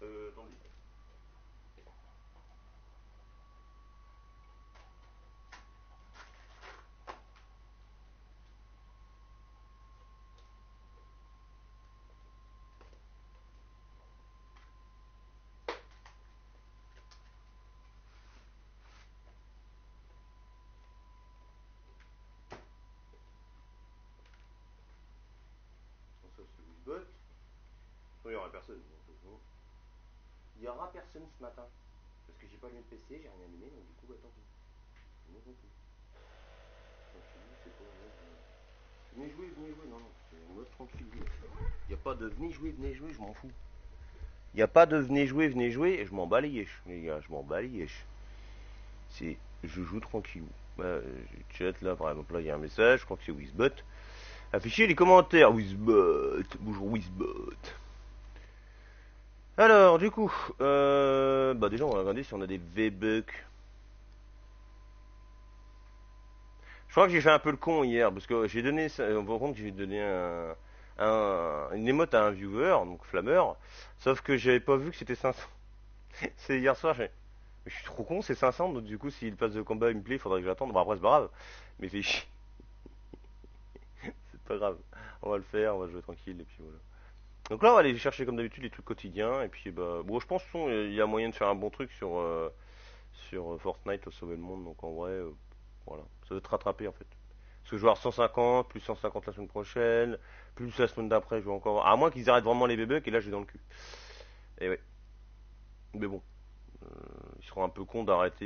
Attendez. Ça c'est Wizbot. Il n'y aura personne. Il y aura personne ce matin. Parce que j'ai pas allumé le PC, j'ai rien allumé, donc du coup, bah tant pis. Non, tant pis. C'est pas venez jouer, non, non, c'est en mode tranquille. Il n'y a pas de venez jouer, je m'en fous. Il n'y a pas de venez jouer, et je m'en bats les yeux, les gars, je m'en bats les yeux. C'est, je joue tranquille. Bah, chat là, par exemple, là, il y a un message, je crois que c'est Wizbot. Affichez les commentaires, Wizbot, bonjour Wizbot. Alors, du coup, bah déjà, on va regarder si on a des V-Bucks. Je crois que j'ai fait un peu le con hier, parce que j'ai donné, on va compte que j'ai donné une émote à un viewer, donc Flammeur, sauf que j'avais pas vu que c'était 500. C'est hier soir, je suis trop con, c'est 500, donc du coup, s'il passe de combat, il me plaît, il faudrait que j'attende. Bon, après, c'est pas grave, mais fait chier, c'est pas grave. On va le faire, on va jouer tranquille, et puis voilà. Donc là, on va aller chercher comme d'habitude les trucs quotidiens, et puis bah, bon, je pense qu'il y a moyen de faire un bon truc sur Fortnite, au sauver le monde, donc en vrai, voilà, ça va te rattraper en fait. Parce que je vais avoir 150, plus 150 la semaine prochaine, plus la semaine d'après, je vais encore. À moins qu'ils arrêtent vraiment les bébés, et là j'ai dans le cul. Et ouais. Mais bon, ils seront un peu cons d'arrêter.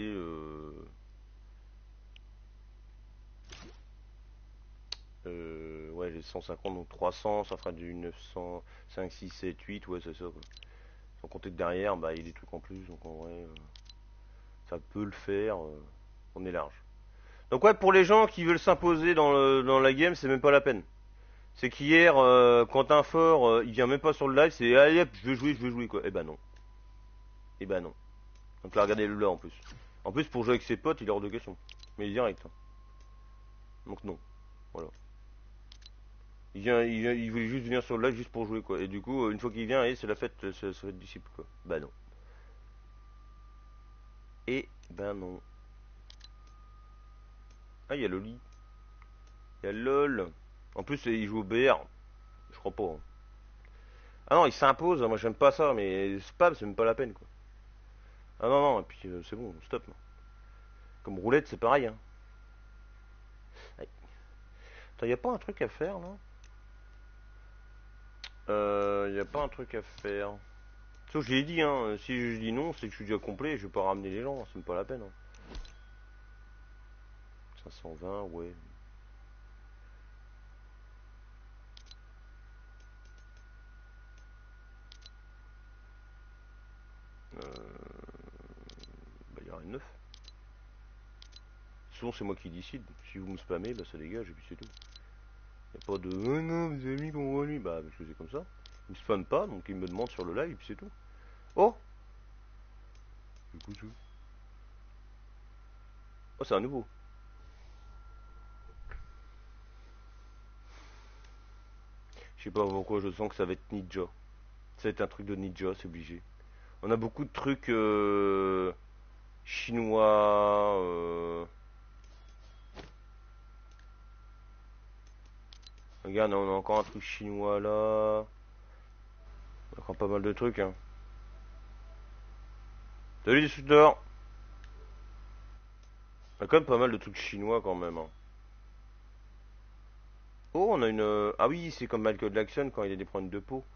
Ouais, les 150, donc 300, ça fera du 900, 5, 6, 7, 8, ouais, c'est ça quoi. Sans compter que derrière, bah il y a des trucs en plus, donc en vrai, ça peut le faire, on est large. Donc ouais, pour les gens qui veulent s'imposer dans la game, c'est même pas la peine. C'est qu'hier, Quentin Fort, il vient même pas sur le live, c'est allez hop, je veux jouer quoi. Eh ben non. Eh ben non. Donc là, regardez-le là en plus. En plus, pour jouer avec ses potes, il est hors de question. Mais direct. Hein. Donc non. Voilà. Il voulait juste venir sur le live juste pour jouer quoi. Et du coup, une fois qu'il vient, c'est la fête, ça va être disciple quoi. Bah non. Et ben non. Ah, il y a Loli. Il y a LOL. En plus, il joue au BR. Je crois pas. Hein. Ah non, il s'impose. Moi, j'aime pas ça, mais spam, c'est même pas la peine quoi. Ah non, non, et puis c'est bon, stop. Non. Comme roulette, c'est pareil. Hein. Attends, y a pas un truc à faire là? Y a pas un truc à faire. Sauf que je l'ai dit, hein. Si je dis non, c'est que je suis déjà complet et je vais pas ramener les gens, c'est même pas la peine. Hein. 520, ouais. Bah, y a rien de neuf. Souvent, c'est moi qui décide. Si vous me spammez, bah ça dégage et puis c'est tout. Y a pas de oh non, mes amis, qu'on va lui. Bah, je faisais comme ça. Ils me spamment pas, donc ils me demandent sur le live et puis c'est tout. Oh! Du coup, oh, c'est un nouveau. Je sais pas pourquoi, je sens que ça va être Ninja. Ça va être un truc de Ninja, c'est obligé. On a beaucoup de trucs chinois. Regarde, on a encore un truc chinois là. On a encore pas mal de trucs. Hein. Salut les soudeurs. On a quand même pas mal de trucs chinois quand même. Hein. Oh, on a une. Ah oui, c'est comme Michael Jackson quand il a des problèmes de peau.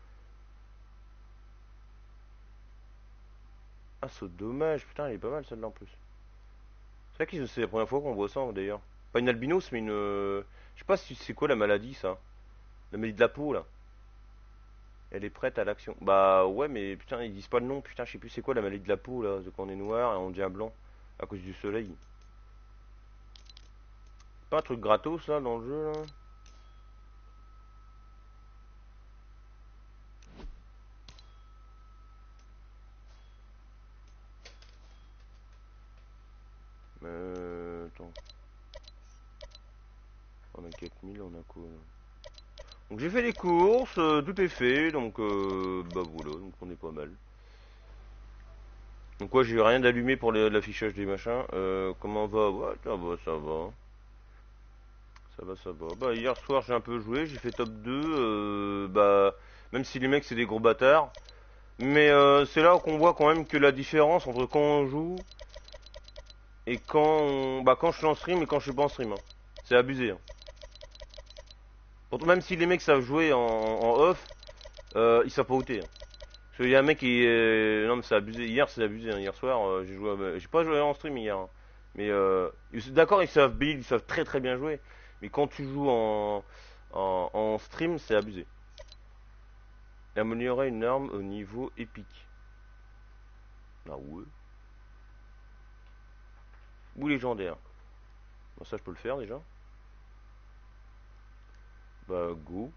Ah, c'est dommage. Putain, elle est pas mal celle-là en plus. C'est vrai que c'est la première fois qu'on voit ça d'ailleurs. Pas une albinos, mais une. Je sais pas si c'est quoi la maladie ça. La maladie de la peau là. Elle est prête à l'action. Bah ouais, mais putain, ils disent pas le nom. Putain, je sais plus c'est quoi la maladie de la peau là. De quand on est noir et on devient blanc à cause du soleil. Pas un truc gratos là dans le jeu là. Attends. On a 4000, on a quoi là. Donc j'ai fait les courses, tout est fait, donc bah voilà, donc on est pas mal. Donc ouais, j'ai rien d'allumé pour l'affichage des machins. Comment va? Ouais, ça va, ça va. Ça va, ça va. Bah hier soir j'ai un peu joué, j'ai fait top 2. Bah même si les mecs c'est des gros bâtards. Mais c'est là qu'on voit quand même que la différence entre quand on joue et quand je suis en stream et quand je suis pas en stream. Hein. C'est abusé. Hein. Pourtant, même si les mecs savent jouer en off, ils savent pas outer. Hein. Parce qu'il y a un mec qui non mais c'est abusé. Hier c'est abusé. Hein. Hier soir j'ai joué. J'ai pas joué en stream hier. Hein. Mais d'accord ils savent build, ils savent très très bien jouer. Mais quand tu joues en stream c'est abusé. Améliorer une arme au niveau épique. Ah ouais. Ou légendaire. Bon, ça je peux le faire déjà. Bah go.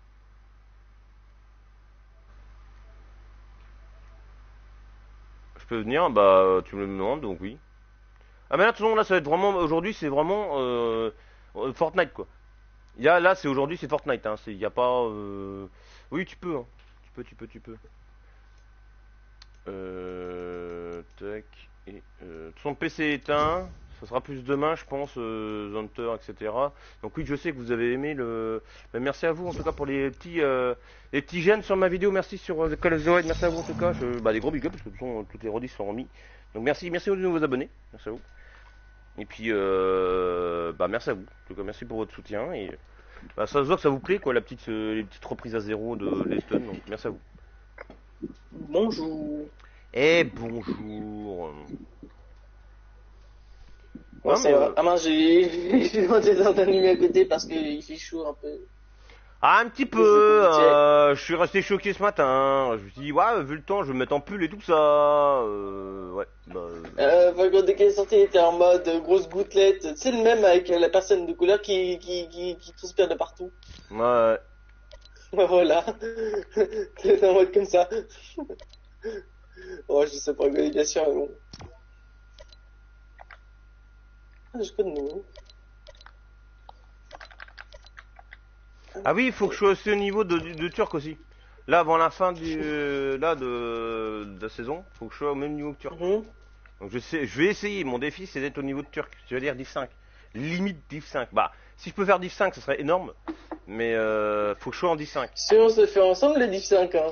Je peux venir, bah tu me le demandes donc oui. Ah mais là de toute façon là ça va être vraiment aujourd'hui c'est vraiment Fortnite quoi. Là c'est aujourd'hui c'est Fortnite hein, il y a pas oui tu peux hein. Tu peux. Tac et de toute façon le PC est éteint. Ça sera plus demain, je pense, Hunter, etc. Donc oui, je sais que vous avez aimé le. Mais merci à vous en tout cas pour les petits j'aime sur ma vidéo. Merci sur Call of the Wild. Merci à vous en tout cas. Bah des gros big ups parce que de toute façon toutes les rediffs sont remis. Donc merci aux nouveaux abonnés. Merci à vous. Et puis bah merci à vous. En tout cas merci pour votre soutien et bah, ça se voit que ça vous plaît quoi, les petites reprises à zéro de Leston. Donc merci à vous. Bonjour. Et bonjour. Ouais, ça va. Ah mince, j'ai demandé d'allumer à côté parce qu'il fait chaud un peu. Ah, un petit peu. Je suis resté choqué ce matin. Je me suis dit, ouais, vu le temps, je vais me mettre en pull et tout ça. Ouais. Quand dès qu'elle est sortie, il était en mode grosse gouttelette. Tu sais, le même avec la personne de couleur qui transpire de partout. Ouais. Voilà. T'es en mode comme ça. Oh, je sais pas rigoler, bien sûr, mais bon. Ah, je connais. Ah oui, il faut que je sois aussi au niveau de Turc aussi. Là, avant la fin de la saison, il faut que je sois au même niveau que Turc. Donc je vais essayer. Mon défi, c'est d'être au niveau de Turc. Je veux dire Div 5. Limite Div 5. Bah, si je peux faire Div 5, ce serait énorme. Mais faut que je sois en Div 5. Si on se fait ensemble, les Div 5, hein.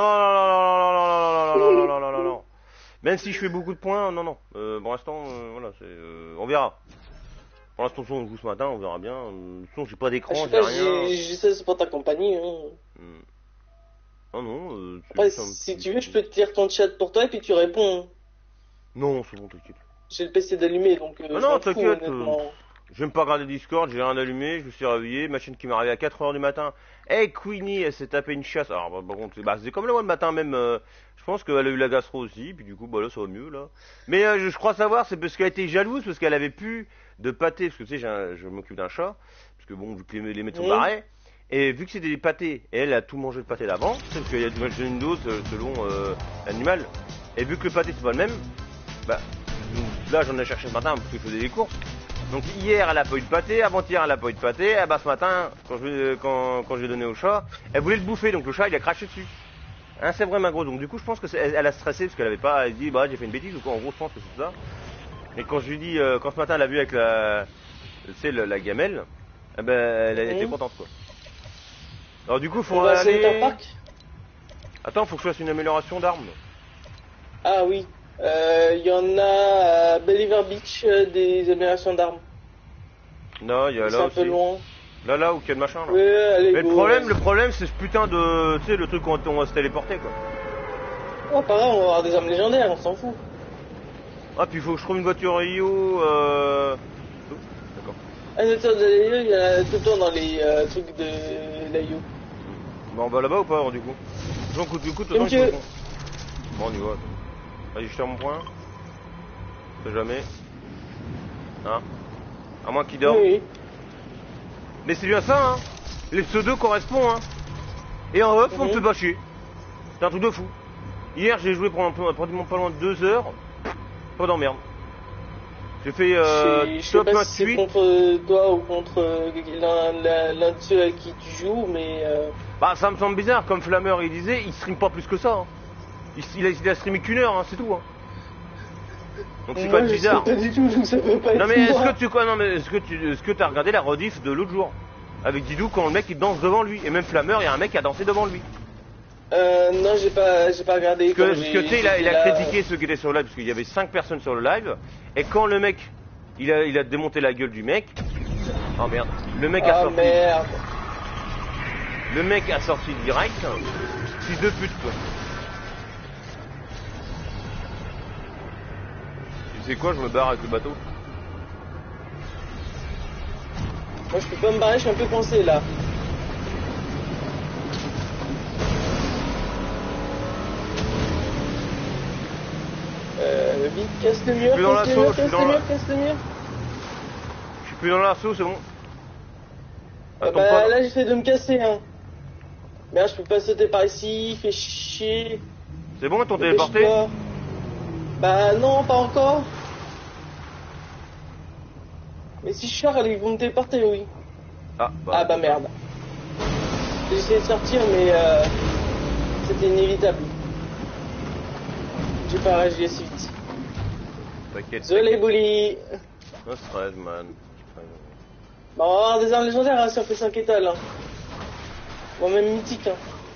Non. Même si je fais beaucoup de points, non. Pour l'instant, voilà, on verra. Pour l'instant, on joue ce matin, on verra bien. Sinon, j'ai pas d'écran, j'ai rien. J'essaie de pas t'accompagner. Hein. Ah non. Après, si tu veux, je peux te lire ton chat pour toi et puis tu réponds. Non, c'est bon, t'inquiète. J'ai le PC d'allumé, donc. Ah non, t'inquiète. J'aime pas regarder Discord, j'ai rien allumé, je me suis réveillé, machine qui m'est arrivée à 4h du matin. Hey Queenie, elle s'est tapé une chasse. Alors par contre, c'est comme le matin même. Je pense qu'elle a eu la gastro aussi, puis du coup bah là ça va mieux là. Mais je crois savoir, c'est parce qu'elle était jalouse, parce qu'elle avait plus de pâtés, parce que tu sais, je m'occupe d'un chat, parce que bon, vu que les mecs sont barrés, et vu que c'était des pâtés, et elle a tout mangé le pâté d'avant, parce qu'il y a une dose selon l'animal, et vu que le pâté c'est pas le même, bah là j'en ai cherché ce matin parce que je faisais des courses. Donc hier elle a pas eu de pâté, avant-hier elle a pas eu de pâté, et bah ce matin quand j'ai donné au chat, elle voulait le bouffer, donc le chat il a craché dessus. Hein, c'est vrai ma grosse, donc du coup je pense que elle a stressé parce qu'elle avait pas, elle dit bah j'ai fait une bêtise ou quoi, en gros je pense que c'est ça. Et quand je lui dis, quand ce matin elle a vu avec la gamelle, eh ben elle a été contente quoi. Alors du coup faut aller. Attends, faut que je fasse une amélioration d'armes. Ah oui. Il y en a à Believer Beach des améliorations d'armes. Non, il y a là aussi. C'est un peu loin. Là où il y a le machin là. Ouais, allez, mais le problème c'est ce putain de, tu sais, le truc où on va se téléporter quoi. Oh, pareil, on va avoir des armes légendaires, on s'en fout. Ah, puis il faut que je trouve une voiture Rio. D'accord. Ah, une voiture de l'Aio, il y en a tout le temps dans les trucs de l'Aio. Bon, on va là-bas ou pas alors du coup? Donc, du coup, bon, on y va. Vas-y, je tire mon point. On sait jamais. Hein? À moins qu'il dorme. Oui. Mais c'est bien ça, hein. Les pseudos correspondent, hein. Et en off, on me fait pas chier. C'est un truc de fou. Hier, j'ai joué pendant pratiquement pas loin de 2 heures. Pas d'emmerde. J'ai fait top 28. Si c'est contre toi ou contre l'un de ceux avec qui tu joues, mais. Bah, ça me semble bizarre. Comme Flammer, il disait, il stream pas plus que ça. Hein. Il a streamé qu'1 heure, hein, c'est tout. Hein. Donc c'est quand même bizarre. Pas du tout, donc ça peut pas être Non mais est-ce moi. que tu quoi non mais est-ce que t'as regardé la rediff de l'autre jour avec Didou quand le mec il danse devant lui et même Flammeur il y a un mec qui a dansé devant lui. Non, j'ai pas regardé. Parce que tu sais il a critiqué ceux qui étaient sur le live parce qu'il y avait 5 personnes sur le live et quand le mec il a démonté la gueule du mec. Oh merde. Le mec a sorti. Merde. Le mec a sorti direct. Fils de pute quoi. Tu sais quoi, je me barre avec le bateau. Moi je peux pas me barrer, je suis un peu coincé là. Vite, casse le mur, Je suis dans casse le l'assaut, mur, je suis casse dans le la- mur, casse le mur. Je suis plus dans l'assaut, c'est bon. Ah Attends bah pas. là j'essaie de me casser hein. Merde, je peux pas sauter par ici, fait chier. C'est bon, ils t'ont Dépêche-toi. téléporté. Bah non, pas encore. Mais si je charge, ils vont me téléporter, oui. Ah Ah bah merde. J'ai essayé de sortir, mais c'était inévitable. J'ai pas réagi assez vite. T'inquiète. Désolé, Bouli. No stress, man. Bah, on va avoir des armes légendaires hein, si on fait 5 étoiles. Hein. Bon, même mythique. Hein.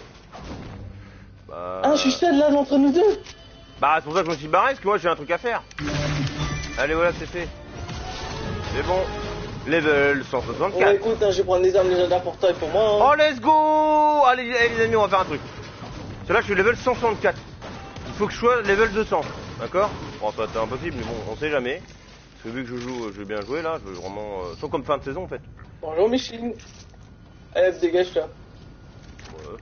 Bah... Ah, je suis seul là d'entre nous deux. Bah, c'est pour ça que je me suis barré, parce que moi j'ai un truc à faire. Allez, voilà, c'est fait. C'est bon. Level Bon, 164. écoute, hein, je vais prendre des armes légendaires pour toi et pour moi. Hein. Oh, let's go. Allez, les amis, on va faire un truc. C'est là que je suis level 164. Il faut que je sois level 200. D'accord? Bon, ça c'est impossible, mais bon, on sait jamais. Parce que vu que je joue, je vais bien jouer là, je veux vraiment... Sauf comme fin de saison en fait. Bonjour, Micheline. Allez, dégage là. Ouais.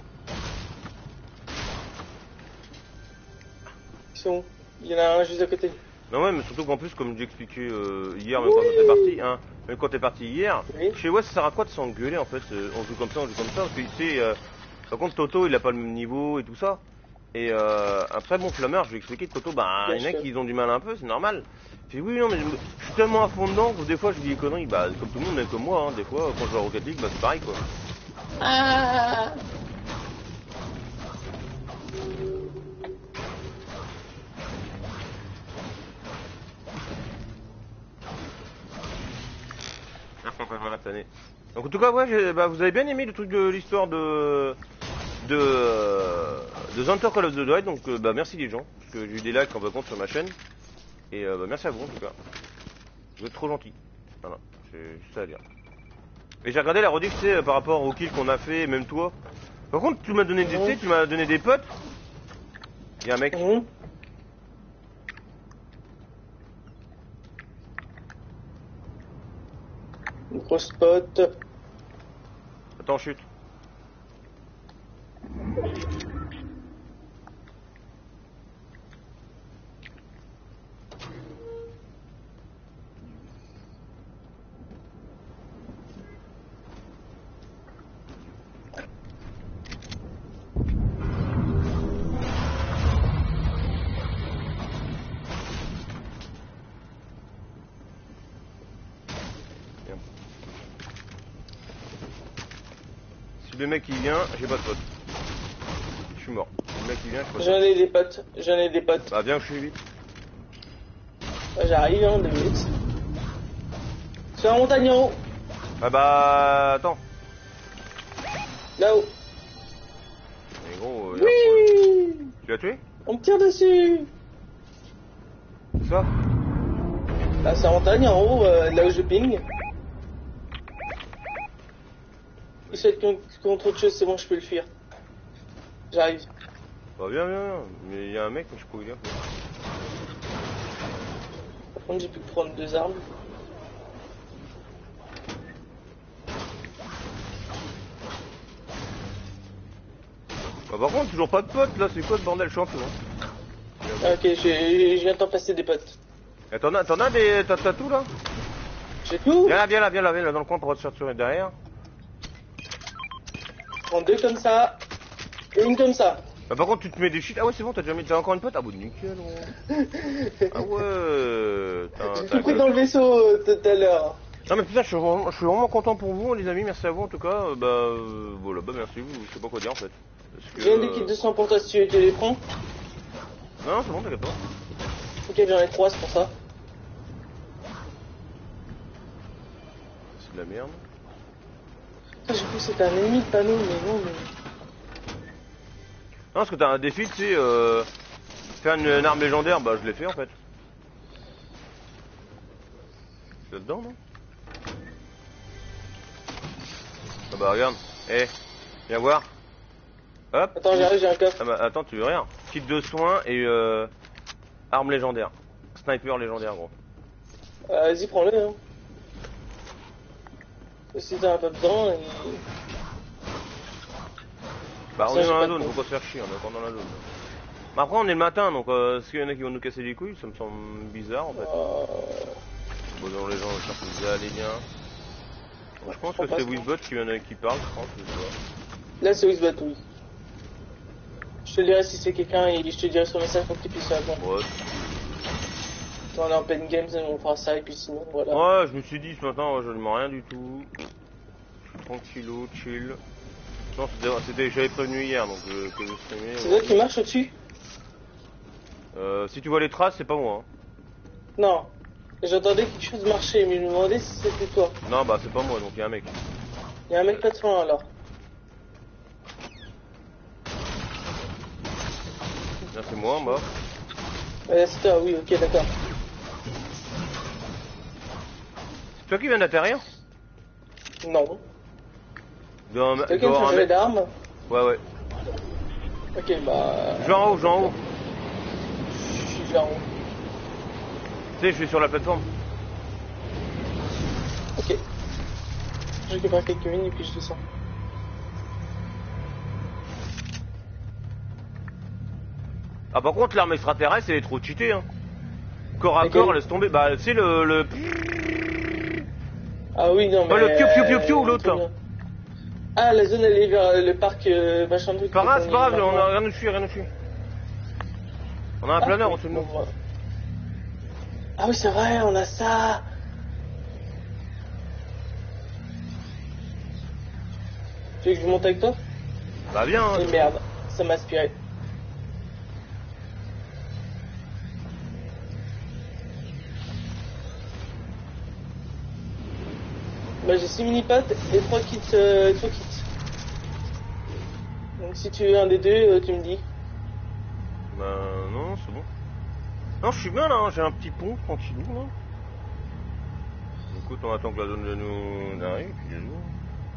Ils sont où? Il y en a un juste à côté. Non ouais, mais surtout qu'en plus, comme j'ai expliqué hier, même quand t'es parti, hein, même quand t'es parti hier, Oui. je sais ouais, ça sert à quoi de s'engueuler en fait, on joue comme ça, parce que tu sais, par contre Toto il a pas le même niveau et tout ça, et après bon Flammeur, je vais expliquer que Toto, bah Bien il y en a sûr. qui ont du mal un peu, c'est normal. Je dis oui non mais je suis tellement à fond dedans que des fois je dis des conneries, bah comme tout le monde, même comme moi, hein, des fois quand je joue à Rocket League, bah c'est pareil quoi. Ah. Voilà, cette année. Donc en tout cas ouais, bah, vous avez bien aimé le truc de l'histoire de The Hunter Call of the Dead, donc bah merci les gens, parce que j'ai eu des likes en vacances sur ma chaîne, et bah merci à vous en tout cas. Vous êtes trop gentils. Voilà, c'est juste ça à dire. Et j'ai regardé la rediff, tu sais, par rapport au kill qu'on a fait, même toi. Par contre, tu m'as donné des, tu sais, tu m'as donné des potes. Il y a un mec. Mmh. Une grosse spot. Attends, chute. Si le mec il vient, j'ai pas de pote. Je suis mort. Si le mec il vient, je suis pas de J'en ai des potes. J'en ai des potes. pote. Bah viens que je suis vite. Ouais, j'arrive, hein, 2 minutes. Sur la montagne en haut. Ah bah attends. Là-haut. Mais gros, y a un problème. Oui. Tu l'as tué? On me tire dessus. Ça? Là, c'est la montagne en haut, là où je ping. Essaye contre autre chose, c'est bon, je peux le fuir. J'arrive. Bah viens, viens. Mais il y a un mec, mais je peux dire. Par contre, j'ai pu prendre 2 armes. Bah par contre, toujours pas de pote là, c'est quoi ce bordel champion? Ah, ok, je viens de t'en passer des potes. Et t'en as des. T'as tout là? J'ai tout. Viens là, viens là, viens là, viens là dans le coin pour te faire tirer derrière. Je prends 2 comme ça. Et une comme ça. Bah par contre tu te mets des shit. Ah ouais c'est bon, t'as encore une pote? Ah bon nickel ouais. Ah ouais. J'ai tout pris dans le vaisseau tout à l'heure. Non mais putain je suis vraiment content pour vous les amis, merci à vous en tout cas. Voilà, bah merci vous, je sais pas quoi dire en fait. Parce que, J'ai un des kits de sang pour toi si tu les prends. Non c'est bon t'inquiète pas. Ok, j'en ai 3, c'est pour ça. C'est de la merde. J'ai cru que c'était un ennemi de panneau, mais non, mais... Non, parce que t'as un défi, tu sais, faire une arme légendaire, bah je l'ai fait en fait. C'est là-dedans, non? Ah bah regarde, viens voir. Hop. Attends, j'arrive, j'ai un coffre. Ah bah attends, tu veux rien. Kit de soins et arme légendaire. Sniper légendaire, gros. Vas-y, prends-le, hein. Si t'en as pas besoin, Bah on ça, est j'ai dans pas la de zone, compte. faut pas se faire chier, on est encore dans la zone. Mais après on est le matin, donc s'il y en a qui vont nous casser les couilles, ça me semble bizarre en fait. Bon, dans les gens, j'espère que vous allez bien. Bon, je pense que c'est Wizbot qui parle, je pense, je sais pas. Là, c'est Wizbot, oui. Je te dirai si c'est quelqu'un et je te dirai son message pour qu'il puisse répondre. Ouais. On est en pleine games, on fera ça et puis sinon, voilà. Ouais, je me suis dit ce matin, je ne mets rien du tout. Je suis tranquillou, chill. Non, j'avais prévenu hier, donc que je streamais. C'est toi qui marche au-dessus? Si tu vois les traces, c'est pas moi. Hein. Non. J'entendais quelque chose marcher, mais je me demandais si c'était toi. Non, bah c'est pas moi, donc il y a un mec. Il y a un mec pas de loin alors. Là, c'est moi, bah. C'est toi, oui, ok, d'accord. C'est toi qui viens d'atterrir? Non. Dans C'est toi qui me changeait d'arme? Ouais. Ok, bah... Je vais en haut. Je suis vers en haut. Tu sais, je suis sur la plateforme. Ok. Je récupère quelques mines et puis je descends. Ah par contre l'arme extraterrestre elle est trop cheatée hein. Corps à Ok. corps, laisse tomber. Bah c'est le... Ah oui, non, mais... Pas le piou ou l'autre là. Ah, la zone elle est vers le parc machin de truc. C'est pas grave, on a rien dessus. On a un planeur au-dessus de nous. Bon, ah oui, c'est vrai, on a ça. Tu veux que je monte avec toi? Bah viens hein. Et merde, ça m'a aspiré. Bah j'ai 6 mini-potes et 3 kits, 3 kits. Donc si tu veux un des deux, tu me dis. Bah non, c'est bon. Non, je suis bien là, hein. J'ai un petit pont tranquillou là. Écoute, on attend que la zone de nous arrive, puis les jours.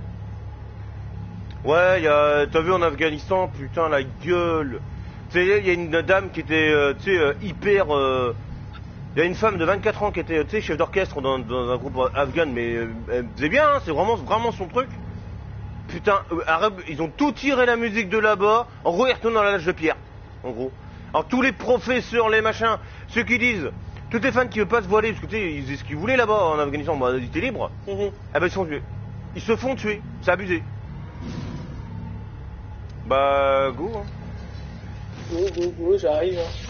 Ouais, t'as vu en Afghanistan, putain la gueule. Tu sais, il y a une dame qui était, hyper... Il y a une femme de 24 ans qui était, chef d'orchestre dans un groupe afghan, mais elle faisait bien, hein, c'est vraiment son truc. Putain, ils ont tout tiré la musique de là-bas, en gros ils retournent dans la l'âge de pierre, en gros. Alors tous les professeurs, les machins, ceux qui disent, tous les fans qui veulent pas se voiler, parce que tu sais, ils faisaient ce qu'ils voulaient là-bas en Afghanistan, bah ils étaient libres, eh ben ils sont tués. Ils se font tuer, c'est abusé. Bah, go hein. Go, j'arrive. Hein.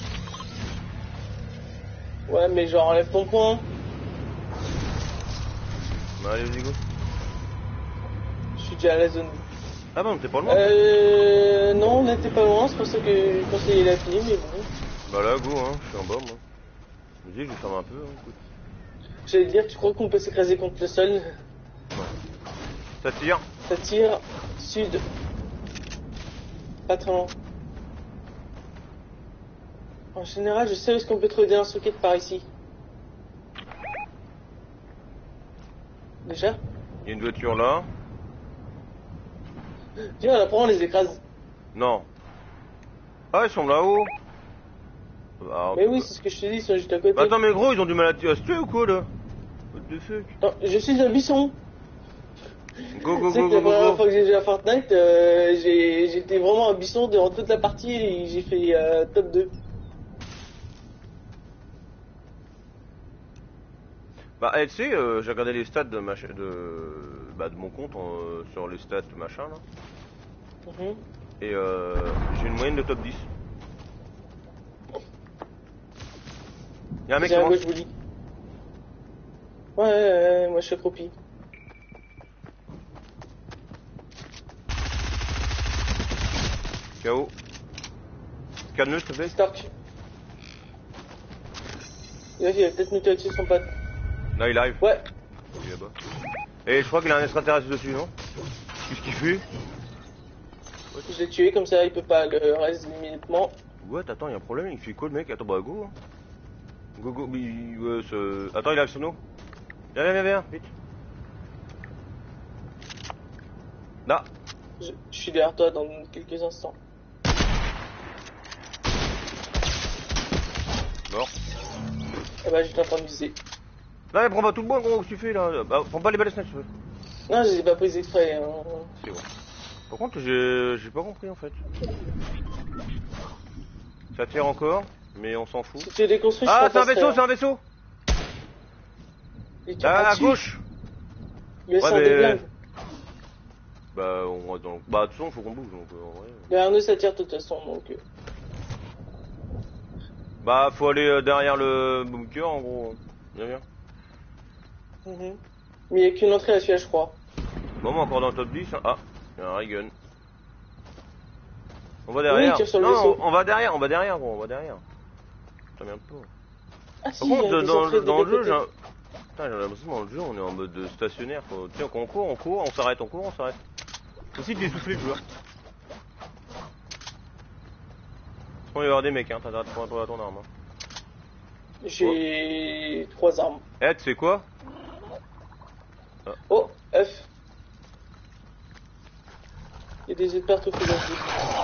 Ouais, mais genre enlève ton point. Bah allez, vas-y, go. Je suis déjà à la zone. Ah bon, t'es pas loin Non, on n'était pas loin, c'est pour ça que je pensais qu'il a fini, mais bon. Bah là, go, hein, je suis en bas, moi. Je me dis, je vais faire un peu, hein, écoute. J'allais te dire, tu crois qu'on peut s'écraser contre le sol? Non. Ça tire. Ça tire, sud. Pas très loin. En général, je sais où est-ce qu'on peut trouver des lance-roquettes par ici. Déjà? Il y a une voiture là. Viens, après on les écrase. Non. Ah, ils sont là-haut. Ah, Mais oui, c'est ce que je te dis, ils sont juste à côté. Attends, mais gros, ils ont du mal à se tuer ou quoi là? What the fuck? Non, je suis un buisson. Go, Tu sais que la première fois que j'ai joué à Fortnite, j'étais vraiment un buisson durant toute la partie et j'ai fait top 2. Bah, tu sais, j'ai regardé les stats de mon compte sur les stats machin là. Et j'ai une moyenne de top 10. Y'a un mec qui J'ai un gauche, je vous dis. Ouais, moi je suis accroupi. KO. Calme-le s'il te plaît. Stark. Il a peut-être muté avec son pote. Là, il arrive. Ouais. Il est là-bas. Et je crois qu'il a un extraterrestre dessus, non? Qu'est-ce qu'il fait? Je l'ai tué, comme ça il peut pas le reste immédiatement. Ouais, attends, il y a un problème, il fait quoi le mec? Attends, bah go. Hein. Go, go, ouais, attends, il arrive sur nous. Viens, vite. Là. Je suis derrière toi dans quelques instants. Mort. Ah bah j'étais en train de viser. Là, mais prends pas tout le bois, gros, que tu fais là. Bah, prends pas les balles snipes, si tu veux. Non, je les ai pas prises exprès. Hein. C'est bon. Par contre, j'ai pas compris en fait. Ça tire encore, mais on s'en fout. C'était déconstruit. Ah, c'est un vaisseau, Là, à gauche. Il y a Ouais, des blingues. Bah, on va dans. Bah, de toute façon, faut qu'on bouge donc en vrai. Derrière nous, ça tire de toute façon donc. Bah, faut aller derrière le bunker en gros. Viens. Mais il n'y a qu'une entrée à celui-là, je crois. Bon, encore dans le top 10. Hein. Ah, il y a un ray gun. On va derrière. Oui, tire sur le vaisseau. On va derrière, gros, on va derrière. Ça merde pas. Ah si, Par contre, il y a des entrées dans de le jeu, côté. Putain, j'ai l'impression que dans le jeu, on est en mode stationnaire. Quoi. Tiens, on court, on s'arrête, on s'arrête. Aussi de essouffler le joueur. Il va y avoir des mecs, hein, t'as ton arme. Hein. J'ai 3 armes. Eh, tu sais quoi? Oh, F. Il y a des œufs partout dans le jeu.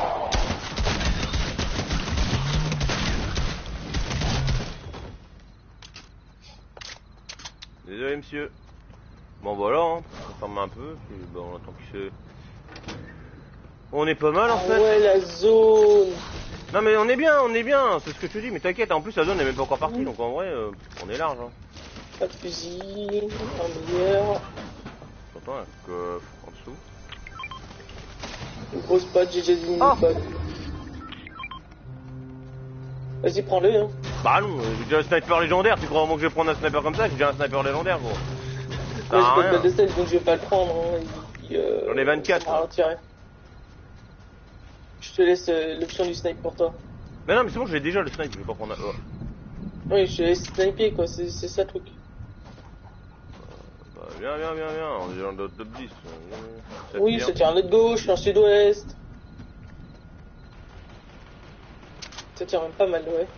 Désolé, monsieur. Bon, voilà, hein. On ferme un peu, puis bon, on attend qu'il se... On est pas mal en fait. Ouais, la zone. Non mais on est bien, c'est ce que je te dis, mais t'inquiète, en plus la zone n'est même pas encore partie, donc en vrai, on est large. Hein. Pas de fusil, un meilleur. J'entends un coffre en dessous. Une grosse pote, j'ai déjà dit une Oh. pote. Vas-y, prends-le, hein. Bah non, j'ai déjà un sniper légendaire, tu crois vraiment que je vais prendre un sniper comme ça? J'ai déjà un sniper légendaire, gros. Moi, j'ai pas de balle de stealth, donc je vais pas le prendre. Hein. J'en ai 24. Ça va tirer. Je te laisse l'option du snipe pour toi. Mais non, mais c'est bon, j'ai déjà le snipe, je vais pas prendre un... Oh. Oui, je te laisse sniper, quoi, c'est ça le truc. Bah, viens, on est dans le top 10. Oui, ça tire en notre gauche, en sud-ouest. Ça tire même pas mal, ouais.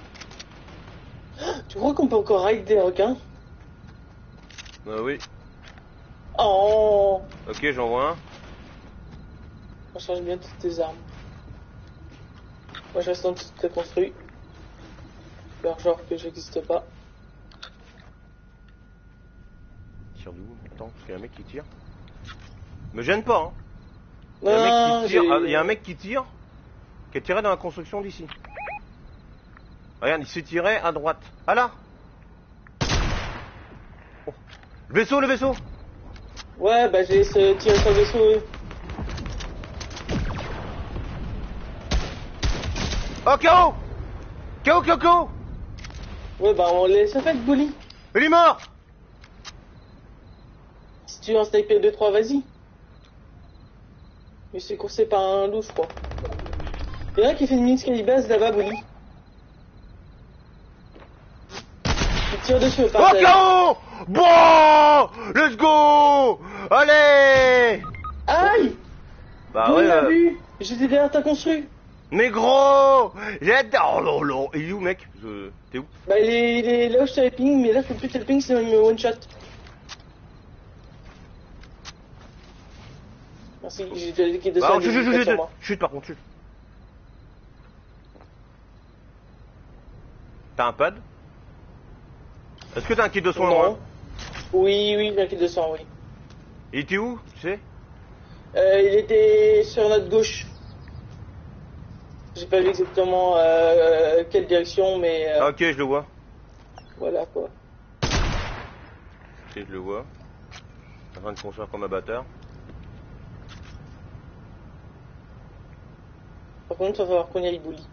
Tu crois qu'on peut encore raid des requins? Oui. Oh. Ok, j'en vois un. On change bien toutes tes armes. Moi je reste dans tout ce construit. Faire genre que j'existe pas. Tire d'où? Attends, parce qu'il y a un mec qui tire. Me gêne pas, hein. Il Non, y a un mec qui tire, qui a tiré dans la construction d'ici. Regarde, il s'est tiré à droite. Ah là! Oh. Le vaisseau! Ouais, bah j'ai tiré sur le vaisseau, oui. Oh, KO! Ouais, bah on laisse faire Bully. Il est mort! Si tu veux en sniper 2-3, vas-y. Mais c'est coursé par un loup, je crois. Il y en a qui fait une mini base là-bas, Bully. Il tire dessus, par Oh, KO! Bon! Let's go! Allez! Aïe! Bah Bully ouais. l'a vu. J'étais derrière ta construit. Mais gros! J'adore! Oh là là! Il est où, mec? T'es où? Bah il est là où je t'avais ping, mais là je peux plus te le ping, c'est une one shot. Merci, j'ai déjà l'équipe de Bah, soin. chute par contre, chute. T'as un pad? Est-ce que t'as un kit de soin Non. moi? Oui, j'ai un kit de soin, oui. Il était où, tu sais? Il était sur notre gauche. J'ai pas vu exactement quelle direction, mais Ah, ok, je le vois. voilà quoi. Ok, je le vois. En train de construire comme un bâtard. Par contre, il va falloir qu'on y aille Bully.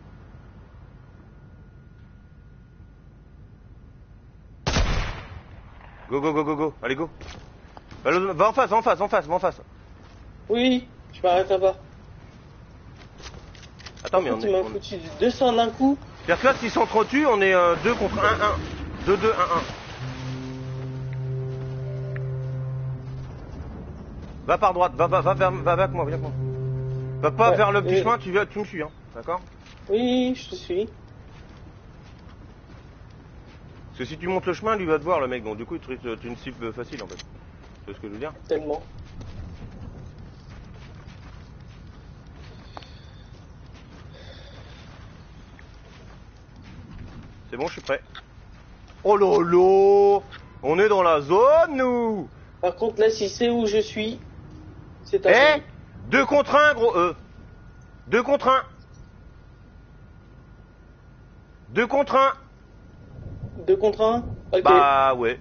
Go. Allez, go. Va en face. Oui, je m'arrête là-bas. Attends, mais Tu m'as foutu 200 d'un coup. C'est-à-dire que là, s'ils s'entretuent, on est 2 contre 1. 2-2-1-1. Va par droite, va avec moi, viens avec moi. Va pas Ouais, vers le petit et- chemin, tu me suis, hein, d'accord? Oui, je te suis. Parce que si tu montes le chemin, lui va te voir le mec, donc du coup tu es une cible facile en fait. Tu vois ce que je veux dire? Tellement. C'est bon, je suis prêt. Oh lolo! On est dans la zone, nous! Par contre, là, si c'est où je suis, c'est Eh! un 2 contre 1, gros, 2 contre 1. 2 contre 1. 2 contre 1. Ok. Bah ouais.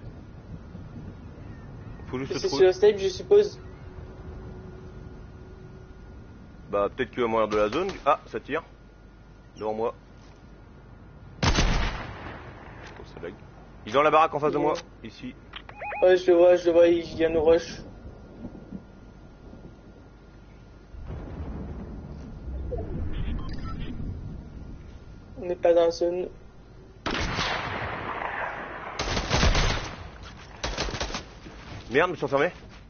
Faut juste c'est se sur trouver. la snipe, je suppose. Bah peut-être qu'il va mourir de la zone. Ah, ça tire. Devant moi. Oh, ça lag. Il est dans la baraque en face de moi. Ici. Ouais, je le vois, il vient nous rush. On n'est pas dans la zone. Merde, je me suis enfermé.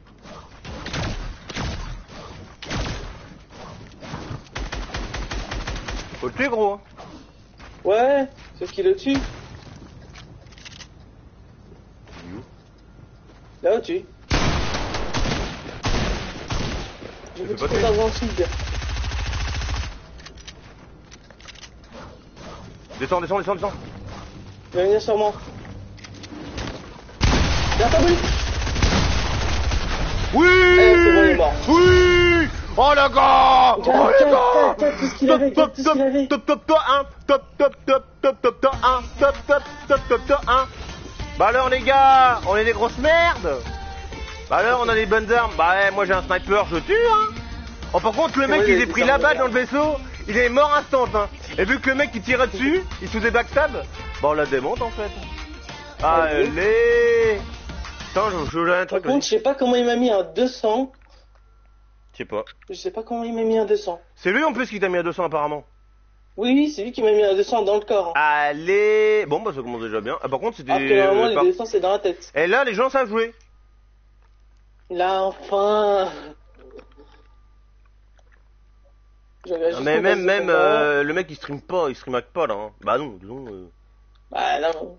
Faut le tuer, gros. Ouais, c'est ce qu'il est au-dessus. Il est où? Là au-dessus. J'ai Je vu fais pas trop tuer. d'argent sud. Descends. Il va venir sur moi. Viens pas brûler. Oui! C'est bon, il est mort. Oui! Oh les gars! Oh les gars! Regarde tout ce qu'il avait, regarde tout ce qu'il avait. Top 1, top 1, top 1. Bah alors les gars, on est des grosses merdes. Bah alors on a des bonnes armes. Bah ouais, moi j'ai un sniper, je tue hein. Oh par contre le mec Ouais, il il s'est a pris des la armes balle de dans le vaisseau, il est mort instant hein. Et vu que le mec il tirait dessus, il se faisait backstab, bah on la démonte en fait. Allez. Attends, je l'ai un Par truc. contre, je sais pas comment il m'a mis un 200. Je sais pas. Je sais pas comment il m'a mis un 200. C'est lui en plus qui t'a mis à 200 apparemment. Oui, c'est lui qui m'a mis un 200 dans le corps. Allez. Bon bah ça commence déjà bien. Ah par contre c'était... Alors que normalement, les 200 c'est dans la tête. Et là les gens savent jouer. Là, enfin. J'avais juste Mais mon même base de combat. le mec il stream hack pas là. Hein. Bah non, disons. Bah non.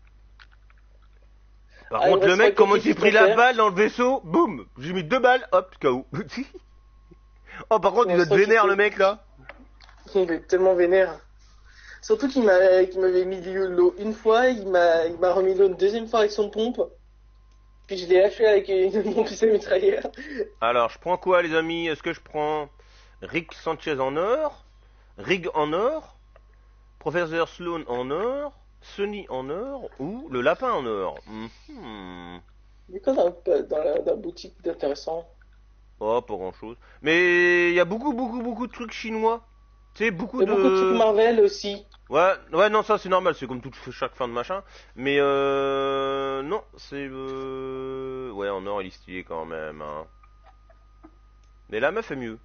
Par Ah, il contre le reste mec pas comment il que s'est tu pris peux la faire. balle dans le vaisseau, boum, j'ai mis 2 balles, hop, KO. Oh par contre il Ouais, doit être ça, vénère tu le sais. mec là. Il est tellement vénère. Surtout qu'il m'avait mis l'eau une fois, il m'a remis l'eau une deuxième fois avec son pompe. Puis je l'ai lâché avec une pompe à mitrailleur. Alors je prends quoi les amis? Est-ce que je prends Rick Sanchez en or, Rig en or, Professeur Sloan en or, Sonny en or ou le lapin en or? Du coup, dans la boutique d'intéressant. Oh pas grand chose. Mais il y a beaucoup de trucs chinois. Tu sais, beaucoup Il y a beaucoup de trucs Marvel aussi. Ouais, non, ça c'est normal, c'est comme chaque fin de machin. Mais non, c'est ouais, en or il est stylé quand même. Hein. Mais la meuf est mieux.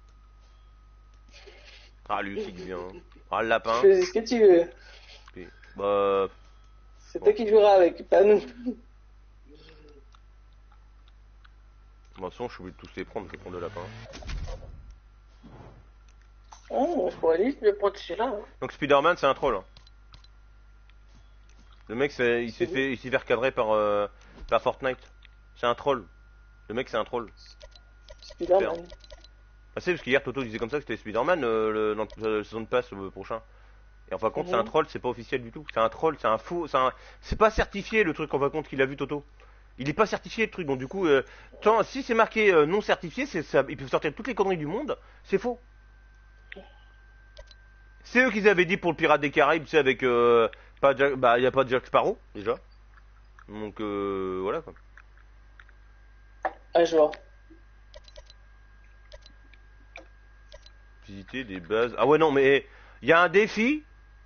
Ah, lui aussi qui vient. Ah, le lapin. Fais ce que tu veux. Ok. Bah, C'est toi qui joueras avec, pas nous. de toute façon, je suis obligé de tous les prendre, je vais prendre le lapin. Oh, je pourrais aller, je vais prendre celui-là. Hein. Donc Spider-Man, c'est un troll. Hein. Le mec, il s'est fait recadrer par Fortnite. C'est un troll. Le mec, c'est un troll. Spider-Man. Ah, c'est parce qu'hier Toto disait comme ça que c'était Spider-Man dans le saison de passe prochain. Et en fin de compte, c'est un troll, c'est pas officiel du tout. C'est un troll, c'est un faux, c'est pas certifié le truc en fin de compte qu'il a vu Toto. Il est pas certifié le truc, donc du coup, si c'est marqué non certifié, ils peuvent sortir toutes les conneries du monde, c'est faux. C'est eux qui avaient dit pour le Pirate des Caraïbes, tu sais, avec y a pas Jack Sparrow déjà. Donc voilà quoi. Ah, je vois. Visiter des bases. Ah ouais non mais il y a un défi.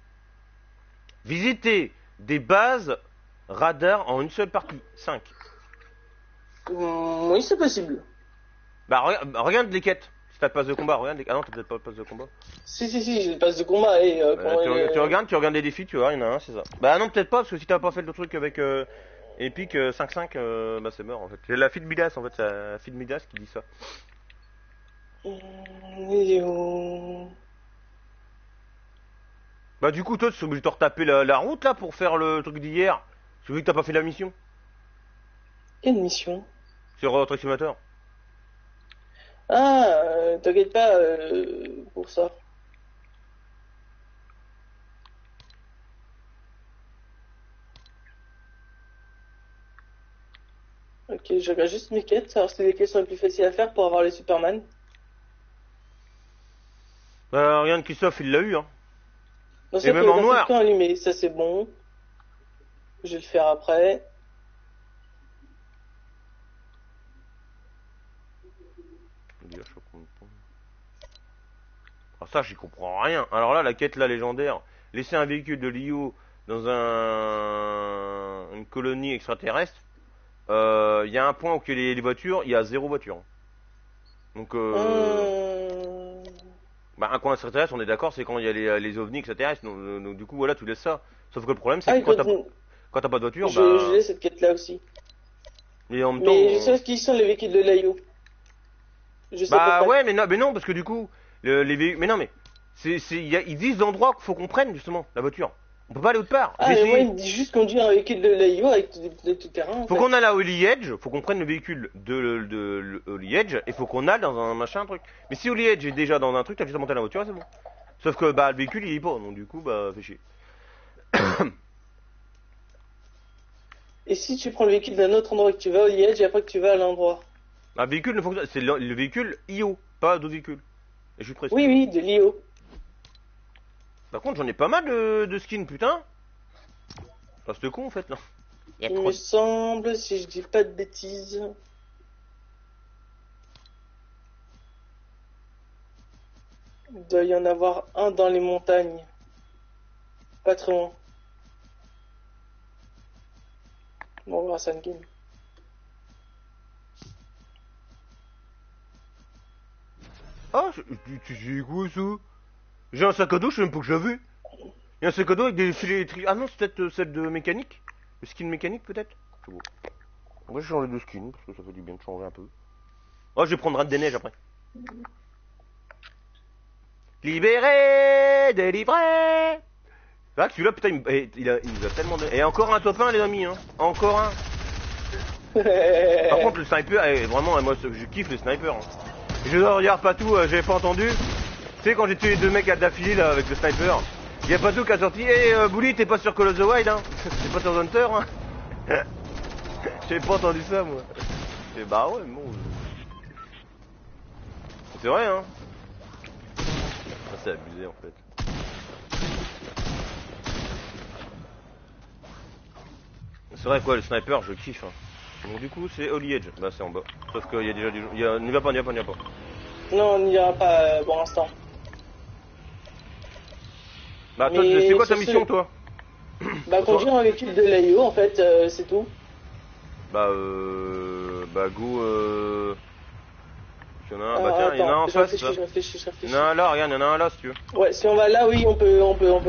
Visiter des bases radar en une seule partie. 5. Oui, c'est possible. Bah regarde les quêtes. t'as le pass de combat, regarde. Ah non, t'as peut-être pas le pass de combat. Si, j'ai le pass de combat et tu regardes les défis, tu vois, il y en a un, c'est ça. Bah non, peut-être pas, parce que si t'as pas fait le truc avec Epic 5-5, bah c'est mort en fait. C'est la fille de Midas en fait, c'est la fille de Midas qui dit ça. Bah du coup, toi, tu es obligé de te retaper la route là pour faire le truc d'hier. J'ai vu que t'as pas fait la mission. Quelle mission? Sur Truck Simulator. Ah, t'inquiète pas pour ça. Ok, je regarde juste mes quêtes, savoir si les quêtes sont les plus faciles à faire pour avoir les Superman. Bah regarde, Christophe, il l'a eu, hein. Non, Et même en noir. Allumé, ça c'est bon. Je vais le faire après. Ah ça, j'y comprends rien. Alors là, la quête là légendaire, laisser un véhicule de Lio dans une colonie extraterrestre. Il y a un point où il y a les voitures, il y a 0 voiture. Donc bah un coin extraterrestre, on est d'accord, c'est quand il y a les ovnis extraterrestres. Donc du coup voilà, tu laisses ça. Sauf que le problème c'est que quand t'as pas de voiture, je laisse cette quête là aussi. Et en même temps, mais je sais qui sont les véhicules de l'AIO. Bah ouais, mais non, parce que du coup, les véhicules. Mais non, mais ils disent l'endroit qu'il faut qu'on prenne justement la voiture. On peut pas aller autre part. Ah, mais moi, il me dit juste conduire un véhicule de l'AIO avec tout terrain. Faut qu'on aille à Holy Edge, faut qu'on prenne le véhicule de Holy Edge, et faut qu'on aille dans un machin truc. Mais si Holy Edge est déjà dans un truc, t'as juste à monter la voiture et c'est bon. Sauf que bah le véhicule il est pas, donc du coup bah fais chier. Et si tu prends le véhicule d'un autre endroit que tu vas à Holy Edge et après que tu vas à l'endroit? Un véhicule ne fonctionne, c'est le véhicule IO, pas d'autres véhicules. Et je suis précis. Oui, de l'IO. Par contre, j'en ai pas mal de skins, putain. Ça c'est con en fait, là. Il me semble, si je dis pas de bêtises. Il doit y en avoir un dans les montagnes. Pas très loin. Bon, on va voir ça une game. Ah, j'ai quoi ça? J'ai un sac à dos, je sais même pas que j'avais. Il y a un sac à dos avec des filets électriques. Ah non, c'est peut-être celle de mécanique. Le skin mécanique peut-être. C'est beau. On va changer de skin parce que ça fait du bien de changer un peu. Oh, je vais prendre Reine des Neiges après. Libéré, délivré. Ah, celui-là, putain, il nous a tellement donné. Et encore un top 1, les amis, hein. Encore un. Par contre, le sniper, vraiment, moi, je kiffe les snipers. Hein. Je regarde pas tout, j'avais pas entendu. Tu sais, quand j'ai tué 2 mecs à d'affilée là avec le sniper, y'a pas tout qui a sorti. Bouli, t'es pas sur Call of the Wild, hein. T'es pas sur Hunter, hein. J'avais pas entendu ça, moi. Et bah ouais, bon. C'est vrai, hein. Ça, c'est abusé en fait. C'est vrai quoi, le sniper, je kiffe. Hein. Donc du coup, c'est Holy Edge. Bah, c'est en bas. Sauf qu'il y a déjà des gens. N'y va pas. Non, on n'ira pas pour l'instant. Bah, toi, c'est quoi ta mission, toi? Bah, conduire un véhicule de l'AIO, en fait, c'est tout. Bah, go, Il y en a un, bah tiens, il y en a un en face. Je réfléchis. Il y en a un là, regarde, il y en a un là, si tu veux. Ouais, si on va là, oui, on peut.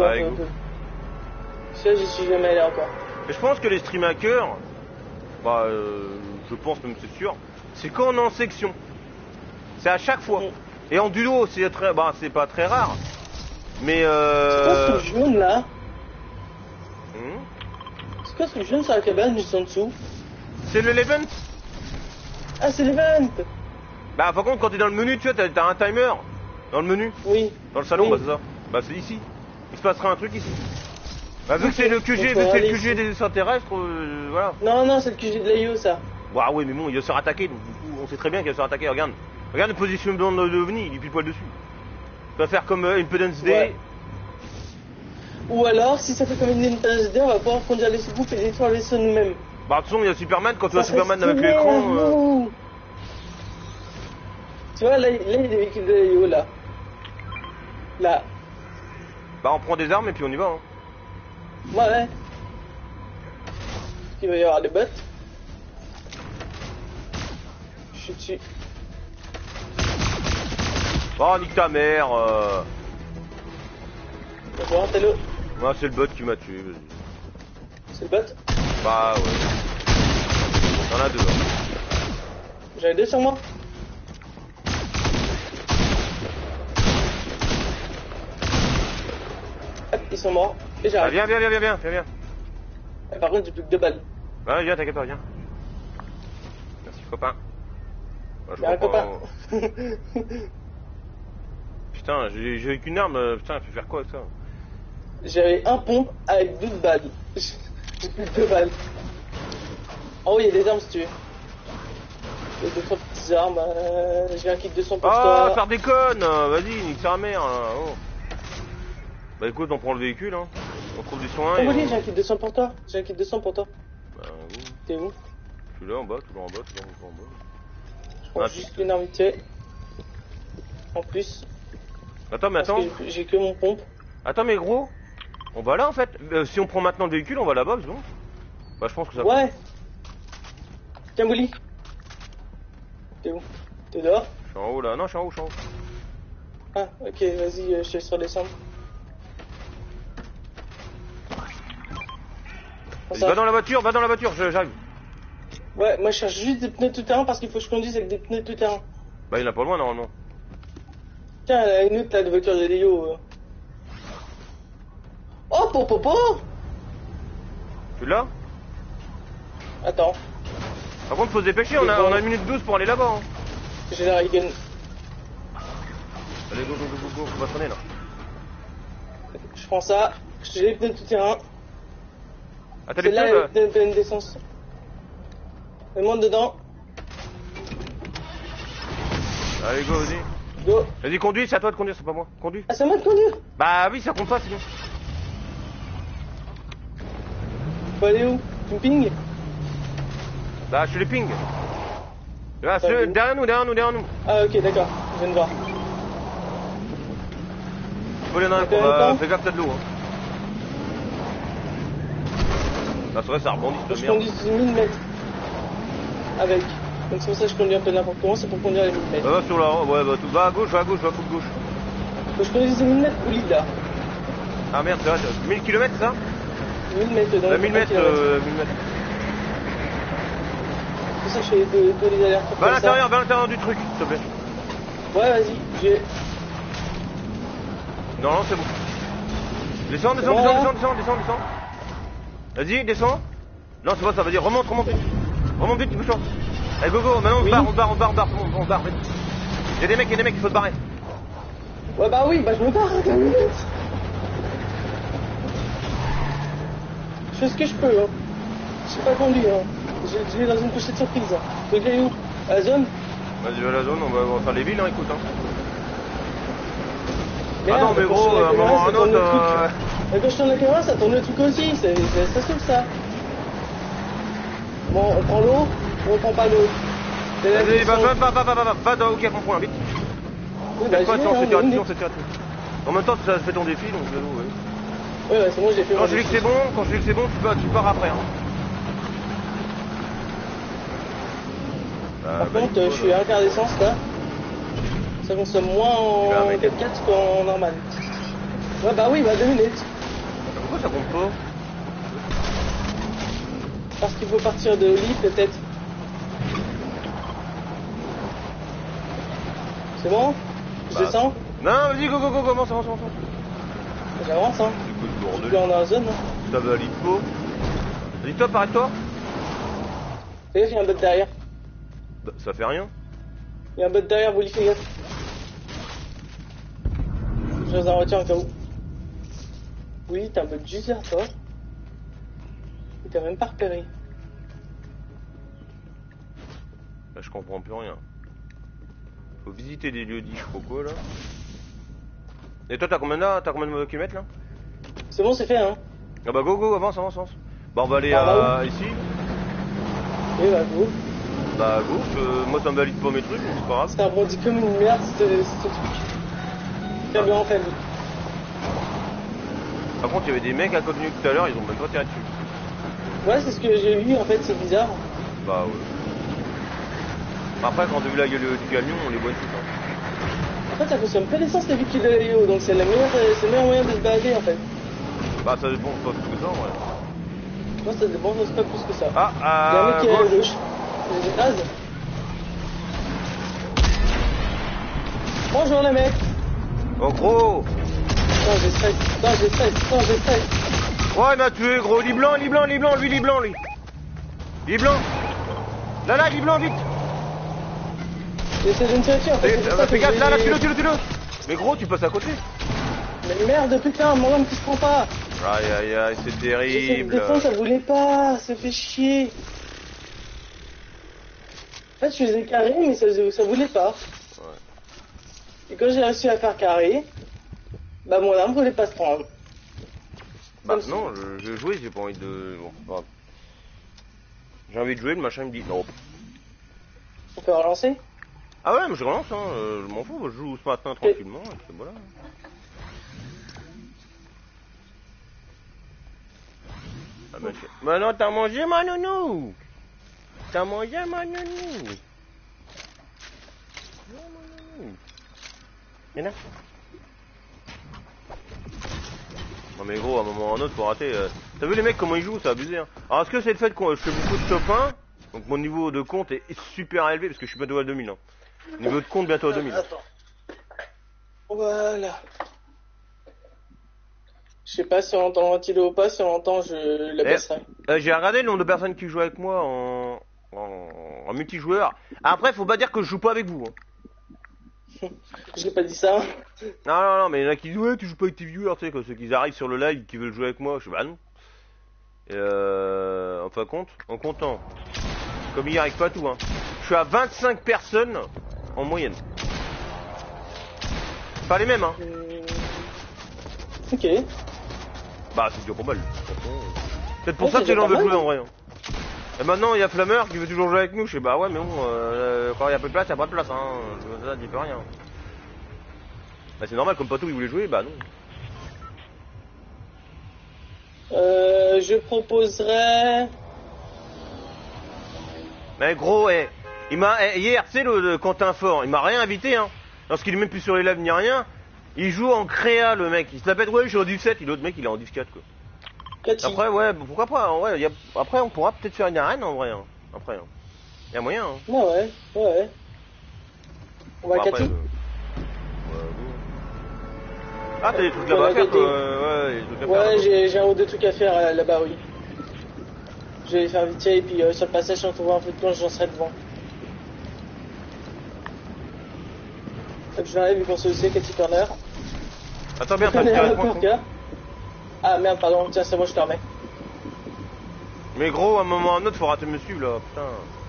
Ça, j'y suis jamais allé encore. Et je pense que les stream hackers, bah, je pense même, c'est sûr, c'est quand on est en section. C'est à chaque fois. Et en duo, c'est c'est pas très rare. Mais C'est quoi ce jaune là? C'est quoi ce jaune sur la cabane juste en dessous? C'est le l'event. Ah, c'est l'event. Bah par contre, quand t'es dans le menu, tu vois, t'as un timer. Dans le menu. Oui. Dans le salon, bah c'est ça. Bah c'est ici. Il se passera un truc ici. Bah vu que c'est le QG, des extraterrestres, voilà. Non, c'est le QG de l'AIO ça. Bah oui, mais bon, il va se faire attaquer, donc du coup, on sait très bien qu'il va se faire attaquer, regarde. Regarde le positionnement de l'OVNI, il est pile poil dessus. Ça va faire comme Impedance Day. Ouais. Ou alors, si ça fait comme une Impedance Day, on va pouvoir conduire les soucoupes et détruire les vaisseaux nous-mêmes. Bah de toute façon, il y a Superman, quand tu vois Superman avec l'écran... Tu vois, là, il y a des véhicules de l'AIO, là. Là. Bah on prend des armes et puis on y va. Hein. Ouais. Il va y avoir des bots. Je suis dessus. Oh, nique ta mère. Bonjour, t'es là. Ouais, c'est le bot qui m'a tué, vas-y. C'est le bot. Bah ouais. Y'en a deux. Hein. J'avais deux sur moi. Hop, ils sont morts. Et Ah, j'arrive. viens. Par contre, j'ai plus que 2 balles. Ouais, viens, t'inquiète pas, viens. Merci, copain. Ouais, je Y'a un crois copain. pas- Putain, j'ai qu'une arme, putain, elle peut faire quoi avec ça? J'avais un pompe avec 12 balles. J'ai plus que 2 balles. Oh oui, il y a des armes si tu veux. Il y a 2-3 petites armes. J'ai un kit de sang pour Ah, toi. ça déconne. Vas-y, nique sa mère. Oh. Bah écoute, on prend le véhicule, hein. On trouve du soin et... J'ai un kit de sang pour toi. J'ai un kit de sang pour toi. Bah oui. T'es où? Je suis là en bas, toujours en bas. Je prends Ah, juste une arme vite fait. En plus. Attends, mais Parce attends. que j'ai que mon pompe. Attends, mais gros. On va là en fait. Si on prend maintenant le véhicule, on va là-bas, c'est bon. Bah je pense que ça va. Ouais. Tiens, Bouli. T'es où? T'es dehors? Je suis en haut là. Non, je suis en haut. Ah, ok, vas-y, je te laisse redescendre. Va dans la voiture, j'arrive. Ouais, moi je cherche juste des pneus tout terrain parce qu'il faut que je conduise avec des pneus tout terrain. Bah il en a pas loin normalement. Tiens, une autre là de voiture de Léo. Oh, popo. Tu l'as? Attends, Par contre, faut se dépêcher, on a 1 minute 12 pour aller là-bas. Hein. j'ai la Reagan. Allez, go, on va traîner là. Je prends ça, j'ai les pneus tout terrain. Ah, t'as les C'est là pneus les pneus d'essence. Et monte dedans. Allez, go, vas-y. Go. Vas-y, conduis, c'est à toi de conduire, c'est pas moi. Conduis. Ah, c'est à moi de conduire. Bah oui, ça compte pas sinon. Faut aller où? Tu me pinges? Bah, je suis les ping. Là, T'as vu? derrière nous. Ah, ok, d'accord, je viens de voir. Faut les nains, fais gaffe, t'as de l'eau. Hein. Ah, c'est vrai, ça rebondit Faut que cette je merde. conduise 1000 mètres. Avec. Donc c'est pour ça que je conduis un peu n'importe comment, c'est pour conduire les 1000 mètres. Va sur la ouais, bah, va à gauche, va full gauche. Faut que je conduise les 1000 mètres, Bouli, là. Ah merde, c'est vrai, 1000 km ça? 1000 mètres dans 1000 mètres, 1000 mètres. C'est pour ça que je fais deux les allers-retours. Va à comme ça. l'intérieur du truc, s'il te plaît. Ouais, vas-y, j'ai. Non, c'est bon. Descends. Vas-y, descends. Non, c'est pas ça, vas-y, remonte vite. Remonte vite, tu peux chaud. Allez, go, maintenant on se barre, on se barre, vite. Y'a des mecs, il faut se barrer. Ouais, bah oui, bah je me barre, 2 minutes. Je fais ce que je peux, hein. Je sais pas conduire, hein. Je vais dans une pochette surprise. Tu veux que j'aille où? À la zone? Vas-y, va à la zone, on va faire les villes, hein, écoute. Hein. Mais Ah non, mais gros, à un moment ou un autre. Mais quand je tourne la caméra, ça tourne le truc aussi, ça sauve ça. Bon, on prend l'eau ou on prend pas l'eau? Vas-y, va dans au cap en point, vite. Oui, bah, Pas j'y de vais, chance, hein, c'est tiré. En même temps, ça fait ton défi, donc ouais. Ouais, c'est bon, j'ai fait. Quand je dis que c'est bon, tu pars après. Hein. Par contre, je suis à un quart d'essence là. Ça consomme moins en 4x4 qu'en normal. Ouais, bah oui, bah 2 minutes. Pourquoi ça compte pas? Parce qu'il faut partir de Oli peut-être. C'est bon? Je descends? Non, vas-y, go, avance. J'avance, hein. Du coup, Là, on est dans la zone. Hein. Ça va, l'IPO. Vas-y, top, arrête-toi. Fais gaffe, il y a un bot derrière. Ça fait rien. Il y a un bot derrière, vous lui faites gaffe. Je reste dans la voiture en cas où. Oui, t'as un bot juste derrière toi. Il t'a même pas repéré. Là, je comprends plus rien. Faut visiter des lieux dits, je sais pas quoi là. Et toi, t'as combien de kilomètres là? C'est bon, c'est fait, hein. Ah bah go, avance. Bah on va aller ici. Et bah go. Bah à gauche, moi ça me valide pas mes trucs, donc c'est pas grave. Ça rebondit comme une merde ce truc. Carburant faible. Par contre, il y avait des mecs à côté de nous tout à l'heure, ils ont même pas tiré dessus. Ouais, c'est ce que j'ai vu en fait, c'est bizarre. Bah ouais. Après, quand on a vu la gueule du camion, on les voit tout. Hein. fait, ça consomme pas d'essence les véhicules de Léo, donc c'est le meilleur moyen de se balader en fait. Bah ça dépend pas plus que ça, ouais. Moi, ça dépend, c'est pas plus que ça. Ah, Il y a un mec qui est à gauche. gauche. J'ai des gaz. Bonjour les mecs. Oh gros. Attends, j'ai stress. Ouais, il m'a tué, gros. Il est blanc, lui, il est blanc, lui. Il est blanc. Là, il est blanc, vite. J'essaie de me tirer dessus en fait. Fais gaffe, là, tue-le. Mais gros, tu passes à côté. Mais merde, putain, mon homme qui se prend pas. Aïe, c'est J'essaie de terrible. défendre, ça voulait pas, ça fait chier. En fait, je faisais carré, mais ça voulait pas. Ouais. Et quand j'ai réussi à faire carré, bah mon arme voulait pas se prendre. Bah non, je jouais, j'ai pas envie de... Bon, c'est pas grave. J'ai envie de jouer, le machin il me dit non. On peut relancer? Ah ouais, mais je relance, hein, je m'en fous, je joue ce matin tranquillement, et puis voilà. Ah, bah non, t'as mangé ma nounou. T'as mangé ma nounou. Viens là. Non mais gros, à un moment ou à un autre, faut rater. T'as vu les mecs comment ils jouent, c'est abusé. Hein. Alors est-ce que c'est le fait que je fais beaucoup de top 1, donc mon niveau de compte est super élevé parce que je suis bientôt à 2000. Hein. Niveau de compte bientôt à 2000. Attends. Voilà. Je sais pas si on entend ventiler ou pas, si on entend, je la baisserai. J'ai regardé le nombre de personnes qui jouent avec moi en multijoueur. Après, faut pas dire que je joue pas avec vous. Hein. J'ai pas dit ça. Non, mais il y en a qui disent ouais, tu joues pas avec tes viewers, tu sais, quand ceux qui arrivent sur le live qui veulent jouer avec moi, je dis bah non. Et enfin, en comptant. Comme hier avec Patou, hein. Je suis à 25 personnes en moyenne. Pas les mêmes, hein. Ok. Bah, c'est déjà pas mal. Peut-être pour ça que les gens veulent jouer en vrai. Hein. Et maintenant, il y a Flammer qui veut toujours jouer avec nous. Je sais, bah ouais, mais bon, quand il y a peu de place, il y a pas de place, hein. Ça dit pas rien. Bah, c'est normal, comme Patou il voulait jouer, bah non. Je proposerais. Mais gros, il m'a hier, tu sais, le Quentin Fort, il m'a rien invité, hein. Lorsqu'il est même plus sur les lives ni rien. Il joue en créa, le mec. Il se la pète, ouais, je suis en 17, et l'autre mec, il est en 14, quoi. Après, ouais, pourquoi pas, en vrai. Après, on pourra peut-être faire une arène, en vrai. Hein. Après, hein. Y a moyen, hein. Ouais. On va Après, Cathy. Ah, t'as des trucs là-bas à faire, ouais, des trucs à faire. Ouais, j'ai un ou deux trucs à faire là-bas, oui. Je vais les faire vite fait, et puis sur le passage, si on trouve un peu de planche, j'en serai devant. Faut que je l'enlève vu qu'on se le sait, Cathy Corner. Attends bien, t'as tiré le point. Ah merde, pardon, tiens, c'est moi, je te remets. Mais gros, à un moment ou à un autre, faut rater me suivre là, putain.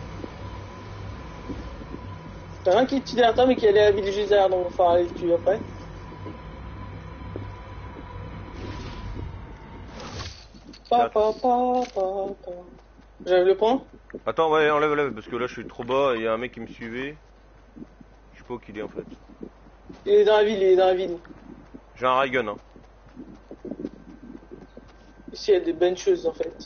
T'as un qui est petit derrière toi, mais qui allait à la ville juste derrière, donc on va falloir aller le tuer après. J'avais le point. Attends, ouais, enlève, parce que là je suis trop bas et il y a un mec qui me suivait. Je sais pas où qu'il est en fait. Il est dans la ville, J'ai un Raygun, hein. Ici, il y a des bonnes choses en fait.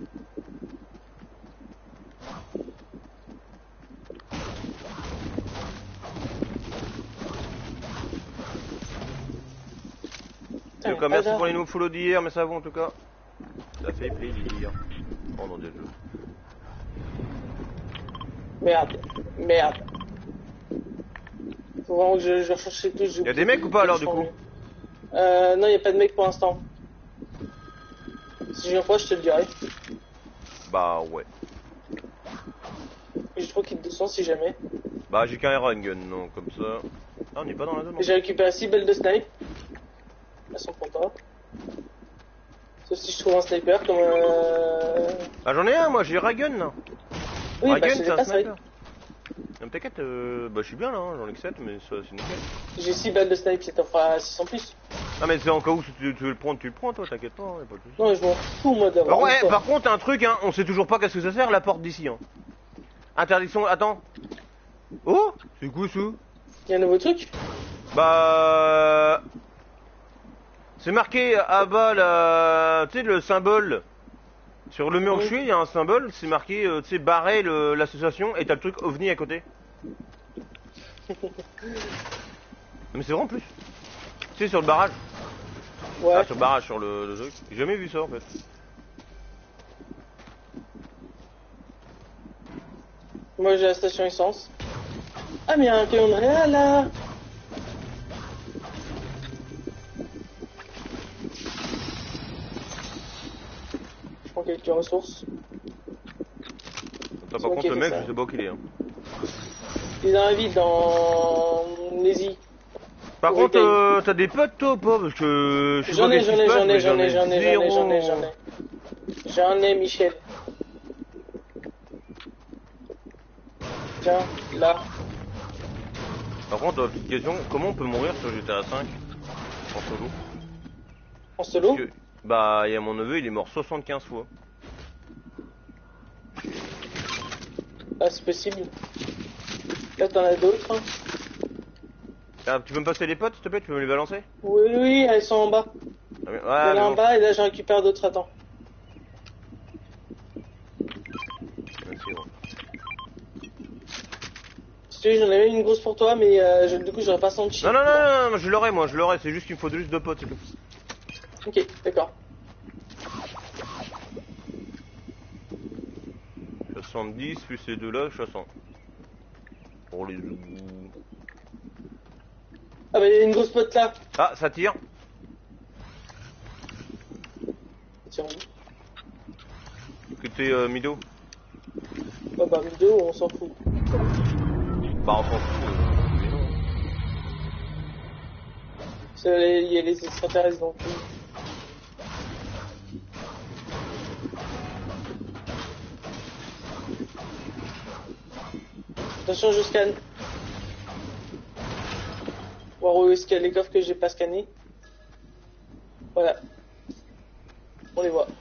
En tout cas, merci pour les nouveaux follow d'hier, mais ça va en tout cas. Ça fait plaisir. Oh non, Dieu. Merde. Faut vraiment que je recherche ces touches. Y'a des mecs ou pas alors du coup? Non, y a pas de mecs pour l'instant. Si j'en vois, je te le dirai. Bah ouais. J'ai trop kit de sang si jamais. Bah j'ai qu'un air gun, non, comme ça. Ah, on n'est pas dans la zone. J'ai récupéré 6 balles de snipe. Elles sont pour toi. Sauf si je trouve un sniper comme Ah j'en ai un, moi j'ai Raygun là. Oui, Raygun, bah, c'est un sniper. Non, t'inquiète, bah je suis bien là, hein. J'en ai que 7, mais ça c'est nickel. J'ai 6 balles de snipe, ça t'en fera 6 en plus. Ah mais c'est en cas où si tu veux le prendre, tu le prends toi, t'inquiète pas, y'a pas de soucis. Non, je m'en fous moi d'avoir. Ouais, par contre, un truc, hein, on sait toujours pas qu'est-ce que ça sert, la porte d'ici, hein. Interdiction, attends. Oh, c'est quoi ça? Y'a un nouveau truc? Bah... C'est marqué à bas, là, tu sais, le symbole. Sur le mur où je suis, il y a un symbole, c'est marqué, tu sais, barrer l'association, et t'as le truc OVNI à côté. Mais c'est vraiment plus. Tu sais, sur le barrage. Ouais. Ah, sur le barrage, sur le truc. J'ai jamais vu ça en fait. Moi j'ai la station essence. Ah mais il y a un camion de réal là. Je prends quelques ressources. Par contre, le mec, je sais pas où qu'il est. Hein. Il est dans la ville, dans Nézy. Par contre, t'as des potes toi ou pas? Parce que je sais pas qu'est-ce qui se passe, mais j'en ai, Michel. Tiens, là. Par contre, petite question, comment on peut mourir sur GTA 5 en solo? En solo? Parce que, bah, il y a mon neveu, il est mort 75 fois. Ah, c'est possible. Là, t'en as d'autres. Hein. Ah, tu peux me passer les potes, s'il te plaît? Tu peux me les balancer? Oui, oui, elles sont en bas. Ah, mais... Elle est en bas et là, j'en récupère d'autres. Attends. Merci, gros. Si tu veux, j'en avais une grosse pour toi, mais du coup, j'aurais pas senti. Non, je l'aurai, moi, je l'aurai. C'est juste qu'il me faut juste deux potes, c'est tout. Ok, d'accord. 70 plus ces deux-là, 60. Pour les... Ah bah, il y a une grosse pote là. Ah, ça tire. Tiens. Que t'es Mido? Ah bah, Mido, on s'en fout. Bah, on s'en fout. Il y a les extraterrestres donc. Attention, je scanne. Voir où est-ce qu'il y a les coffres que j'ai pas scannés. Voilà. On les voit.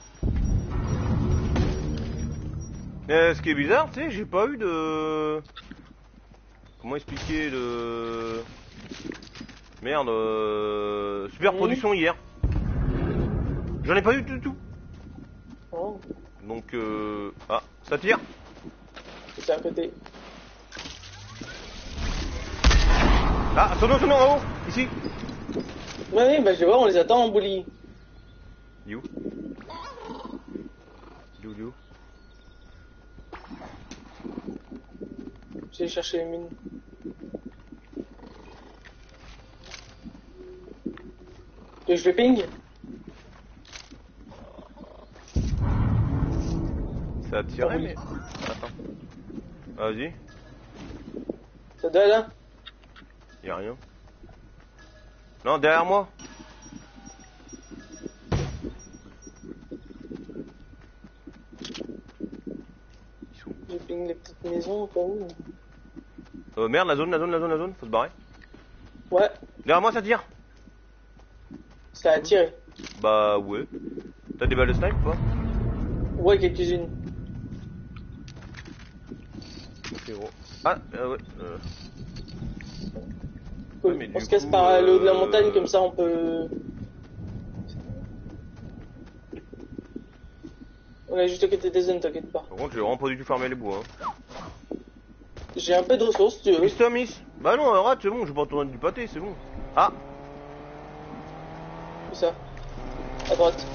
Ce qui est bizarre, tu sais, j'ai pas eu de... Comment expliquer de... Merde, super production hier. J'en ai pas eu du tout. Oh. Donc, ah, ça tire. C'est à côté. Ah, son nom, en haut, ici. Ouais, bah je vais voir, on les attend en bouli. You. You. J'ai cherché les mines. Et je le ping. Ça a tiré, mais... Attends. Vas-y. Ça doit là. Y'a rien. Non, derrière moi. J'ai ping les petites maisons au cas où. Merde, la zone, faut se barrer. Ouais. Derrière moi, ça tire. Ça a tiré. Bah ouais. T'as des balles de snipe ou pas? Ouais, quelques-unes. Ok, gros. Ah, ouais. Cool. Ouais, On se casse par le haut de la montagne, comme ça on peut... On est juste à côté des zones, t'inquiète pas. Par contre, j'ai vraiment pas du tout farmé les bois. Hein. J'ai un peu de ressources, si tu veux. Miss. Bah non, rate, c'est bon, je vais pas tourner du pâté, c'est bon. Ah. Où ça? À droite.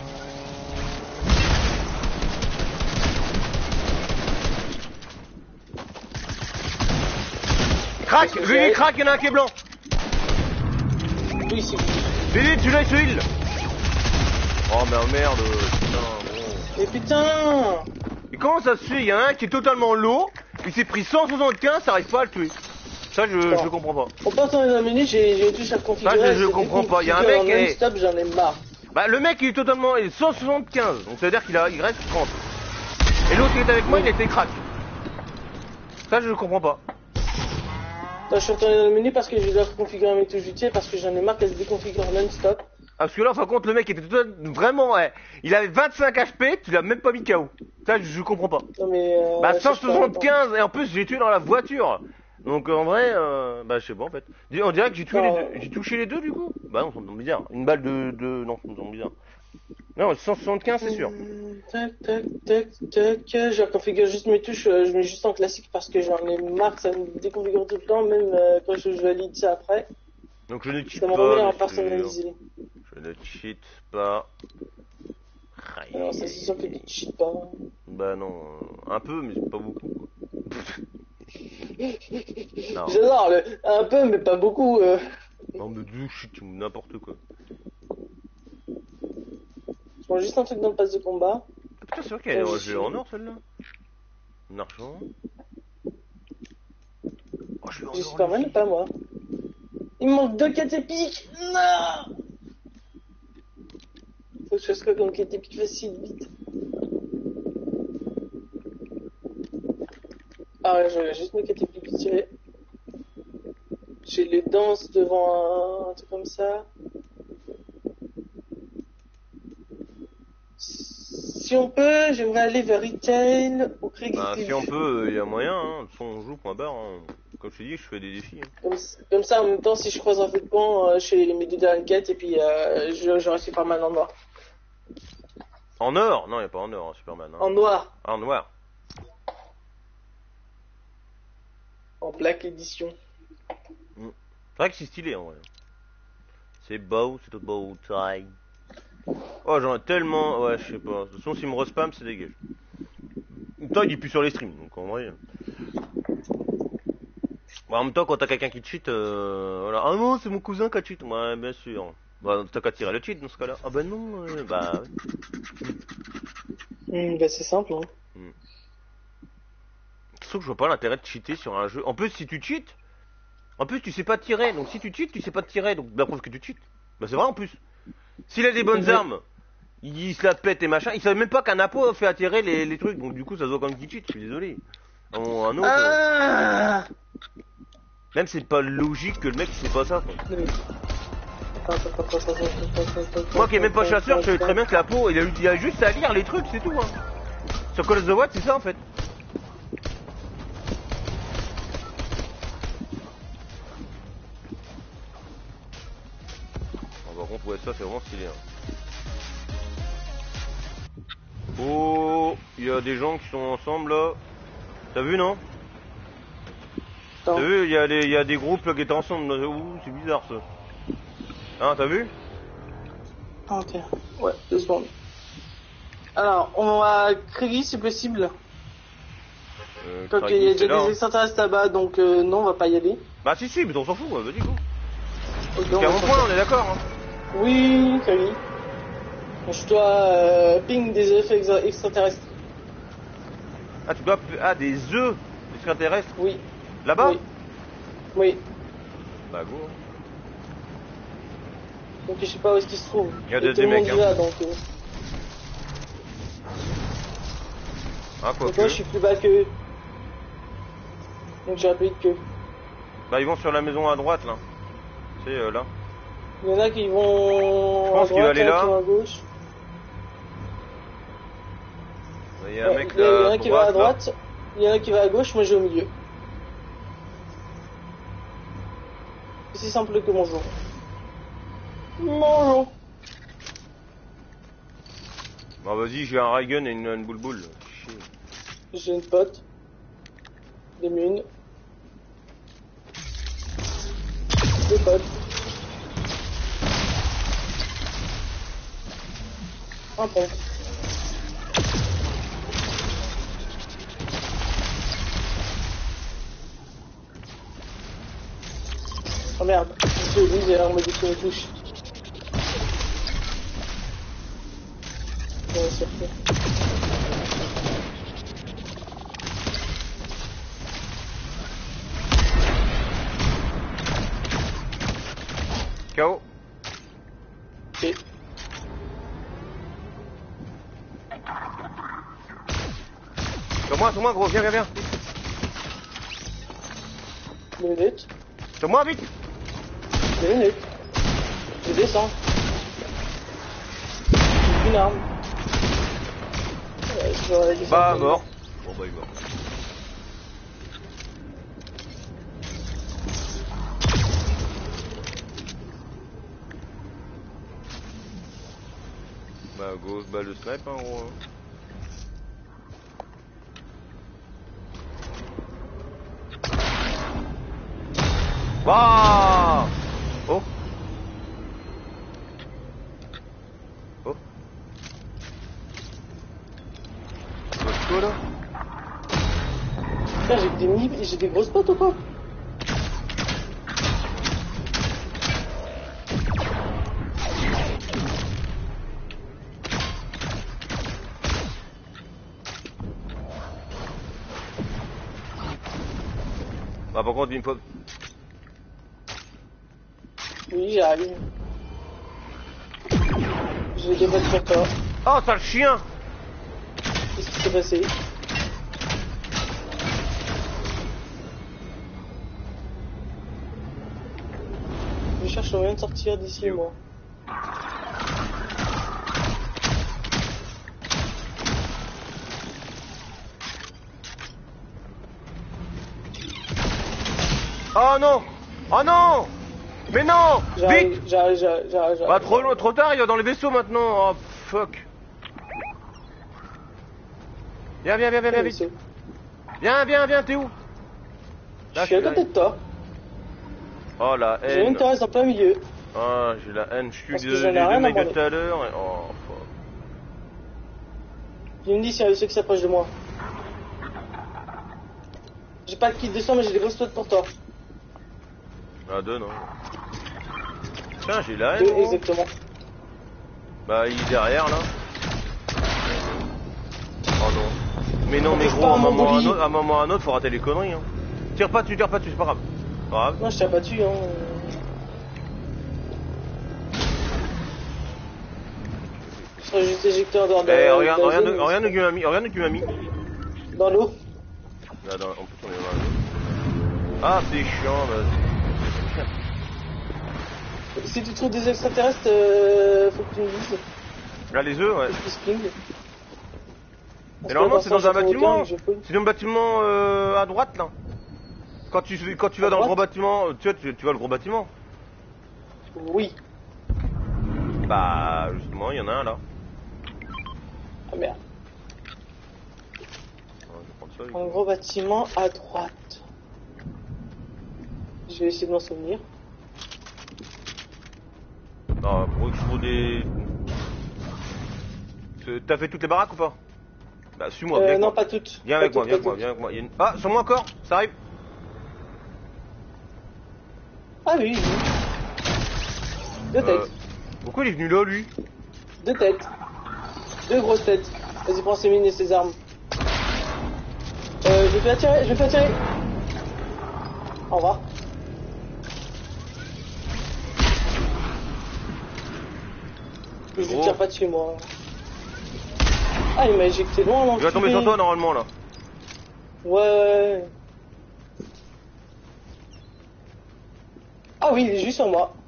Crac, Lily, crac, y'en a un qui est blanc. Oui, ici. Lily, tu l'as sur l'île. Oh merde, putain, bon. Mais putain! Et comment ça se fait? Il y en a un qui est totalement low, il s'est pris 175, ça arrive pas à le tuer. Ça, je comprends pas. On passe dans les minutes, j'ai tout à configurer. Ça, je comprends pas. Il y a un mec qui est... stop, j'en ai marre. Bah, le mec, il est totalement... Il est 175, donc ça veut dire qu'il reste 30. Et l'autre qui est avec moi, il était crack. Ça, je comprends pas. Attends, je suis retourné dans le menu parce que je dois configurer mes touches utiles parce que j'en ai marre qu'elles se déconfigurent non-stop. Ah, parce que là, en fin de compte, le mec était vraiment... Ouais, il avait 25 HP, tu l'as même pas mis KO. Ça, je comprends pas. Non, mais... Bah, 175, et en plus, j'ai tué dans la voiture. Donc, en vrai, bah, je sais pas, en fait. On dirait que j'ai tué les deux. J'ai touché les deux, du coup? Bah non, ça me semble bizarre. Une balle de... Non, ça me semble bizarre. Non, 175, c'est sûr. Tac. Je reconfigure juste mes touches, je mets juste en classique parce que j'en ai marre que ça me déconfigure tout le temps, même quand je valide ça après. Donc je ne cheat Ça me remet en pas, personnalisé. je ne cheat pas. Alors ça c'est sûr que tu cheats pas. Bah non, un peu mais pas beaucoup quoi. Non. J'adore un peu mais pas beaucoup. Non mais du shit, n'importe quoi. Je prends juste un truc dans le pass de combat. Ah, putain c'est vrai qu'elle est en or celle-là. En argent. Oh je vais en J'ai or. Superman ou pas moi? Il me manque 2 quêtes épiques. Non. Faut que je fasse quoi comme quête épique facile, vite. Ah ouais, je vais juste mes quêtes épiques tirées. J'ai les danses devant un truc comme ça. Si on peut, j'aimerais aller vers Retail ou Craig. Bah si on peut, y a moyen, hein. De toute façon on joue, point barre. Hein. Comme je te dis, je fais des défis. Hein. Comme ça, en même temps, si je croise un feu de camp, je fais mes 2 dernières quêtes et puis je reste Superman en noir. En or? Non, y a pas en or, hein, Superman. Hein. En noir. Ah, en noir. En black édition. C'est vrai que c'est stylé en vrai. C'est beau, c'est tout beau, taille. Oh, j'en ai tellement. Ouais, je sais pas. De toute façon, s'il me respam, c'est dégage. Toi, il est plus sur les streams, donc en vrai. Bon, en même temps, quand t'as quelqu'un qui te cheat, voilà. Ah non, c'est mon cousin qui a cheat. Ouais, bien sûr. Bah, t'as qu'à tirer le cheat dans ce cas-là. Ah bah non, bah. Bah, c'est simple, hein. Sauf que je vois pas l'intérêt de cheater sur un jeu. En plus, si tu cheats, en plus, tu sais pas tirer. Donc, si tu cheats, tu sais pas tirer. Donc, la preuve que tu cheats. Bah, c'est vrai en plus. S'il a des bonnes armes, il se la pète et machin. Il savait même pas qu'un apo fait attirer les trucs. Donc, du coup, ça se voit comme qu'il cheat. Je suis désolé. Un autre. Même c'est pas logique que le mec sait pas ça. Quoi. Moi qui est même pas chasseur, je savais très bien que l'apo, il a juste à lire les trucs, c'est tout. Hein. Sur Call of the Wild, c'est ça en fait. Par contre, ouais, ça c'est vraiment stylé. Hein. Oh, il y a des gens qui sont ensemble là. T'as vu, non? T'as vu, il y a des groupes là, qui étaient ensemble. Ouh, c'est bizarre ça. Hein, t'as vu? Ok, ouais, 2 secondes. Alors, on va Craigie si possible. Tant qu'il y a déjà des extraterrestres là-bas, donc non, on va pas y aller. Bah si, mais on s'en fout, vas-y, go. Okay, on est d'accord, hein. Oui, Craigie. Je dois ping des œufs extraterrestres. Ah, tu dois... Ah, des œufs extraterrestres? Oui. Là-bas? Oui. Bah, go. Donc je sais pas où est-ce qu'ils se trouvent. Il y a des mecs, hein. Là, donc, Ah, quoi donc que... moi je suis plus bas qu'eux. Donc j'ai un peu vite qu'eux. Bah ils vont sur la maison à droite là. C'est là. Il y en a qui vont je pense qu'il va aller là. À gauche. Il y a un mec là. Il y en a qui va à droite. Là. Il y en a qui va à gauche, moi je vais au milieu. C'est simple que bonjour. Bonjour. Bon vas-y, j'ai un Raygun et une boule. J'ai une pote. Des mines. Des potes. Un pompe. Oh merde, je l'ai dit, j'ai modifié les touches. Ouais, c'est fait. KO. Ok. Sur moi gros, viens. 2 minutes. Sur moi vite. 2 minutes. Je descends. J'ai une arme. Bah mort. Bon bah il va. Bah go, balle de snipe hein gros. Waouh. Oh. Oh. Quoi là? Putain, j'ai des grosses potes ou quoi? Bah par contre une fois... Oui, j'arrive. J'ai des potes pour toi. Oh sale chien! Qu'est-ce qui s'est passé? Je cherche le moyen de sortir d'ici, moi. Oh non! Oh non! Mais non! Vite! J'arrive. Bah trop tard, il est dans les vaisseaux maintenant. Oh fuck. Viens vite. Viens, t'es où? Je suis à côté de toi. Oh la J'ai haine. une terrasse en plein milieu. Ah j'ai la haine, je suis Parce que de j'en ai rien à mec de branler. tout à l'heure. Et... Oh fuck. Il me dit s'il y a ceux qui s'approchent de moi. J'ai pas le kit de sang mais j'ai des grosses potes pour toi. Ah deux non. Putain j'ai la haine. Deux, gros. exactement. Bah il est derrière là. Oh non. Mais non mais Touche gros, pas à à un mon moment bouli. à un moment ou à un autre faut rater les conneries hein. Tire pas dessus, c'est pas grave. Pas grave. Non, je t'ai abattu, hein. Je serais juste éjecteur dans Eh, la regarde zone, où tu m'as mis. Dans l'eau. Là, en plus on est dans l'eau. Ah c'est chiant là. Si tu trouves des extraterrestres, faut que tu me dises. Là les œufs ouais. Que je puisse ping. Et normalement c'est dans un bâtiment. Je fouille. C'est dans le bâtiment à droite là. Quand tu vas À dans le droite gros bâtiment, tu vois le gros bâtiment. Oui. Bah justement il y en a un là. Ah merde. Ouais, je vais prendre ça. Un gros bâtiment à droite. Je vais essayer de m'en souvenir. Non, pour que je trouve des... T'as fait toutes les baraques ou pas? Bah suis-moi, viens avec Non, moi. pas toutes. Viens Pas avec moi, toutes, viens avec pas moi, toutes. viens avec moi. Il y a une... Ah, sur moi encore. Ça arrive. Ah oui, oui. Deux têtes. Pourquoi il est venu là lui? Deux têtes. Deux grosses têtes. Vas-y, prends ses mines et ses armes. Je vais faire attirer. Au revoir. Je Gros. tire pas dessus, moi. Ah, il m'a éjecté loin, Il va tomber sur toi normalement là. Ouais. Ah oui, il est juste sur moi.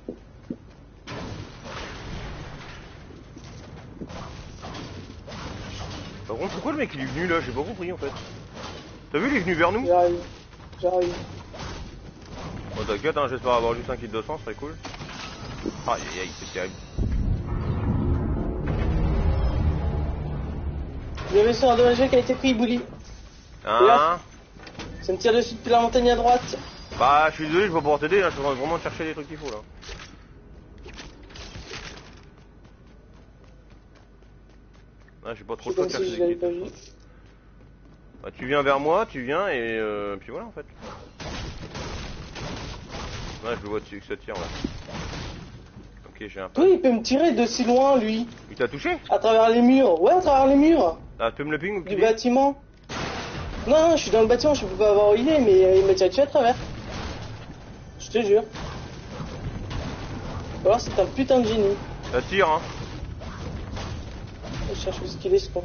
Par contre, pourquoi le mec il est venu là? J'ai pas compris en fait. T'as vu, il est venu vers nous? J'arrive. Bon t'inquiète, hein, j'espère avoir juste un kit de sang, ce serait cool. Aïe aïe aïe, c'est terrible. Le vaisseau endommagé qui a été pris, Bouli. Hein? Ça me tire dessus depuis la montagne à droite. Bah je suis désolé, je vais pas pouvoir t'aider, hein, je suis en train vraiment de chercher les trucs qu'il faut là. Ah, j'ai pas trop C'est le choix comme de si je chercher l'avais des pas kits. vu. Bah, tu viens vers moi, tu viens et puis voilà en fait. Ouais, je le vois dessus que ça tire là. Ok, j'ai un peu. Oui, il peut me tirer de si loin, lui. Il t'a touché? À travers les murs. Ouais, à travers les murs. Ah, tu peux me le ping ou Du qu'il est? bâtiment. Non, je suis dans le bâtiment, je peux pas voir où il est, mais il m'a tiré dessus à travers. Je te jure. Ou alors c'est un putain de génie. Ça tire hein. Je cherche où ce qu'il est, ce con.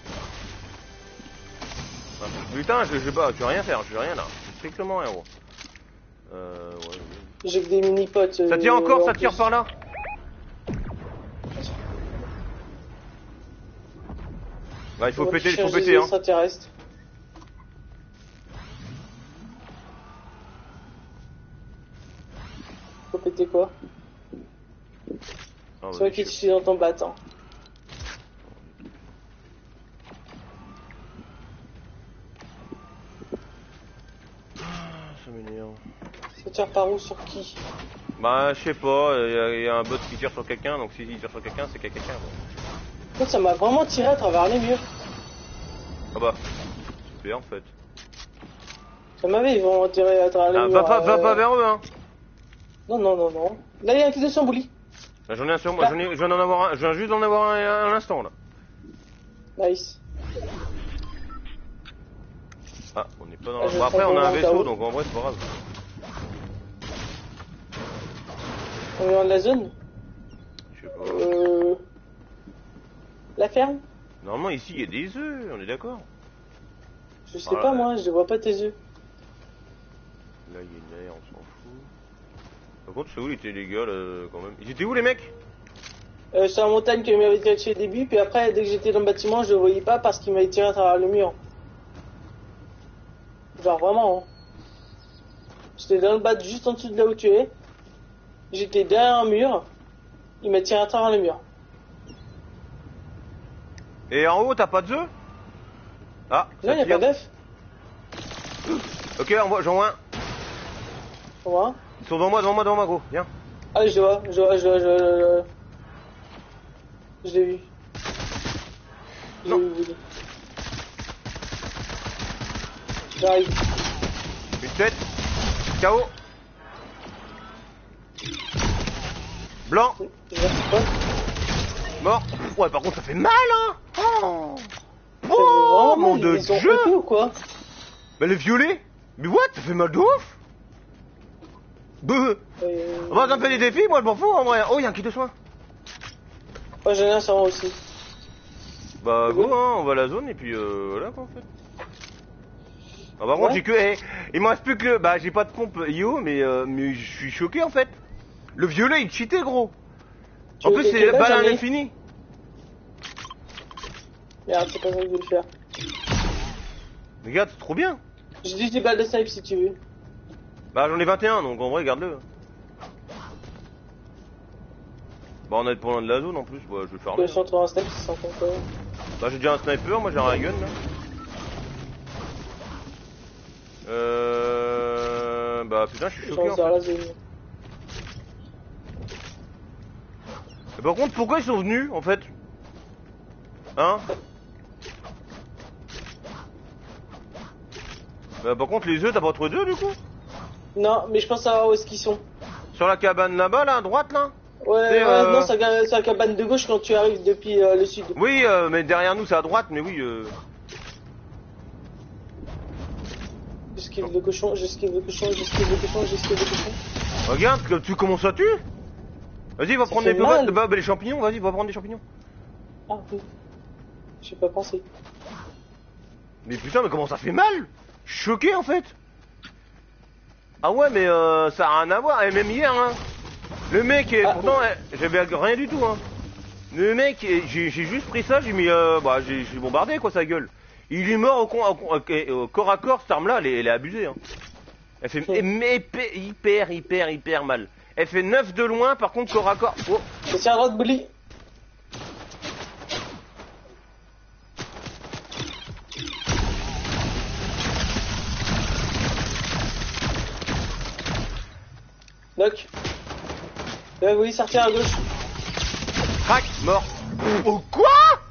Ah, putain, je sais pas, tu vas rien faire, je vais rien là. Strictement rien gros. Ouais. J'ai que des mini-potes. Ça tire encore, en ça tire plus. par là. Bah, il faut péter, il faut Cherche des péter hein. extraterrestres. Faut péter quoi? Ah, Soit vas-y, qui te dans ton battant. ça m'énerve. Ça tire par où, sur qui? Bah, je sais pas, il y a un bot qui tire sur quelqu'un, donc s'il tire sur quelqu'un, c'est qu'il y a quelqu'un. Bon. En fait, ça m'a vraiment tiré à travers les murs. Ah bah, super en fait. Ça m'avait vraiment tiré à travers les murs. Va pas vers eux, hein. Non. Là, il y a un qui descend, Bouli. Bah, j'en ai un sur moi, je viens d'en avoir un, je viens juste d'en avoir un à l'instant là. Nice. Ah, on est pas dans la... Bon, après, on a un vaisseau, donc en vrai, c'est pas grave. On est dans la zone? Je sais pas. La ferme? Normalement, ici, il y a des œufs, on est d'accord. Je sais pas, moi, je vois pas tes œufs. Là, il y a une aire, on s'en fout. Par contre, c'est où les gars, là, quand même? Ils étaient où, les mecs? C'est la montagne qui m'avait tiré dessus au début, puis après, dès que j'étais dans le bâtiment, je le voyais pas parce qu'il m'avait tiré à travers le mur. Genre vraiment, hein. J'étais dans le bas juste en dessous de là où tu es. J'étais derrière un mur. Il m'a tiré à travers le mur. Et en haut, t'as pas d'œufs? Ah, non, y'a pas d'œuf. Ok, j'en vois un. On voit. Ils sont devant moi, gros. Viens. Ah, je vois. Je l'ai vu. Non. J'arrive. Une tête. KO. Blanc. Mort. Ouais, par contre, ça fait mal, hein. Oh, mon de Dieu. Ou quoi? Mais les violets. Mais what? Ça fait mal de ouf. Bah, ça me fait des défis, moi, je m'en fous, en vrai. Oh, y'a un kit de soin. Ouais, j'en ai un sur moi aussi. Bah, go, hein, on va à la zone, et puis, voilà, quoi, en fait. Ah, par contre, j'ai que... il m'en reste plus que... Bah, j'ai pas de pompe IO, mais je suis choqué, en fait. Le violet, il cheatait, gros. En plus, c'est la balle à l'infini. Merde, c'est pas ça que je veux le faire. Regarde, c'est trop bien. J'ai dit des balles de snipe si tu veux. Bah, j'en ai 21, donc en vrai, garde-le. Bah, on est pas loin de la zone, en plus. Bah, je vais faire... Je suis en train un snipe, c'est sans compte. Bah, j'ai déjà un sniper, moi j'ai un ray gun, là. Bah, putain, je suis choqué, en fait. Et par contre, pourquoi ils sont venus, en fait? Hein? Bah, par contre, les œufs, t'as pas trouvé d'œufs, du coup? Non, mais je pense savoir où est-ce qu'ils sont. Sur la cabane là-bas, là, à droite, là? Ouais, non, c'est la cabane de gauche quand tu arrives depuis le sud. Oui, mais derrière nous, c'est à droite, mais oui, J'esquive le cochon. Regarde, tu commences à tuer. Vas-y, va prendre les champignons, vas-y, va prendre des champignons. Ah oui. J'ai pas pensé. Mais putain, mais comment ça fait mal? Je suis choqué, en fait. Ah ouais, mais ça a rien à voir, et même hier, hein. Le mec, pourtant, j'avais rien du tout, hein. Le mec, j'ai juste pris ça, j'ai mis, j'ai bombardé, quoi, sa gueule. Il est mort au corps à corps, cette arme-là, elle est abusée, hein. Elle fait hyper mal. Elle fait 9 de loin, par contre, corps à corps. Oh. C'est un road bully. Doc. Oui, sortir à gauche. Crac, mort. Oh, quoi?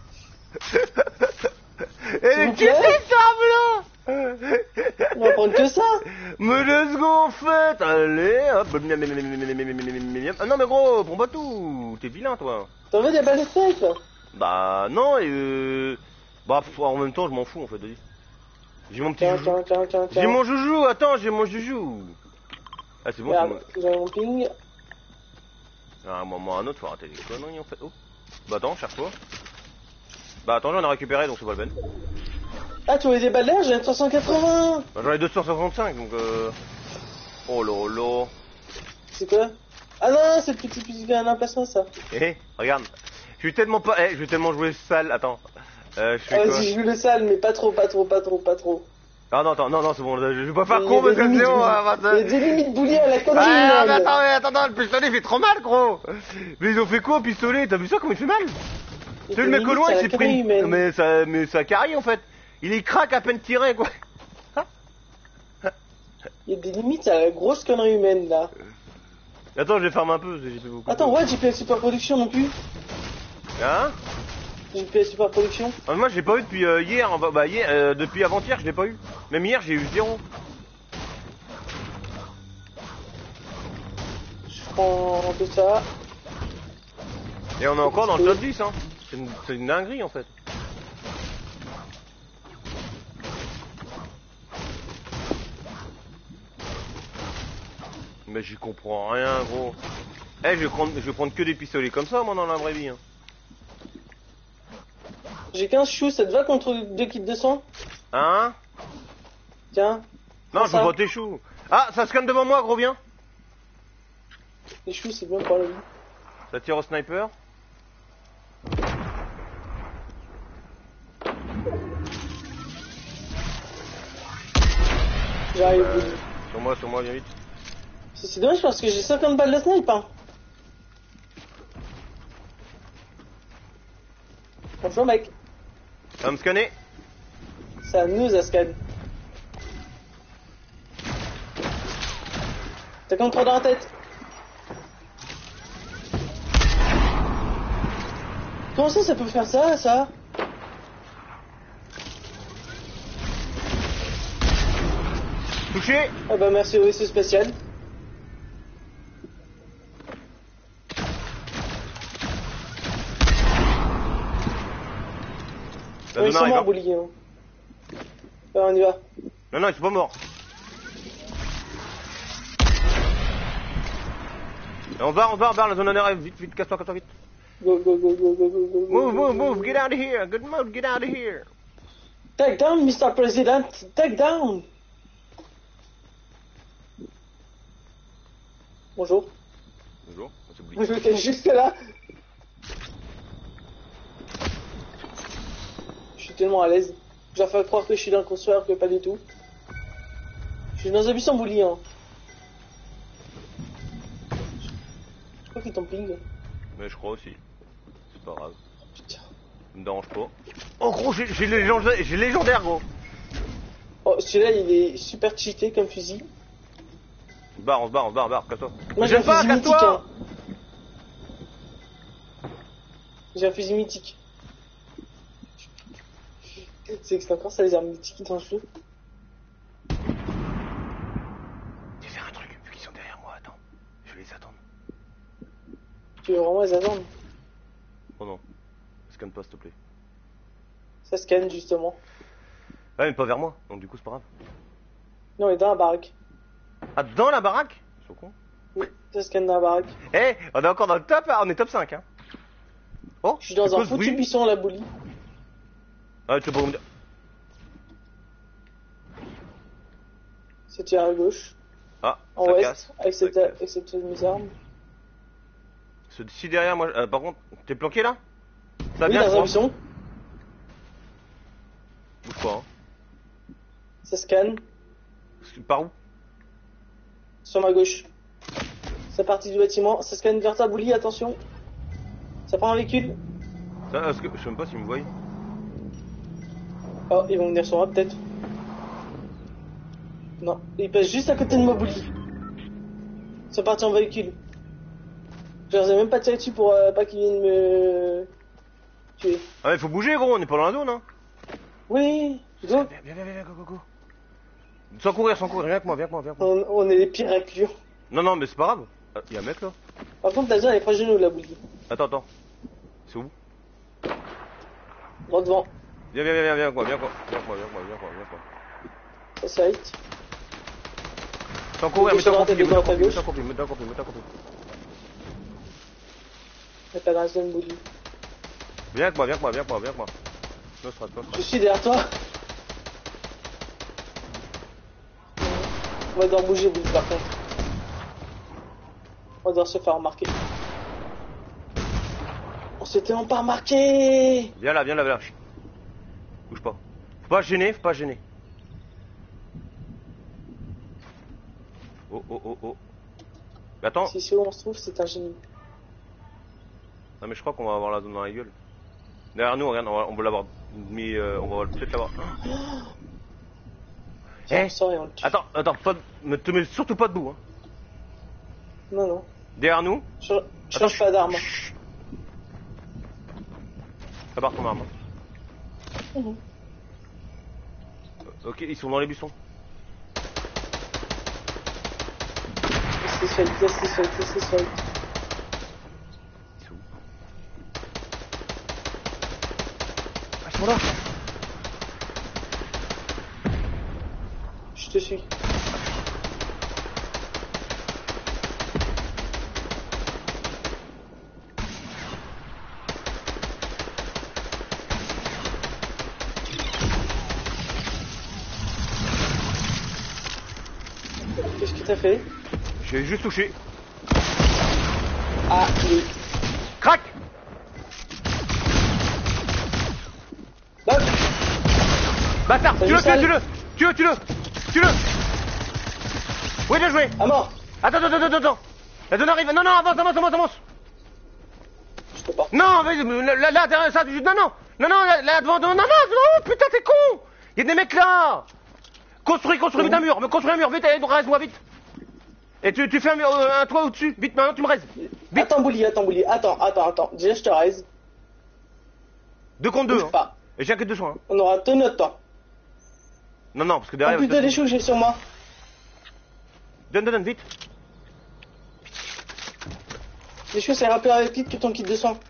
Et qui c'est ça, blanc? On va prendre que ça. Mais let's go, en fait. Allez, hop. Ah non, mais gros, prends pas tout. T'es vilain, toi. T'en veux des balles de snipe? Bah, non, bah, en même temps, je m'en fous, en fait, vas-y. J'ai mon petit joujou. Tiens. J'ai mon joujou, attends, j'ai mon joujou. Ah, c'est bon, merde, j'ai mon ping. À un moment ou à un autre, faut arrêter les conneries, en fait. Oh. Bah, attends, cherche-toi. Bah, attends, j'en ai récupéré, donc c'est pas le peine. Ah, tu veux des balles d'air? J'ai 380. Bah, j'en ai 265, donc Oh lolo. C'est quoi? Ah non, c'est le petit un emplacement, ça. Regarde. Je vais tellement jouer sale, attends. Vas-y, je joue le sale, mais pas trop. Ah non, c'est bon, je vais pas faire con parce que c'est bon. Il y a des limites boulier à la connerie. Ah, mais attends, le pistolet fait trop mal, gros. Mais ils ont fait quoi au pistolet? T'as vu ça, comment il fait mal? Tu sais, le mec au loin, il s'est pris mais ça carry en fait. Il est craque à peine tiré, quoi. Il y a des limites à la grosse connerie humaine là. Attends, je les ferme un peu, j'ai fait beaucoup. Attends, ouais, JPS Super Production non plus. Hein? JPS Super Production. Ah, moi, je l'ai pas eu depuis hier, bah hier, depuis avant-hier, je l'ai pas eu. Même hier, j'ai eu 0. Je prends tout ça. Et on est encore dans le top 10, hein. C'est une dinguerie en fait. Mais j'y comprends rien, gros. Eh, je vais prendre que des pistolets comme ça, moi, dans la vraie vie. Hein. J'ai 15 choux, ça te va contre 2 kits de sang? Hein? Tiens. Non, je veux pas tes choux. Ah, ça scanne devant moi, gros, viens. Les choux, c'est bien pour la vie. Ça tire au sniper. J'arrive. Sur moi, viens vite. C'est dommage parce que j'ai 50 balles de snipe, hein. Bonjour, mec. Ça va me scanner? Ça nous a scan. T'as comme 3 dans la tête. Comment ça peut faire ça? Touché. Ah bah merci au vaisseau spatial. La Ils sont morts, Bouli. Hein. On y va. Non, ils sont pas morts. Et on va, la zone en arrive, vite, casse-toi, vite. Go. Move, get out of here, good mode, get out of here. Take down, Mr. President, take down. Bonjour. Bonjour, on s'oublie. Je suis juste là. Je suis tellement à l'aise. Je vais faire croire que je suis dans le constructeur que pas du tout. Je suis dans un buisson Bouli, hein. Je crois qu'il tombe ping. Mais je crois aussi. C'est pas grave. Putain. Ça me dérange pas. Oh gros, j'ai légendaire gros. Oh, celui-là il est super cheaté comme fusil. On se barre, casse-toi. Moi j'ai un fusil mythique, hein. Casse-toi. J'ai un fusil mythique. C'est que c'est encore ça les armes mythiques dans le jeu. Je vais faire un truc, vu qu'ils sont derrière moi, attends. Je vais les attendre. Tu veux vraiment les attendre? Oh non. Scanne pas s'il te plaît. Ça scanne justement. Ouais mais pas vers moi, donc du coup c'est pas grave. Non, il est dans la baraque. Ah dans la baraque? Ils sont cons. Oui, ça scanne dans la baraque. Eh, on est encore dans le top, hein, on est top 5 hein. Oh, Je suis dans un foutu buisson la Bouli. Ah tu peux pas me dire. C'est tiré à gauche. Ah, En ça ouest, casse. avec Ça casse. cette mes armes. Ci derrière moi, par contre, t'es planqué là? Ça Oui, vient dans un buisson. Bouge pas hein. Ça scanne. Par où? Sur ma gauche. C'est parti du bâtiment. Ça scanne vers ta Bouli, attention. Ça prend un véhicule. Ça, parce que, je sais même pas s'ils me voient. Oh, ils vont venir sur moi peut-être. Non, ils passent juste à côté de ma Bouli. Ils sont partis en véhicule. Je leur ai même pas tiré dessus pour pas qu'ils viennent me tuer. Ah mais faut bouger gros, on est pas dans la zone hein. Oui, go. Viens, go. Sans courir, viens avec moi. On est les pires inclure. Non, mais c'est pas grave. Y'a un mec là. Par contre, la zone elle est proche de nous, la Bouli. Attends. C'est où? Droit devant. Viens avec moi. Ça s'arrête. Sans courir, mets-toi en compris. à gauche. Mets-toi en compris. Mais pas dans la zone Bouli. Viens avec moi. Non, ce sera pas. Je suis derrière toi. On va devoir bouger, Bouli, par contre. On va devoir se faire remarquer. On s'est tellement pas remarqué. Viens là. Chut. Bouge pas. Faut pas gêner. Oh. Mais attends. Si c'est où on se trouve, c'est un génie. Non mais je crois qu'on va avoir la zone dans la gueule. Derrière nous, regarde, on va l'avoir mis, on va peut-être l'avoir. On sort et on le tue. Attends, ne te mets surtout pas debout. Hein. Non, non. Derrière nous. Je change pas d'arme. Prépare ton arme. Mhm. Ok, ils sont dans les buissons. Laisse les fight. Ils sont où? Ah, ils sont là. Je te suis. Qu'est-ce que t'as fait? J'ai juste touché. Ah, oui. Crac! Bah, Bâtard! T'as Tue-le! vu ça, Tue-le! Oui, bien joué! à mort. Attends! La zone arrive! Non, avance! Je peux pas. Non, là, derrière ça, non, là, devant, non, putain, t'es con! Y'a des mecs là! Construis vite un mur, vite, allez, reste-moi vite! Et tu fais un toit au-dessus, vite, maintenant tu me raises! Vite! Attends, Bouli, attends. Déjà, je te raise. 2 contre 2, Bouge hein. pas. Et j'ai que 2 soins, hein. On aura tout notre temps. Non, parce que En derrière... plus de les choux que j'ai sur moi. Donne, vite! Les choux, c'est un peu rapide que ton kit de soin.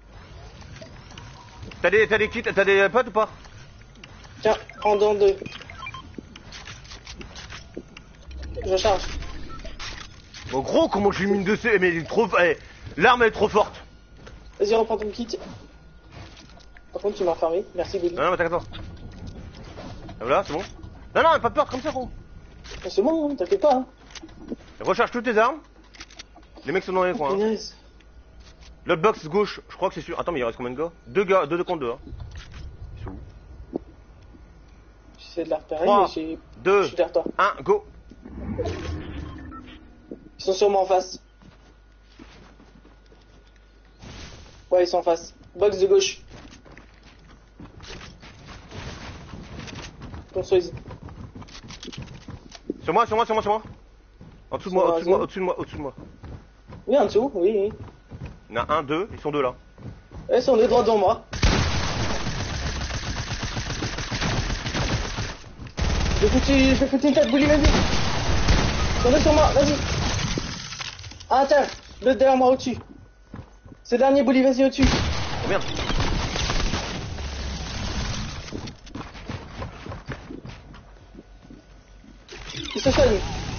T'as des kits, t'as des potes ou pas? Tiens, en dents 2. Je charge. Bon, gros, comment j'ai mis une de ces... Mais il est trop... l'arme, elle est trop forte. Vas-y, reprends ton kit. Par contre, tu m'as enfermé. Merci, Bouli. Non, mais t'inquiète pas. Voilà, c'est bon. Non, pas de peur, comme ça, gros. C'est bon, hein, t'inquiète pas. Hein. Recharge toutes tes armes. Les mecs sont dans les coins. Hein. Punaise. L'autre box gauche, je crois que c'est sûr. Attends, mais il reste combien de gars? 2 contre 2. Hein. Ils sont où? J'essaie de la repérer, 3, mais j'ai... 2, Je suis derrière toi. 1, go. Ils sont sûrement en face. Ouais, ils sont en face. Box de gauche. Construise. Sur moi. En dessous de moi, au-dessus de moi. Oui, en dessous, oui. Il y en a 1, 2, ils sont 2 là. Ils sont deux droits devant moi. Je vais foutre une tête, Bouli, vas-y. Ils sont deux sur moi, vas-y. Ah, tiens, l'autre derrière moi, au-dessus. C'est le dernier, Bouli, vas-y, au-dessus. Oh merde. Il se soigne.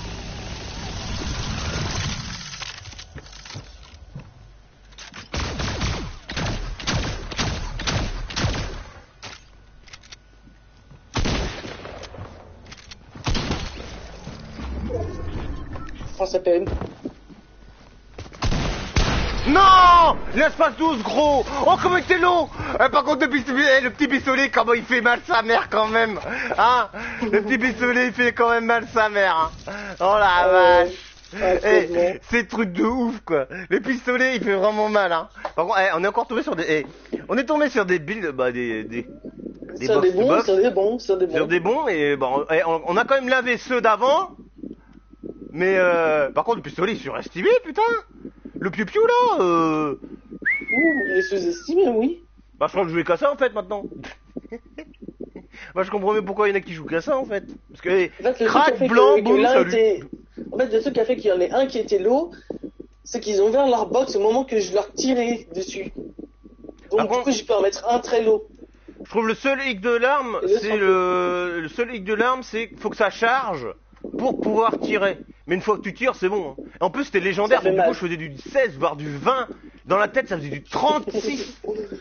France APM. Non! L'espace 12, gros! Oh, comment t'es long! Par contre, le petit pistolet, comment il fait mal sa mère quand même! Hein? Le petit pistolet, il fait quand même mal sa mère! Hein? Oh la vache! C'est truc de ouf, quoi! Le pistolet, il fait vraiment mal, hein! Par contre, on est encore tombé sur des... on est tombé sur des builds, Sur des bons, et bon, on a quand même lavé ceux d'avant, mais par contre, le pistolet, il est surestimé, putain! Le piou-piou là Ouh, il est sous-estimé, oui. Bah je crois que je jouais qu'à ça en fait maintenant. Bah je comprends mieux pourquoi il y en a qui jouent qu'à ça en fait. Parce que en fait, crack, blanc, boum, salut. En fait, le truc qui a fait qu'il y en ait un qui était low, c'est qu'ils ont ouvert leur box au moment que je leur tirais dessus. Donc du coup, je peux en mettre un très low. Je trouve le seul hic de l'arme, c'est le seul hic de l'arme, c'est qu'il faut que ça charge pour pouvoir tirer. Mais une fois que tu tires, c'est bon. Hein. Et en plus, c'était légendaire, donc du coup, je faisais du 16, voire du 20. Dans la tête, ça faisait du 36.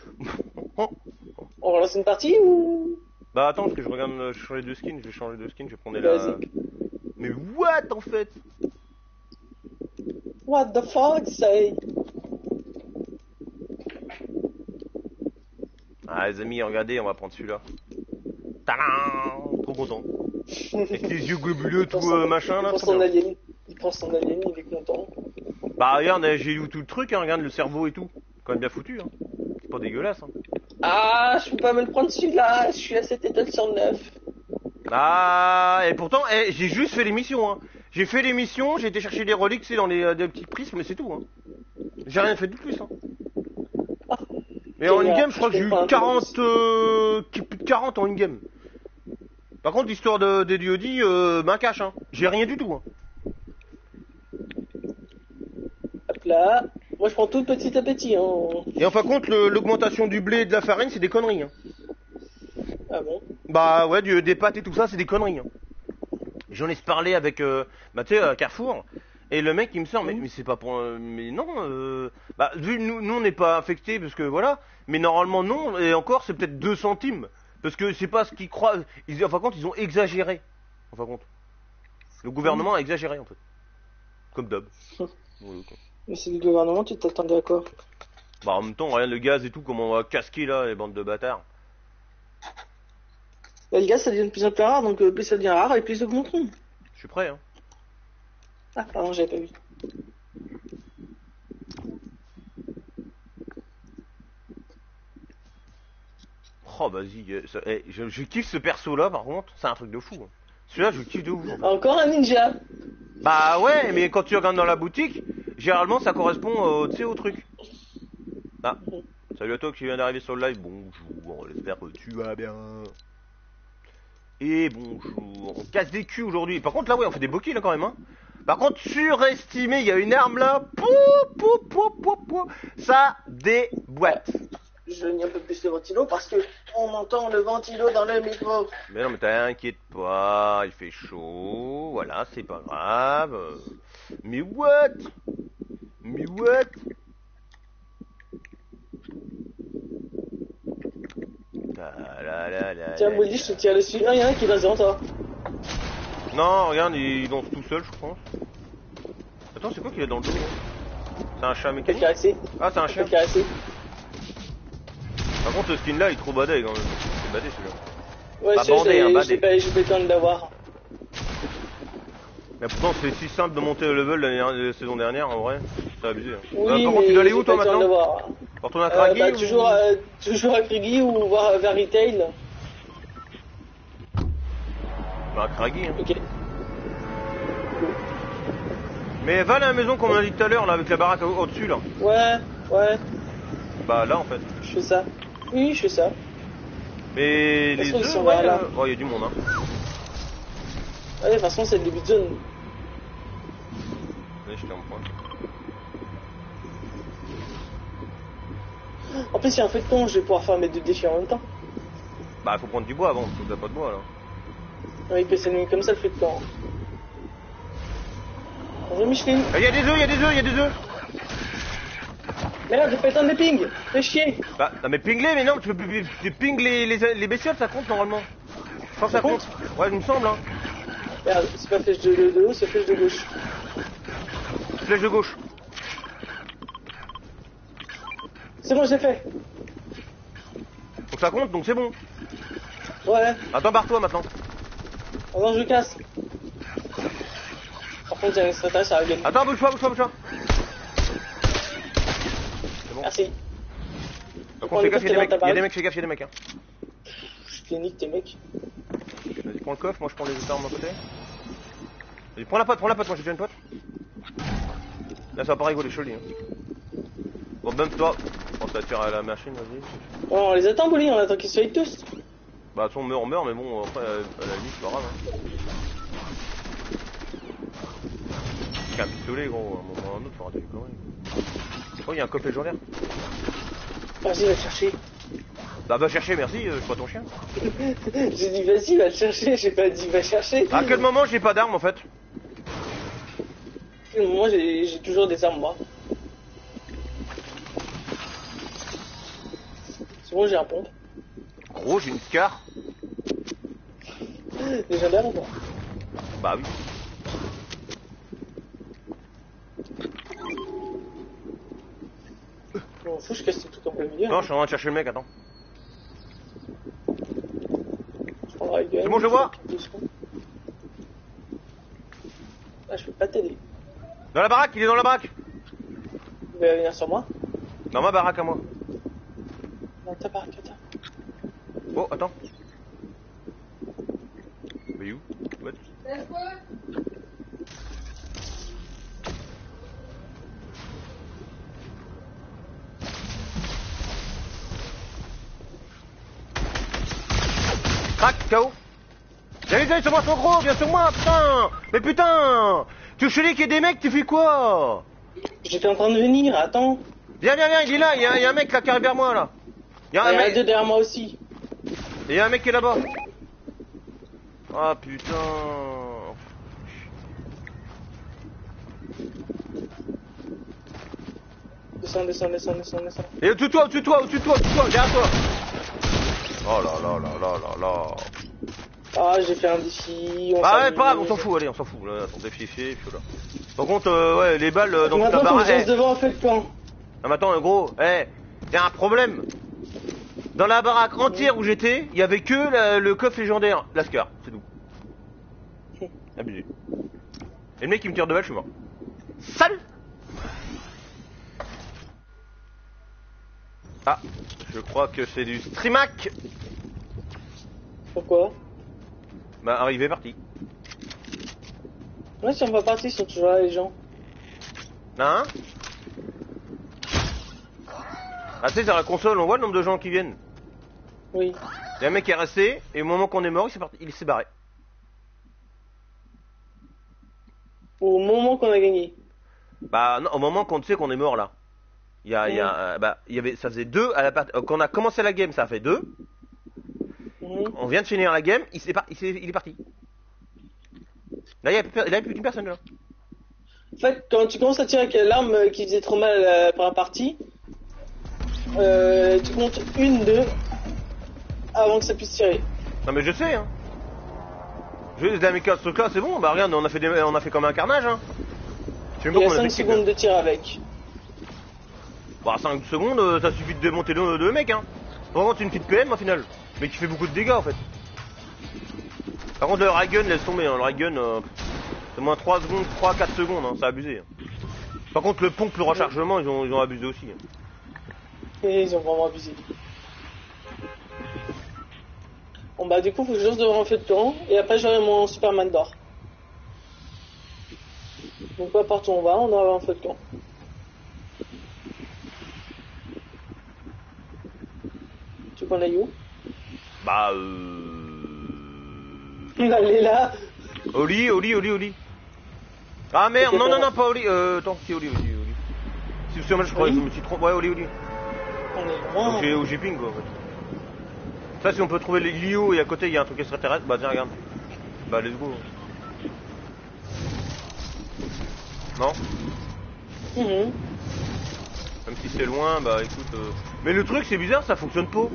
On relance une partie ou... Bah attends, parce que je regarde, je change de skin, je vais changer de skin, je vais prendre la... Mais what en fait? What the fuck, say? Ah les amis, regardez, on va prendre celui-là. Tadam! Trop content. Avec les yeux globuleux, tout machin là. Il prend son alien, il est content. Bah regarde, j'ai lu tout le truc, hein, regarde le cerveau et tout. Quand même bien foutu, hein. C'est pas dégueulasse. Hein. Ah, je peux pas me le prendre celui-là, je suis à 7 étoiles sur 9. Ah, et pourtant, j'ai juste fait l'émission, hein. J'ai fait l'émission, j'ai été chercher des reliques, c'est dans des petits prismes, mais c'est tout, hein. J'ai rien fait de plus, hein. Et en in-game, je crois que j'ai eu 40, plus de 40 en in-game. Par contre, l'histoire des DOD, m'en cache, hein. J'ai rien du tout, hein. Hop là. Moi, je prends tout petit à petit, hein. Et en fin de compte, l'augmentation du blé et de la farine, c'est des conneries, hein. Ah bon? Bah ouais, des pâtes et tout ça, c'est des conneries, hein. J'en ai parlé avec, bah tu sais, Carrefour. Et le mec il me sort, mais c'est pas pour, mais non, bah vu nous on n'est pas infectés parce que voilà, mais normalement non, et encore c'est peut-être 2 centimes, parce que c'est pas ce qu'ils croient, en fin de compte ils ont exagéré, en fin de compte. Le gouvernement a exagéré en fait, comme d'hab. Mais c'est le gouvernement, tu t'attendais à quoi? Bah en même temps, regarde le gaz et tout, comment on va casquer là, les bandes de bâtards. Bah, le gaz ça devient de plus en plus rare, donc plus ça devient rare et plus ils augmenteront. Je suis prêt, hein. Ah pardon, j'avais pas vu. Oh vas-y, je kiffe ce perso là par contre, c'est un truc de fou. Hein. Celui-là je le kiffe de ouf. En fait. Encore un ninja. Bah ouais, mais quand tu regardes dans la boutique, généralement ça correspond tu sais, au truc. Ah, salut à toi qui viens d'arriver sur le live, bonjour, j'espère que tu vas bien. Et bonjour, on casse des culs aujourd'hui. Par contre là ouais, on fait des beaux kills là quand même hein. Par contre, surestimé, il y a une arme là, ça déboîte. Je mets un peu plus le ventilo parce que on entend le ventilo dans le micro. Mais non, mais t'inquiète pas, il fait chaud, voilà, c'est pas grave. Mais what? Mais what? Tiens, Molly, je te tire dessus. Ah, il y en a un qui est dans toi. Non, regarde, il danse tout seul, je pense. Attends, c'est quoi qu'il a dans le dos? C'est un chat mécanique? Ah, c'est un chien. Par contre, ce skin là, il est trop badé quand même. C'est badé celui-là. Ouais, pas bandé, hein, badé. J'ai pas le temps de l'avoir. Mais pourtant, c'est si simple de monter le level la saison dernière, en vrai. C'est abusé. Hein. Oui, par contre, tu dois aller où toi maintenant? Pour retourner à Craggy bah, toujours à Craggy ou voir vers Retail. Bah, à Craggy, hein. Ok. Mais va à la maison qu'on m'a dit tout à l'heure, là, avec la baraque au-dessus, là. Ouais. Bah, là, en fait. Je fais ça. Oui, je fais ça. Mais les œufs, ouais, oh, il y a du monde, hein. Ouais, de toute façon, c'est le début de zone. Ouais, j'étais en point. En plus, il y a un feu de camp, je vais pouvoir faire mes 2 défis en même temps. Bah, faut prendre du bois avant, parce que t'as pas de bois, là. Ouais, il peut s'allumer comme ça, le feu de camp. Bonjour, Micheline. Il y a des œufs. Merde, j'ai pas éteindre les pings. Fais chier. Bah, non, mais ping-les, mais non, tu ping les bestioles, ça compte normalement. Je pense que ça compte. Ouais, il me semble, hein. Merde, c'est pas flèche de haut, c'est flèche de gauche. Flèche de gauche. C'est bon, j'ai fait. Donc ça compte, donc c'est bon. Ouais. Attends, barre-toi maintenant. Attends, je casse. Par contre, j'ai un extra ça va gagner. Attends, bouge-toi. C'est bon. Merci. Donc on fait gaffe, il y a des mecs, fais gaffe, hein. Je clinique tes mecs. Vas-y, prends le coffre, moi je prends les armes de mon côté. Vas-y, prends la pote, moi j'ai déjà une pote. Là ça va pas rigoler, je te le dis. Hein. Bon, même toi, on ça tire à la machine, vas-y. Bon, on les attend, Bolly, on attend qu'ils se fassent tous. Bah, de toute façon, on meurt, mais bon, après, à la limite, c'est pas grave. Hein. C'est un pistolet, gros, à un moment ou à un autre, faut arrêter les conneries. Oh, il y a un coffre légendaire. Vas-y, va le chercher. Bah, va chercher, merci, je suis pas ton chien. J'ai dit, vas-y, va le chercher, j'ai pas dit, va chercher. À quel moment j'ai pas d'armes, en fait? Moi, j'ai toujours des armes, moi. C'est bon, j'ai un pompe. Gros, j'ai une scar. Légendaire ou pas? Bah oui. Bon, faut que je casse tout comme le milieu. Non, je suis en train de chercher le mec, attends. C'est bon, je vois. Ah, je peux pas t'aider. Dans la baraque, il est dans la baraque. Il va venir sur moi. Dans ma baraque à moi. Dans ta baraque, attends. Oh, attends. Mais où? What? Crac, KO. Viens sur moi, son gros, viens sur moi, putain. Mais putain, tu chélis qu'il y a des mecs, tu fais quoi? J'étais en train de venir, attends. Viens, il est là, il y a un mec là qui arrive vers moi là. Il y a Il y en a mec... deux derrière moi aussi. Et il y a un mec qui est là-bas. Ah putain. Descends. Et au-dessus de toi, derrière toi. Oh là là là là là là. Ah, j'ai fait un défi. Ah ouais, pas grave, on s'en fout, allez, on s'en fout. Là, ton défi est fait, puis voilà. Par contre, ouais, les balles dans toute la maintenant, faut que baraque. je reste devant un feu de camp. Ah, mais attends, gros, y a un problème. Dans la baraque entière où j'étais, il y avait que le coffre légendaire, Lascar, c'est tout. Abusé. Et le mec qui me tire de balle, je suis mort. Sale. Ah, je crois que c'est du Streamac. Pourquoi? Bah, arrivé, parti. Ouais, si on va partir, ils sont toujours là, les gens. Hein? Ah, tu sais, sur la console, on voit le nombre de gens qui viennent. Oui. Il y a un mec qui est resté, et au moment qu'on est mort, il s'est barré. Au moment qu'on a gagné. Bah, non, au moment qu'on sait qu'on est mort, là. Il y avait, ça faisait 2 à la partie. Quand on a commencé la game, ça a fait 2. On vient de finir la game, il est parti. Là, il n'y a plus qu'une personne là. En fait, quand tu commences à tirer avec l'arme qui faisait trop mal à la première partie, tu comptes 1, 2 avant que ça puisse tirer. Non, mais je sais, hein. Je vais les ce truc là, c'est bon. Bah, regarde, on a fait comme un carnage, hein. Il y a 5 secondes de tir avec. Bah, 5 secondes, ça suffit de démonter deux mecs, hein. Vraiment, c'est une petite PM au final. Mais qui fait beaucoup de dégâts en fait. Par contre, le Raygun laisse tomber, hein. Le Raygun, c'est moins 3 secondes, 3-4 secondes, hein. C'est abusé. Hein. Par contre, le pompe, le rechargement, ils ont abusé aussi. Hein. Et ils ont vraiment abusé. Bon, bah, du coup, faut que je lance devant un feu de camp et après, j'aurai mon Superman d'or. Donc, peu importe où on va, on aura un feu de camp. Tu veux qu'on aille où? Bah Elle est là. Oli. Ah merde, non, pas Oli. Attends, si Oli. Si c'est moi, je crois que je me suis trompé. Ouais, Oli. On est loin. J'ai ping quoi en fait. Ça, si on peut trouver les Lio et à côté il y a un truc extraterrestre, bah tiens, regarde. Bah, let's go. Non? Même si c'est loin, bah écoute. Mais le truc, c'est bizarre, ça fonctionne pas.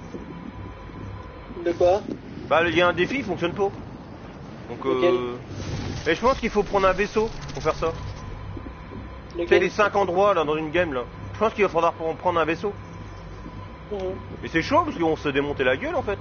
De quoi? Bah, il y a un défi, il fonctionne pas. Donc, Et je pense qu'il faut prendre un vaisseau pour faire ça. Tu sais, les 5 endroits là dans une game là. Je pense qu'il va falloir prendre un vaisseau. Mais c'est chaud parce qu'on se démontait la gueule en fait.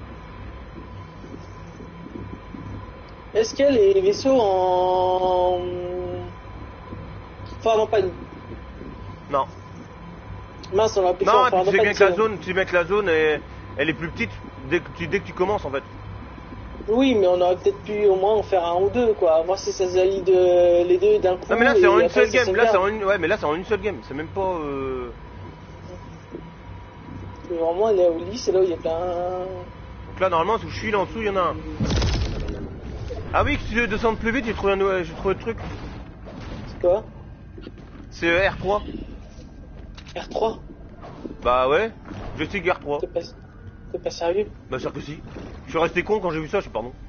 Est-ce qu'il y a les vaisseaux en. Enfin, non, pas nous. Non. Mince, on l'a pu non, faire. Tu sais bien que la zone, elle est plus petite dès que tu commences en fait. Oui, mais on aurait peut-être pu au moins en faire un ou deux, quoi. Voir si ça se allie les deux d'un coup. Non, mais là c'est en une seule game. Mais là c'est en une seule game. C'est même pas. Mais vraiment, elle est au lit, c'est là où il y a plein. Donc là, normalement, où je suis là en dessous, il y en a un. Ah oui, si tu veux descendre plus vite, j'ai trouvé le truc. C'est quoi? C'est R3. R3? Bah ouais, je sais que R3. T'es pas sérieux? Bah sûr que si. Je suis resté con quand j'ai vu ça, je sais pardon.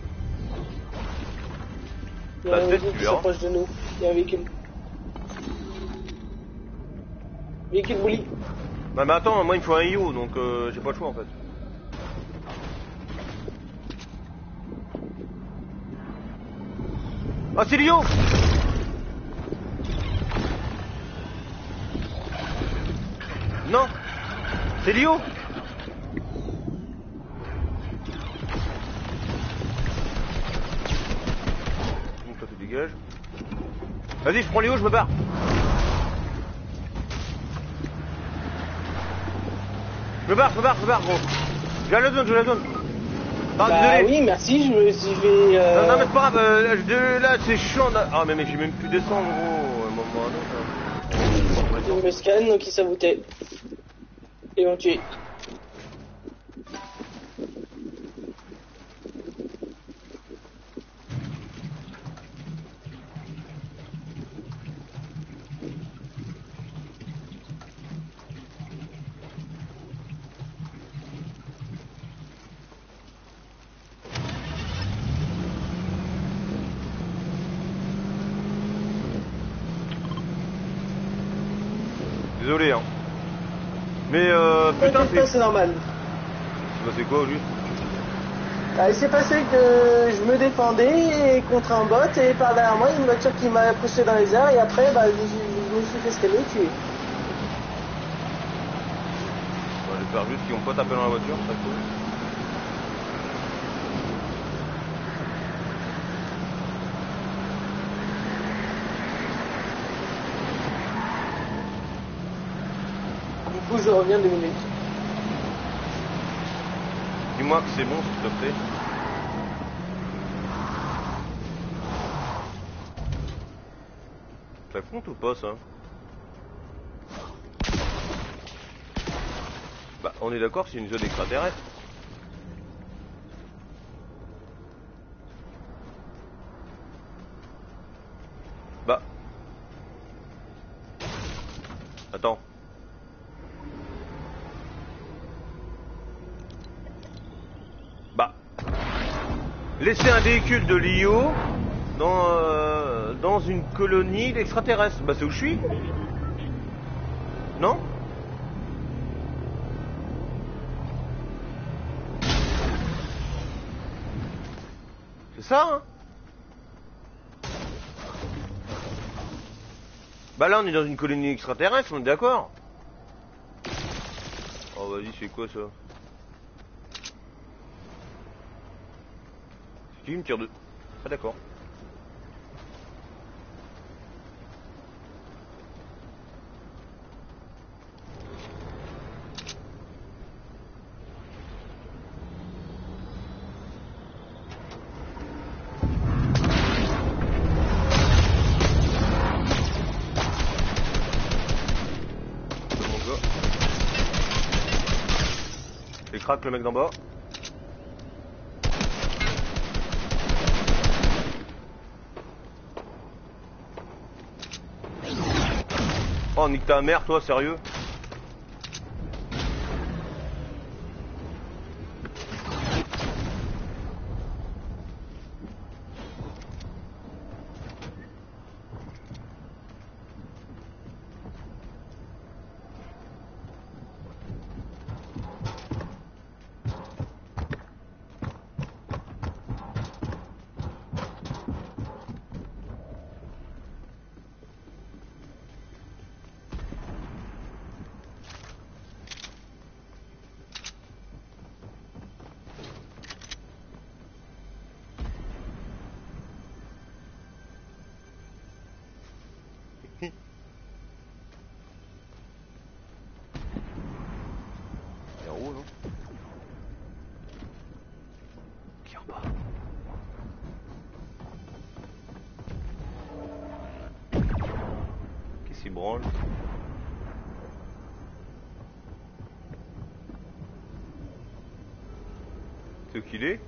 Il y a un véhicule qui s'approche de nous. Il y a un véhicule. Véhicule bully. Bah mais attends, moi il me faut un IO, donc j'ai pas le choix en fait. Ah c'est l'IO! Non! C'est l'IO! Donc toi tu dégages. Vas-y, je prends l'IO, je me barre! Je me barre gros. Je la zone. Ah, Bah désolé. oui, merci, je vais... Non, non, mais c'est pas grave, là, c'est chiant. Ah, mais j'ai même pu descendre, gros. À un moment ou à un autre. Il me scanne, donc il sabotait. Et on tue. Désolé, hein. Mais putain, T'inquiète pas, c'est normal. c'est quoi au juste? Il s'est passé que je me défendais contre un bot et par derrière moi, il y a une voiture qui m'a poussé dans les airs et après, bah, je me suis fait scanner et tuer. J'espère juste qu'ils vont pas taper dans la voiture, ça cool. Du coup, je reviens 2 minutes. Dis-moi que c'est bon, s'il te plaît. Ça compte ou pas, ça? Bah, on est d'accord que c'est une zone extraterrestre. Bah. Attends. Bah. Laisser un véhicule de l'IO dans une colonie d'extraterrestres. Bah, c'est où je suis? Non? C'est ça, hein? Bah là, on est dans une colonie extraterrestre, on est d'accord? Oh, vas-y, c'est quoi ça? C'est qui me tire de... Ah, d'accord. Et craque le mec d'en bas. Oh, nique ta mère, toi, sérieux? C'est en haut, non? Qui en bas? Qu'est-ce qu'il branle? C'est où qu'il est?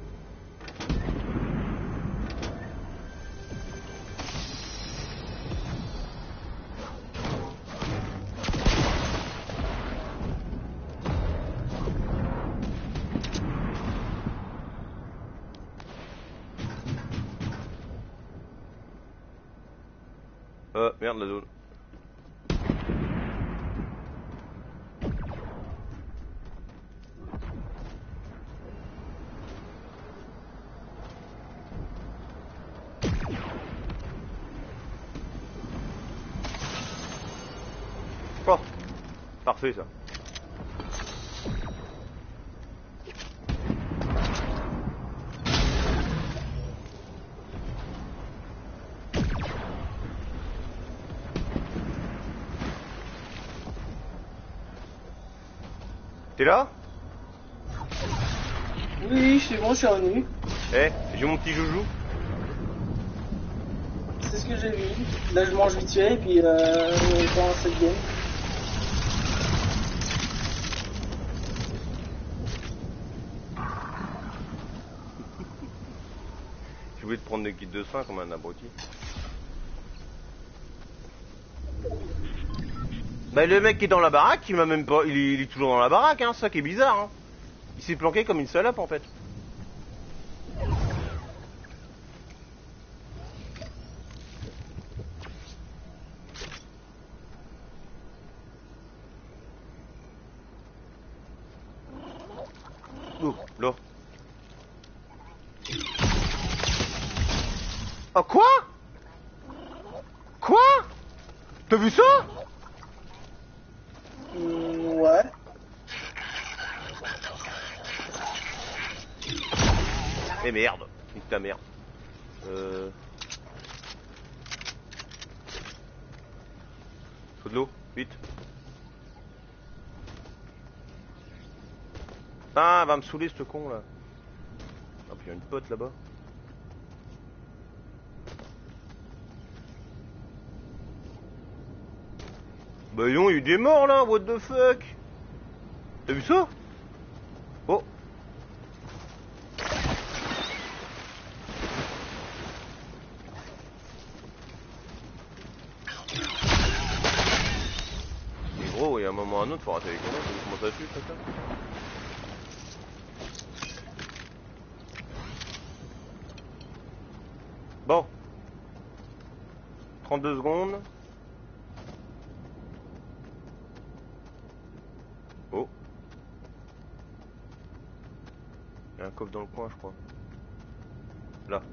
Merde, la zone. Oh, parfait ça. T'es là? Oui, c'est bon, je suis revenu. Eh, j'ai mon petit joujou. C'est ce que j'ai vu. Là, je mange vite fait et puis dans cette game. J'ai oublié de prendre des kits de soins comme un abruti. Bah le mec qui est dans la baraque, il m'a même pas. Il est toujours dans la baraque, hein, ça qui est bizarre, hein. Il s'est planqué comme une salope en fait. Oh, là. Ah quoi? Quoi? T'as vu ça? Ouais. Mais merde, nique ta merde. Faut de l'eau, vite. Ah, va me saouler ce con là. Ah, puis il y a une pote là-bas. Bah non, il y a eu des morts là, what the fuck? T'as vu ça? Oh. Mais gros, il y a un moment ou un autre, faut arrêter les conneries, comment ça tue ça? Bon. 32 secondes. Oh. Il y a un coffre dans le coin, je crois. Là.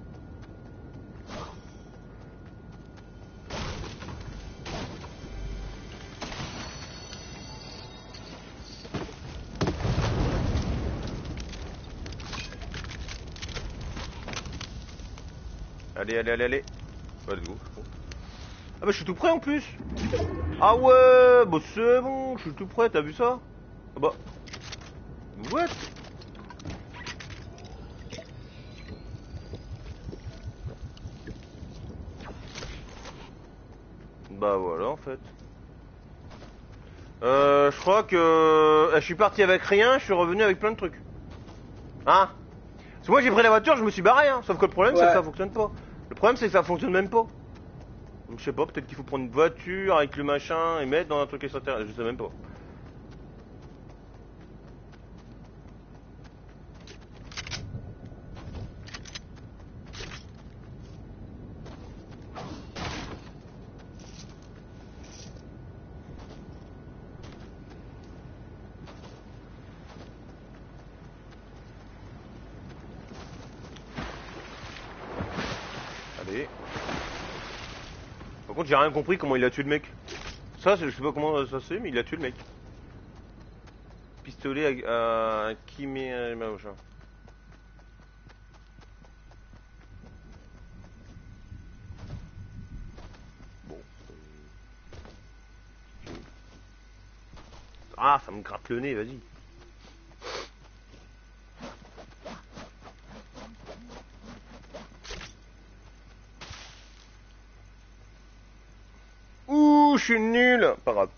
Allez, allez, allez, allez. Let's go. Ah bah je suis tout prêt en plus. Ah ouais, bah c'est bon, je suis tout prêt, t'as vu ça? Ah bah. What? Bah voilà en fait. Je crois que je suis parti avec rien, je suis revenu avec plein de trucs. Hein? Parce que moi j'ai pris la voiture, je me suis barré, hein. Sauf que le problème c'est que ça fonctionne pas. Le problème c'est que ça fonctionne même pas. Donc je sais pas, peut-être qu'il faut prendre une voiture avec le machin et mettre dans un truc extraterrestre, je sais même pas. Allez. Par contre j'ai rien compris comment il a tué le mec. Ça je sais pas comment ça c'est mais il a tué le mec. Pistolet à qui met machin. Bon. Ah ça me gratte le nez, vas-y. Ouh, je suis nul. Pas grave.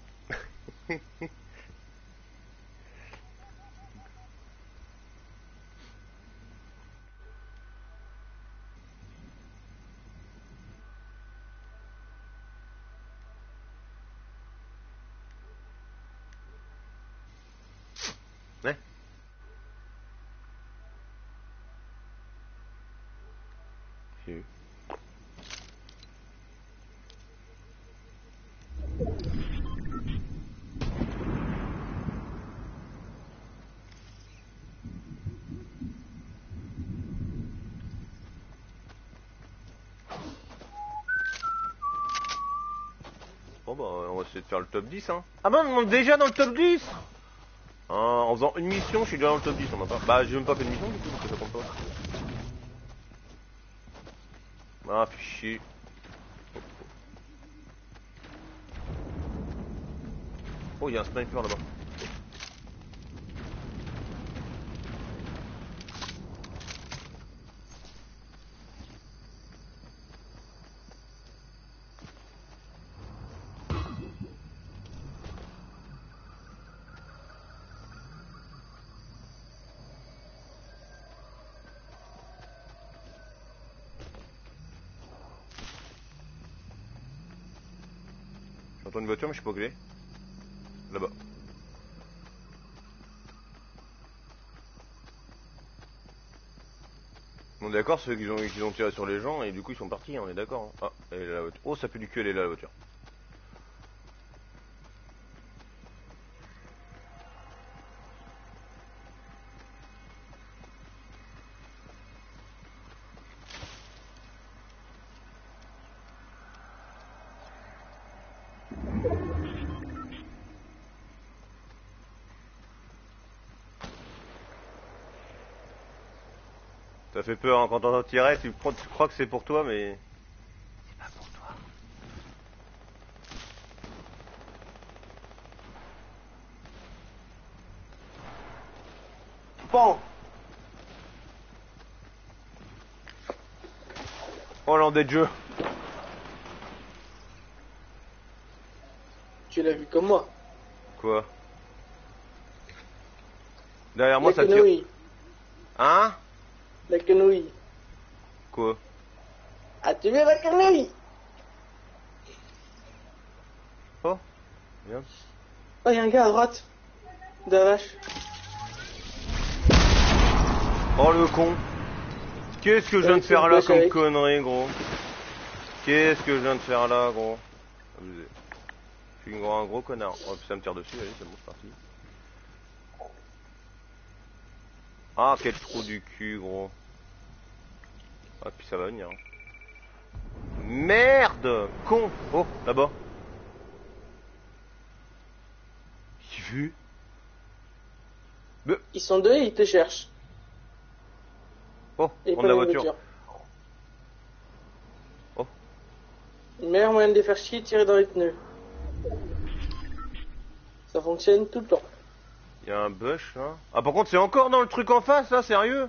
Ouais. Si. Bon bah on va essayer de faire le top 10 hein. Ah bah on est déjà dans le top 10. En faisant une mission je suis déjà dans le top 10 on a pas. Bah j'ai même pas fait de mission du coup donc ça compte pas. Ah fichier. Oh il y a un sniper là-bas. J'entends une voiture, mais je sais pas où elle est. Là-bas. On est d'accord, ceux qui ont tiré sur les gens, et du coup ils sont partis, on est d'accord. Hein. Ah, elle est là la voiture. Oh, ça pue du cul, elle est là la voiture. Ça fait peur hein, quand t'entends tirer, tu crois que c'est pour toi, mais c'est pas pour toi. Bon. Oh l'endé de jeu. Tu l'as vu comme moi. Quoi? Derrière moi La ça tire. quenouille. Hein? La quenouille. Quoi? Ah, tu veux la quenouille? Oh, bien. Oh, y'a un gars à droite. De la vache. Oh le con. Qu'est-ce que je viens de faire là comme connerie, gros? Qu'est-ce que je viens de faire là, gros? Abusé. Je suis un gros connard. Oh, puis ça me tire dessus, allez, c'est bon, c'est parti. Ah, quel trou du cul, gros. Ah, puis ça va venir. Hein. Merde! Con! Oh, là-bas. J'ai vu. Ils sont deux et ils te cherchent. Oh, Et prendre la voiture. Oh. Le meilleur moyen de les faire chier, tirer dans les pneus. Ça fonctionne tout le temps. Il y a un bush là. Ah, par contre, c'est encore dans le truc en face là, sérieux?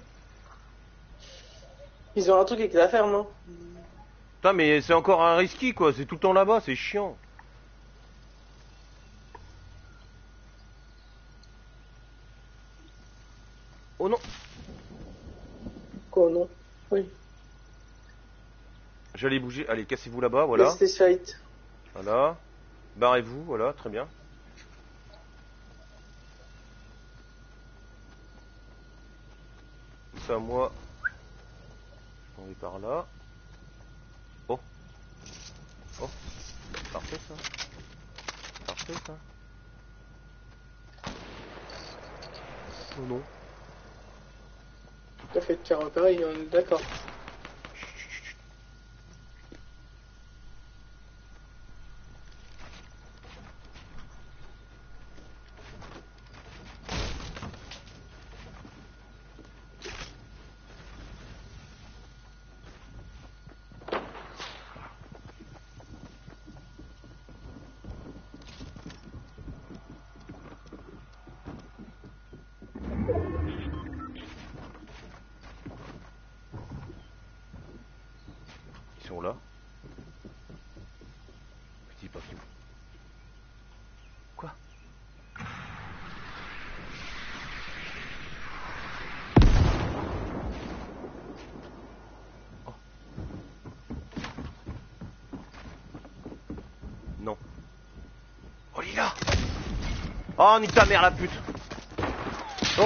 Ils ont un truc avec la ferme, hein. Putain, mais c'est encore un risky quoi, c'est tout le temps là-bas, c'est chiant. Oh non! Quoi, non? Oui. J'allais bouger, allez, cassez-vous là-bas, voilà. Laisse this fight. Voilà. Barrez-vous, voilà, très bien. Ça, moi. On est par là. Oh. Oh. Parfait ça. Parfait ça. Oh non. Tout à fait de faire pareil, on est d'accord. Ils sont là. Petit partout. Quoi? Oh. Non. Oh, il est là. Oh, nique ta mère la pute. Non.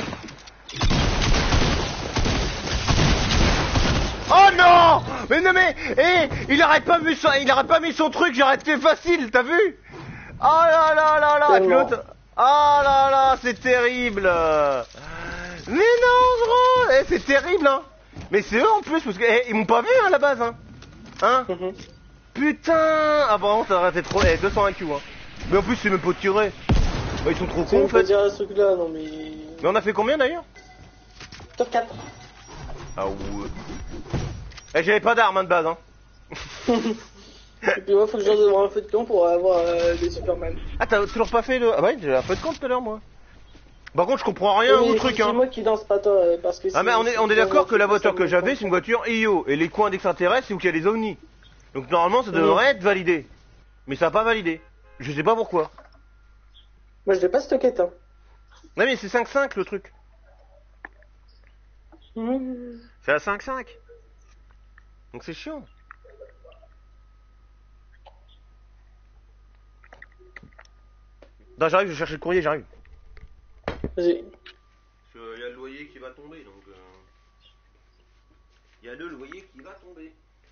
Oh non! Mais non mais, il arrête pas mis son truc, j'ai arrêté facile, t'as vu? Oh là là là là, puis l'autre, oh là là, c'est terrible. Mais non gros, c'est terrible hein. Mais c'est eux en plus parce que ils m'ont pas vu hein, à la base hein. Hein? Putain, ah vraiment ça aurait été trop, 200 IQ hein. Mais en plus c'est même pas tiré. Bah, ils sont trop cons en fait. Dire ce truc là, non mais. Mais on a fait combien d'ailleurs? Top 4. Ah ouais. J'avais pas d'armes hein, de base hein. Et puis moi faut que je lance devant un feu de camp pour avoir des Superman. Ah t'as toujours pas fait le... Ah ouais, j'ai un peu de camp tout à l'heure moi. Par contre je comprends rien au truc hein. C'est moi qui danse pas toi parce que... Ah mais on est d'accord que la voiture que j'avais c'est une voiture IO et les coins d'extraterrestres c'est où qu'il y a les ovnis. Donc normalement ça devrait être validé. Mais ça a pas validé. Je sais pas pourquoi. Moi je l'ai pas stocké hein. Ouais mais c'est 5.5 le truc. C'est à 5.5. Donc c'est chiant. Attends, j'arrive, je vais chercher le courrier, j'arrive. Vas-y. Parce qu'il y a le loyer qui va tomber, donc... Il y a le loyer qui va tomber.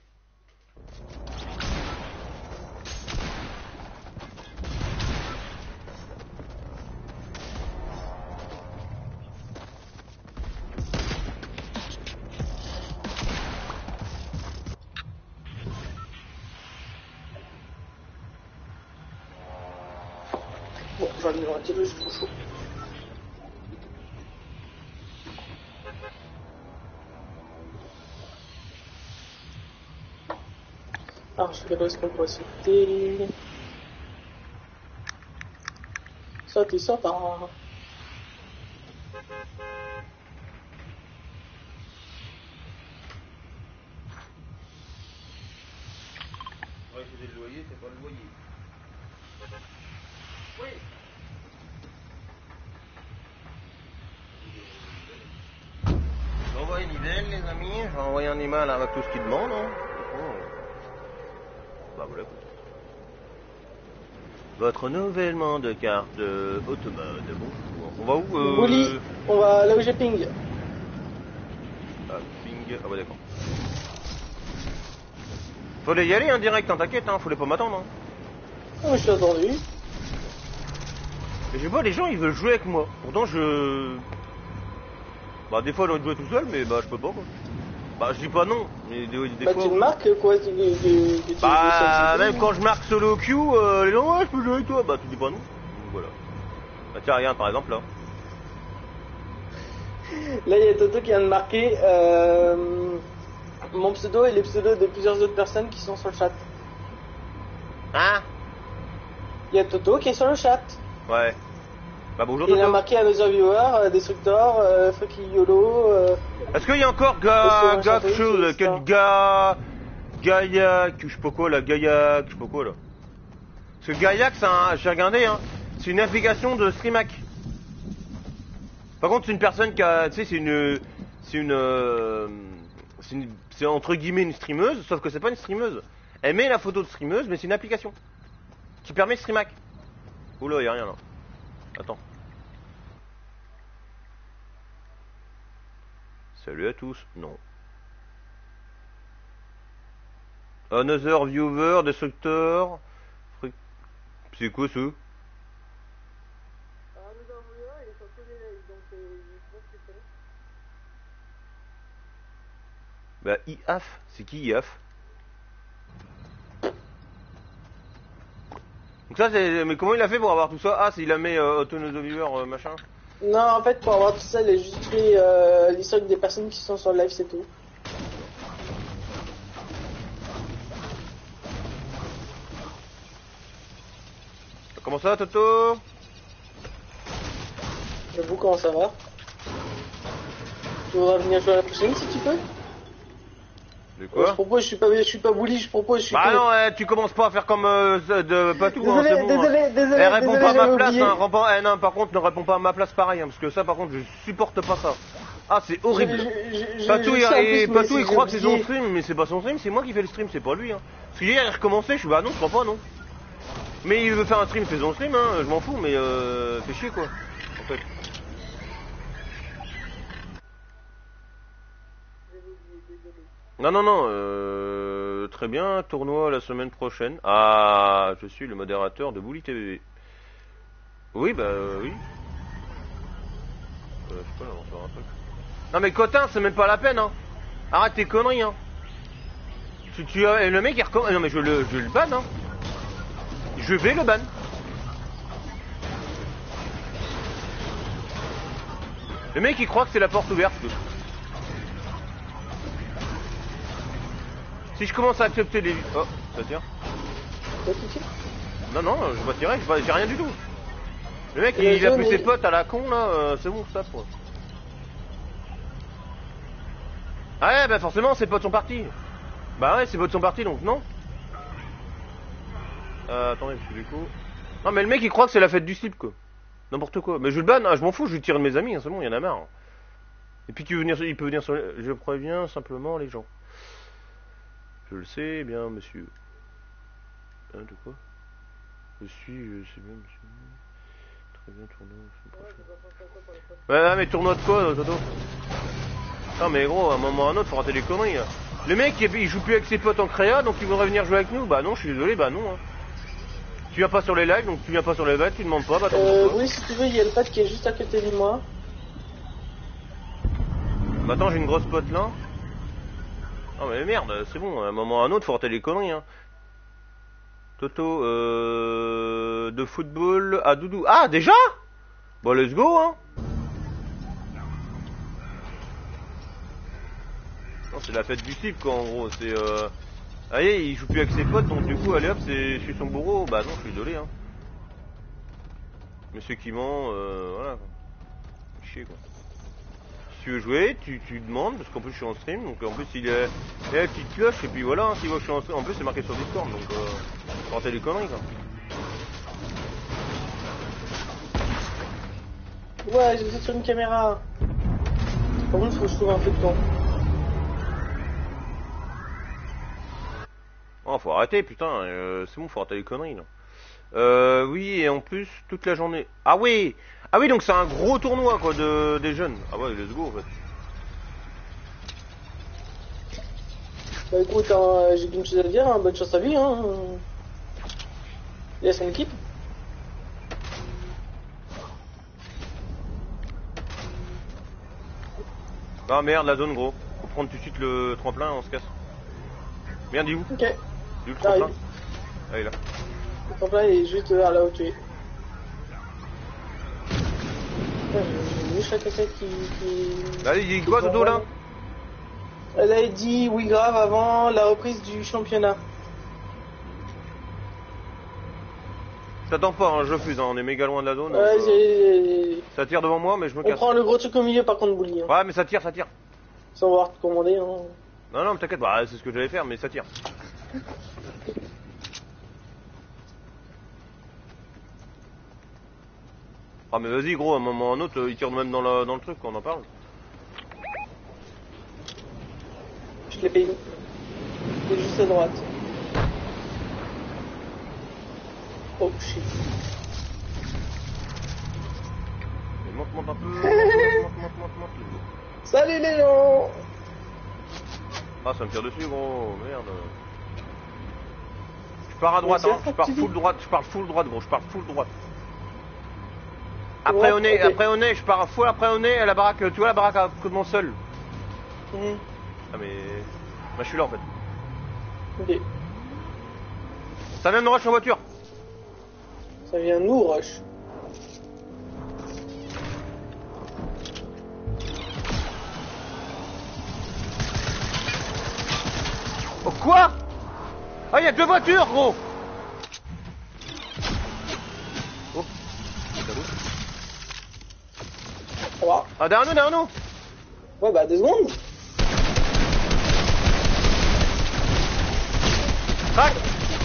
Bon, je vais aller dans la télé, c'est trop chaud. Alors, je vais ce qu'on peut sauter. Sauter, sauter. Ouais, c'est le loyer, c'est pas le loyer. Oui. Je vais envoyer une email, les amis. Je vais envoyer un email avec tout ce qu'ils demandent. Hein. Bah voilà. Votre renouvellement de carte automate. Bon, on va où Bouli, on va là où j'ai ping. Ah, ping. Ah bah d'accord. Fallait y aller en direct, hein, t'inquiète, hein, fallait pas m'attendre. Hein. Oh, je suis attendu. Et je vois, les gens ils veulent jouer avec moi. Pourtant je... Bah des fois j'ai envie de jouer tout seul, mais bah je peux pas quoi. Bah je dis pas non, mais des Bah fois... tu marques quoi Bah même quand je marque solo queue, les gens ouais je peux jouer avec toi, bah tu dis pas non. Donc voilà. Bah tiens regarde par exemple là. Là il y a Toto qui vient de marquer mon pseudo et les pseudos de plusieurs autres personnes qui sont sur le chat. Hein? Il y a Toto qui est sur le chat. Ouais. Bah bonjour Il a Toto. marqué Another Viewer, Destructor, Fucky YOLO. Est-ce qu'il y a encore quelque chose, quel Gaillac, je sais pas quoi là, Gaillac, je sais pas quoi là. Parce que Gaillac, j'ai regardé, hein, c'est une application de Streamac. Par contre, c'est une personne qui a, tu sais, c'est entre guillemets une streameuse, sauf que c'est pas une streameuse. Elle met la photo de streameuse, mais c'est une application qui permet de Streamac. Oula, y a rien là. Attends. Salut à tous. Non. Another Viewer, Destructor. C'est quoi ça? Bah IAF, c'est qui IAF? Donc ça c'est... Mais comment il a fait pour avoir tout ça? Ah c'est il a mis Another Viewer machin. Non, en fait, pour avoir tout ça, il a juste fait l'historique des personnes qui sont sur le live, c'est tout. Comment ça Toto? J'avoue, comment ça va? Tu voudrais venir jouer à la prochaine si tu peux? De quoi? Je propose, je suis pas bully, je propose, je suis Bah pas... non, tu commences pas à faire comme de Patou, désolé, hein, c'est bon. désolé, Elle répond pas à ma place, oublié. hein, non, par contre, ne réponds pas à ma place pareil, hein, parce que ça, par contre, je supporte pas ça. Ah, c'est horrible. Patou, il croit que c'est son stream, mais c'est pas son stream, c'est moi qui fais le stream, c'est pas lui, hein. Parce qu'hier, il recommençait, je suis bah non, je crois pas, non. Mais il veut faire un stream, c'est son stream, hein, je m'en fous, mais fais chier, quoi, en fait. Non, non, non, très bien, tournoi la semaine prochaine. Ah, je suis le modérateur de Bully TV. Oui, bah oui. Je sais pas, là, on va faire un truc. Non mais Cotin, c'est même pas la peine, hein. Arrête tes conneries, hein. Et le mec il recommence. Non mais je le ban, hein. Je vais le ban. Le mec il croit que c'est la porte ouverte. Si je commence à accepter les... Oh, ça tire. Non, non, je vais tirer, j'ai rien du tout. Le mec il a plus ses potes à la con là, c'est bon, ça quoi. Ah ouais, bah forcément ses potes sont partis. Bah ouais, ses potes sont partis donc non. Attendez, je suis du coup... Non mais le mec il croit que c'est la fête du slip quoi. N'importe quoi. Mais je le banne, hein, je m'en fous, je lui tire de mes amis, hein, c'est bon, il y en a marre. Hein. Et puis il peut venir sur... Je préviens simplement les gens. Je le sais bien, monsieur. De quoi? Je sais bien, monsieur. Ouais, mais tournoi de quoi, Toto? Non, mais gros, à un moment ou à un autre, faut rater les conneries. Là. Le mec, il joue plus avec ses potes en créa, donc il voudrait venir jouer avec nous. Bah non, je suis désolé, bah non. Hein. Tu viens pas sur les lives, donc tu viens pas sur les lives, tu demandes pas, bah t'en oui, si tu veux, il y a le pad qui est juste à côté de moi. Bah attends, j'ai une grosse pote là. Non mais merde, c'est bon, à un moment ou à un autre, faut rater les conneries. Hein. Toto, de football à Doudou. Ah, déjà? Bon, let's go, hein. Non, c'est la fête du type, quoi, en gros. C'est, allez, il joue plus avec ses potes, donc du coup, allez hop, je suis son bourreau. Bah non, je suis désolé, hein. Monsieur qui ment, voilà, quoi. Chier, quoi. Si tu veux jouer, tu demandes, parce qu'en plus, je suis en stream, donc en plus, il a la petite cloche, et puis voilà, hein, s'il voit que je suis en stream, en plus, c'est marqué sur Discord, donc, faut rater les conneries, quoi. Ouais, je suis sur une caméra. Par contre, faut que je trouve un peu de temps. Oh, faut arrêter, putain, c'est bon, faut arrêter les conneries, là. Oui, et en plus, toute la journée. Ah oui! Ah oui, donc c'est un gros tournoi, quoi, des jeunes. Ah ouais, let's go, en fait. Bah écoute, hein, j'ai qu'une chose à dire, hein, bonne chance à lui, hein. Il a son équipe. Ah merde, la zone, gros. Faut prendre tout de suite le tremplin, on se casse. Merde, dis où? Ok. Dis où le tremplin? Ah, il est là. Le tremplin est juste à là où tu es. J'ai vu chaque quelqu'un qui... Allez, il dit quoi, Dodo, là? Elle a dit oui grave avant la reprise du championnat. T'attends pas, hein, je fuse, hein, on est méga loin de la zone. Ouais, donc, ça tire devant moi, mais je me casse. On prend le gros truc au milieu par contre, Bouli. Hein. Ouais, mais ça tire, ça tire. Sans voir te commander. Hein. Non, non, mais t'inquiète, bah, c'est ce que j'allais faire, mais ça tire. Ah, mais vas-y, gros, à un moment ou à un autre, il tire même dans le truc, quand on en parle. Je l'ai payé. C'est juste à droite. Oh shit. Monte un peu. monte. Salut Léon. Ah, ça me tire dessus, gros, merde. Je pars à droite, hein, je pars full droite, gros, je pars full droite. Après on est, je pars full après on est à la baraque, tu vois la baraque à côté de mon seul. Ah mais... Bah je suis là en fait. Ok. Ça vient de rush en voiture. Ça vient nous rush. Oh quoi? Ah il y a deux voitures gros. Oh. Ça va? Ah derrière nous. Ouais bah 2 secondes. Crac.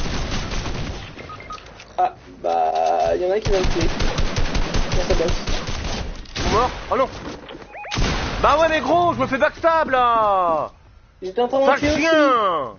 Ah bah y'en a un qui va me tuer. Dans sa bosse. Mort. Oh non. Bah ouais mais gros, je me fais backstab là. J'étais en train de tuer aussi. Chien.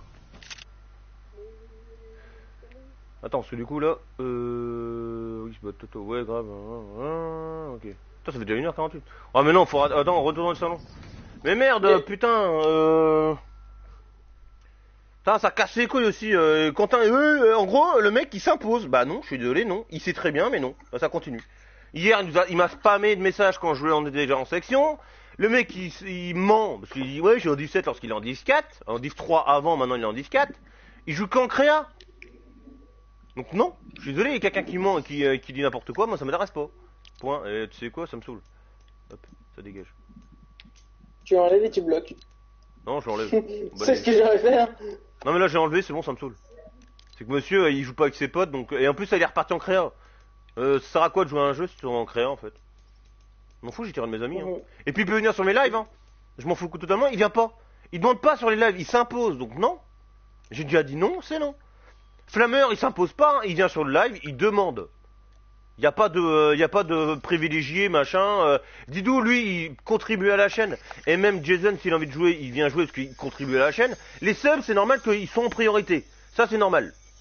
Attends, parce que du coup là, oui, je bats Toto, ouais, grave, ok. Putain, ça fait déjà 1h48. Ah, mais non, faut, attends, on retourne dans le salon. Mais merde, putain, putain, ça casse les couilles aussi, Quentin, en gros, le mec, il s'impose. Bah non, je suis désolé, non. Il sait très bien, mais non. Bah, ça continue. Hier, il m'a spammé de messages quand on était déjà en section. Le mec, il ment, parce qu'il dit, ouais, j'ai en 17 lorsqu'il est en 10-4, en 10-3 avant, maintenant il est en 10-4. Il joue qu'en créa. Donc non, je suis désolé, il y a quelqu'un qui ment et qui dit n'importe quoi, moi ça m'intéresse pas. Point, et tu sais quoi, ça me saoule. Hop, ça dégage. Tu enlèves et tu bloques. Non, je l'enlève. C'est ce que j'aurais fait. Hein. Non mais là j'ai enlevé, c'est bon, ça me saoule. C'est que monsieur, il joue pas avec ses potes, donc... Et en plus, il est reparti en créa. Ça sert à quoi de jouer à un jeu si tu es en créa, en fait? Je m'en fous, j'ai tiré de mes amis. Hein. Et puis il peut venir sur mes lives, hein. Je m'en fous totalement, il vient pas. Il demande pas sur les lives, il s'impose, donc non. J'ai déjà dit non, c'est non. Flammeur, il s'impose pas, hein. Il vient sur le live, il demande. Y a pas de privilégié, machin. Didou, lui, il contribue à la chaîne. Et même Jason, s'il a envie de jouer, il vient jouer parce qu'il contribue à la chaîne. Les subs, c'est normal qu'ils sont en priorité. Ça, c'est normal.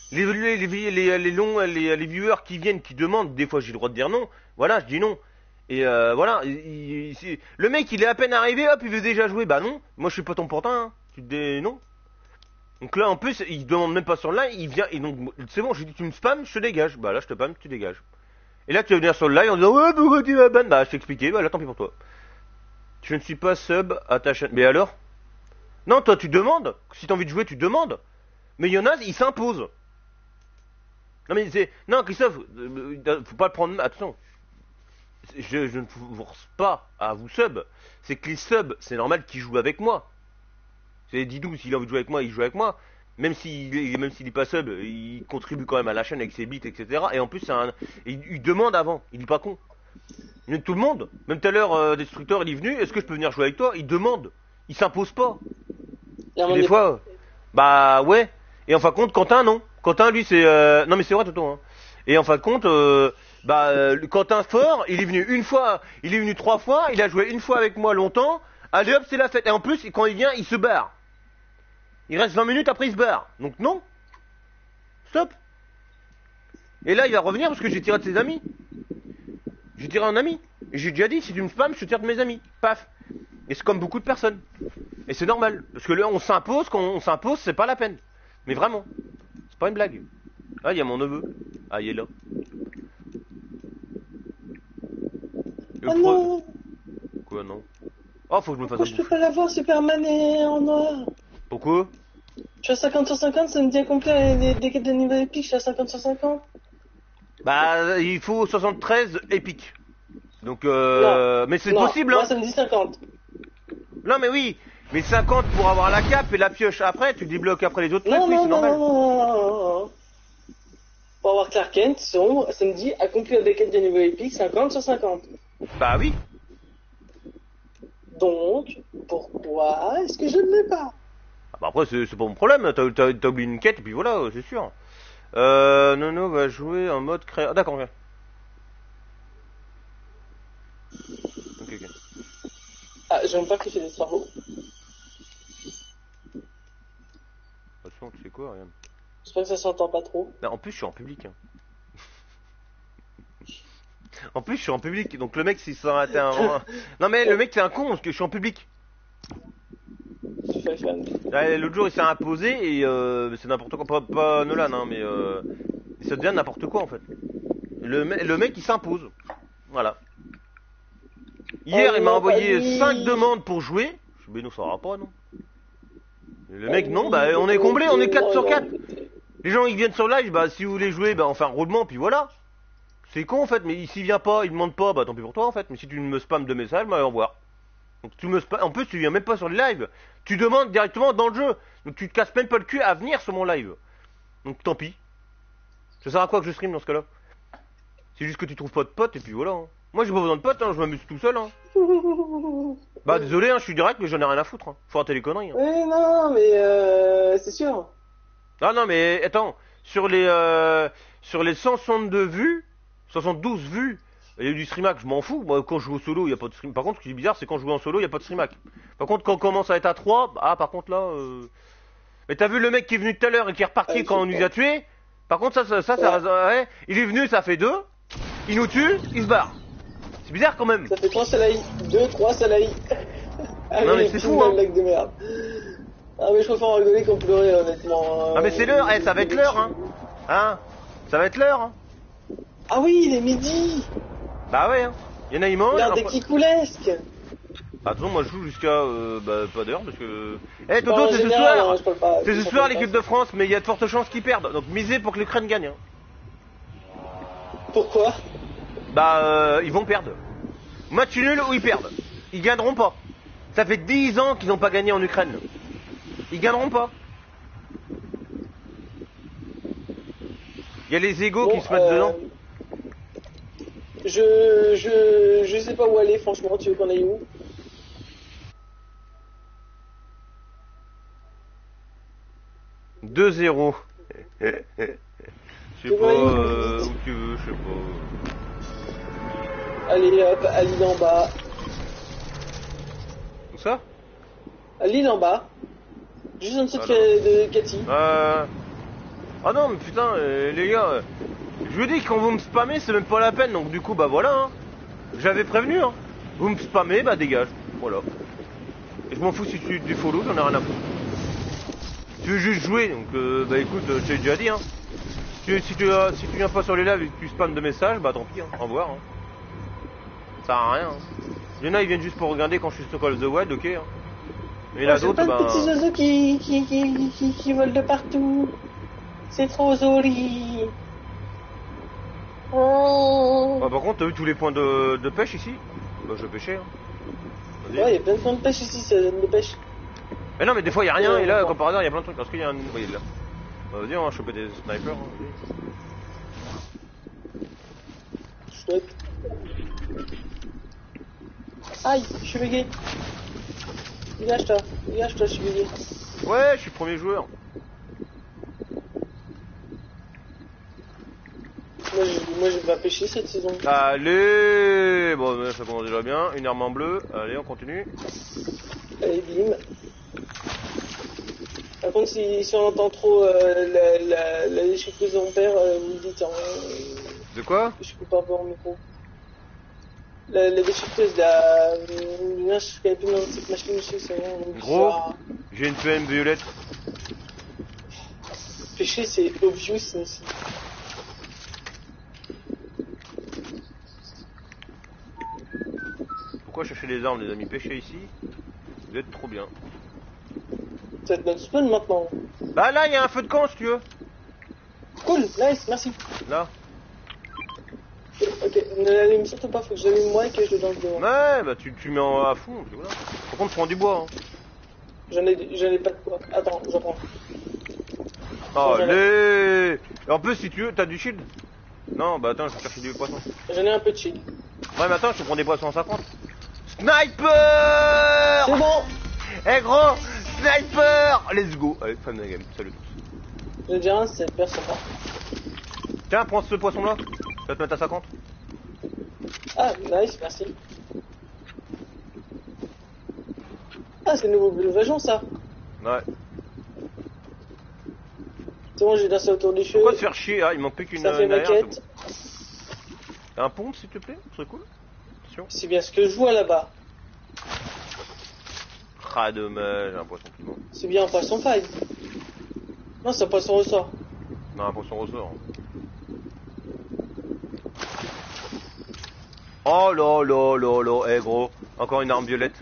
Les viewers qui viennent, qui demandent, des fois j'ai le droit de dire non, voilà, je dis non. Et voilà, le mec il est à peine arrivé, hop, il veut déjà jouer, bah non, moi je suis pas ton portin, hein. Tu te dis non. Donc là en plus, il demande même pas sur le live, il vient, et donc c'est bon, j'ai dit tu me spams, je te dégage, bah là je te spam, tu dégages. Et là tu vas venir sur le live en disant ouais, pourquoi tu m'as ban, bah je t'ai expliqué, bah là tant pis pour toi. Je ne suis pas sub à ta chaîne, mais alors? Non, toi tu demandes, si t'as envie de jouer tu demandes, mais il y en a, ils s'imposent. Non mais c'est... Non Christophe, faut pas le prendre... Attention, je ne vous force pas à vous sub. C'est que les subs, c'est normal qu'ils jouent avec moi. C'est Didou, s'il a envie de jouer avec moi, il joue avec moi. Même s'il est pas sub, il contribue quand même à la chaîne avec ses bits, etc. Et en plus, il demande avant, il est pas con. Tout le monde, même tout à l'heure, Destructeur, il est venu, est-ce que je peux venir jouer avec toi? Il demande, il s'impose pas. Et des fois, bah ouais. Et en fin de compte, Quentin, non. Quentin, lui, c'est... Non mais c'est vrai, Toto. Hein. Et en fin de compte, Quentin Fort, il est venu une fois, il est venu 3 fois, il a joué une fois avec moi longtemps. Allez hop, c'est la fête. Et en plus, quand il vient, il se barre. Il reste 20 minutes, après il se barre. Donc non. Stop. Et là, il va revenir parce que j'ai tiré de ses amis. J'ai tiré un ami. Et j'ai déjà dit, si tu me spams, je te tire de mes amis. Paf. Et c'est comme beaucoup de personnes. Et c'est normal. Parce que là, on s'impose, quand on s'impose, c'est pas la peine. Mais vraiment. C'est pas une blague. Ah, il y a mon neveu. Ah, il est là. Oh non. Quoi, non? Oh, faut que je me fasse Pourquoi je peux pas l'avoir, Superman est en noir? Pourquoi? Je suis à 50 sur 50, ça me dit accomplir des quêtes de niveau épique, je suis à 50 sur 50. Bah, il faut 73 épiques. Donc, mais c'est Non, possible, moi hein. ça me dit 50. Non, mais oui. Mais 50 pour avoir la cape et la pioche après, tu débloques après les autres trucs, Non, oui, non, c'est non, normal. non. Pour avoir Clark Kent, sombre, ça me dit accomplir des quêtes de niveau épique, 50 sur 50. Bah oui. Donc, pourquoi est-ce que je ne l'ai pas? Ah bah après, c'est pas mon problème, t'as oublié une quête et puis voilà, c'est sûr. Nono va jouer en mode créa... Ah, d'accord, viens. Ok. Ah, j'aime pas que j'ai des travaux. De toute façon, tu sais quoi, regarde. J'espère que ça s'entend pas trop. Non, en plus, je suis en public. Hein. En plus, je suis en public, donc le mec, s'il s'en arrêtait un moment... Non mais le mec, c'est un con, parce que je suis en public. L'autre jour, il s'est imposé, et c'est n'importe quoi. Pas Nolan, hein, mais ça devient n'importe quoi, en fait. Le mec, il s'impose. Voilà. Hier, il m'a envoyé 5 demandes pour jouer. Je dis, non, ça va pas, non. Et le mec, non, bah, on est comblé, on est 4 sur 4. Les gens, ils viennent sur live, bah, si vous voulez jouer, bah, on fait un roulement, puis voilà. C'est con, en fait, mais s'il vient pas, il demande pas, bah, tant pis pour toi, en fait. Mais si tu me spams de messages, bah, au revoir. Donc, tu me spams, en plus, tu viens même pas sur le live. Tu demandes directement dans le jeu. Donc, tu te casses même pas le cul à venir sur mon live. Donc, tant pis. Ça sert à quoi que je stream dans ce cas-là? C'est juste que tu trouves pas de potes, et puis voilà. Hein. Moi, j'ai pas besoin de potes, hein, je m'amuse tout seul, hein. Bah, désolé, hein, je suis direct, mais j'en ai rien à foutre, hein. Faut arrêter les conneries, hein. Oui, non, mais c'est sûr. Ah non, mais attends, sur les 162 vues, 72 vues, il y a eu du streamac, je m'en fous. Moi, quand je joue au solo, il y a pas de stream. Par contre, ce qui est bizarre, c'est quand je joue en solo, il y a pas de streamac. Par contre, quand on commence à être à 3, ah, par contre là, mais t'as vu le mec qui est venu tout à l'heure et qui est reparti quand on nous a tués? Par contre, ouais. Il est venu, ça fait 2. Il nous tue, il se barre. C'est bizarre quand même. Ça fait 3 soleils, 2, 3 soleils. Ah, non mais c'est fou, hein. Blague de merde. Ah mais je préfère rigoler qu'en pleurer, honnêtement. Ah mais c'est l'heure, ça va être l'heure, hein. Hein? Ça va être l'heure, hein. Ah oui, il est midi. Bah ouais, hein. Il y en a, ils mangent. L'heure des kikoulesques. Attends, moi je joue jusqu'à pas d'heure parce que... Eh Toto, c'est ce soir. C'est ce soir l'équipe de France, mais il y a de fortes chances qu'ils perdent. Donc misez pour que l'Ukraine gagne. Hein. Pourquoi? Bah ils vont perdre. Match nul ou ils perdent. Ils gagneront pas. Ça fait 10 ans qu'ils n'ont pas gagné en Ukraine. Ils gagneront pas. Il y a les égos qui se mettent dedans. Je sais pas où aller, franchement, tu veux qu'on aille où? « 2-0. Je sais pas où tu veux, je sais pas. Allez hop, à l'île en bas. Où ça? À l'île en bas. Juste en dessous de Cathy. Ah non, mais putain, les gars, je vous dis que quand vous me spammez, c'est même pas la peine, donc du coup, bah voilà, hein. J'avais prévenu, hein. Vous me spammez, bah dégage, voilà. Et je m'en fous si tu du follow, j'en ai rien à foutre. Tu veux juste jouer, donc bah écoute, je t'ai déjà dit, hein. Si tu viens pas sur les lives et que tu spammes de messages, bah tant pis, hein. Au revoir, hein. Ça sert à rien, hein. Il y en a, ils viennent juste pour regarder quand je suis sur Call of the Wild, ok, hein. Et là d'autres, bah... bah... petits oiseaux qui volent de partout. C'est trop joli. Oh. Bah, par contre, t'as vu tous les points de pêche ici? Bah je vais pêcher, hein. Vas-y. Ouais, il y a plein de points de pêche ici, ça donne de pêche. Mais non, mais des fois il y a rien, et là, comme par hasard, il y a plein de trucs. Parce qu'il y a un... Oui, il est là. Bah, vas-y, on va choper des snipers, hein. Chouette. Aïe, je suis bugué. Dégage-toi, je suis bugué. Ouais, je suis le premier joueur. Moi, je vais pas pêcher cette saison. Allez. Bon, ça commence déjà bien. Une arme en bleu. Allez, on continue. Allez, bim. Par contre, si on entend trop la déchiffreuse de mon père, vous me dites, hein, De quoi? je coupe un peu en micro. La déchiffreuse, la... je sais qu'il y a plus dans cette machine aussi, c'est bon. Gros, j'ai une PM violette. Pêcher, c'est obvious aussi. Pourquoi chercher les armes, les amis? Pêcher ici? Vous êtes trop bien. Ça va être notre spawn maintenant. Bah là, il y a un feu de camp si tu veux. Cool, nice, merci. Là. Ok, ne l'allume surtout pas, faut que j'allume moi et que je le lance devant. Ouais, bah tu mets à fond, puis voilà. Par contre, prends du bois, hein. J'en ai pas de quoi. Attends, j'en prends. Allez. Et en plus, si tu veux, t'as du shield? Non, bah attends, je vais chercher des poissons. J'en ai un peu de shield. Ouais, mais attends, je te prends des poissons à 50. Sniper! C'est bon! Eh gros! Sniper! Let's go! Allez, fin de la game, salut tous. J'ai déjà un, c'est personne. Tiens, prends ce poisson là. Tu vas te mettre à 50. Ah, nice, merci. Ah, c'est le nouveau Bulvajon ça. Ouais. C'est bon, j'ai dansé autour du cheveu. Pourquoi te faire chier? Ah, il manque plus qu'une Ça fait ma aire, quête. Bon. Un pompe s'il te plaît? Ce serait cool. Attention. C'est bien ce que je vois là-bas. Ah, dommage, un poisson qui manque. C'est bien un poisson paille. Non, c'est un poisson ressort. Non, un poisson ressort. Oh là là là là, eh gros, encore une arme violette.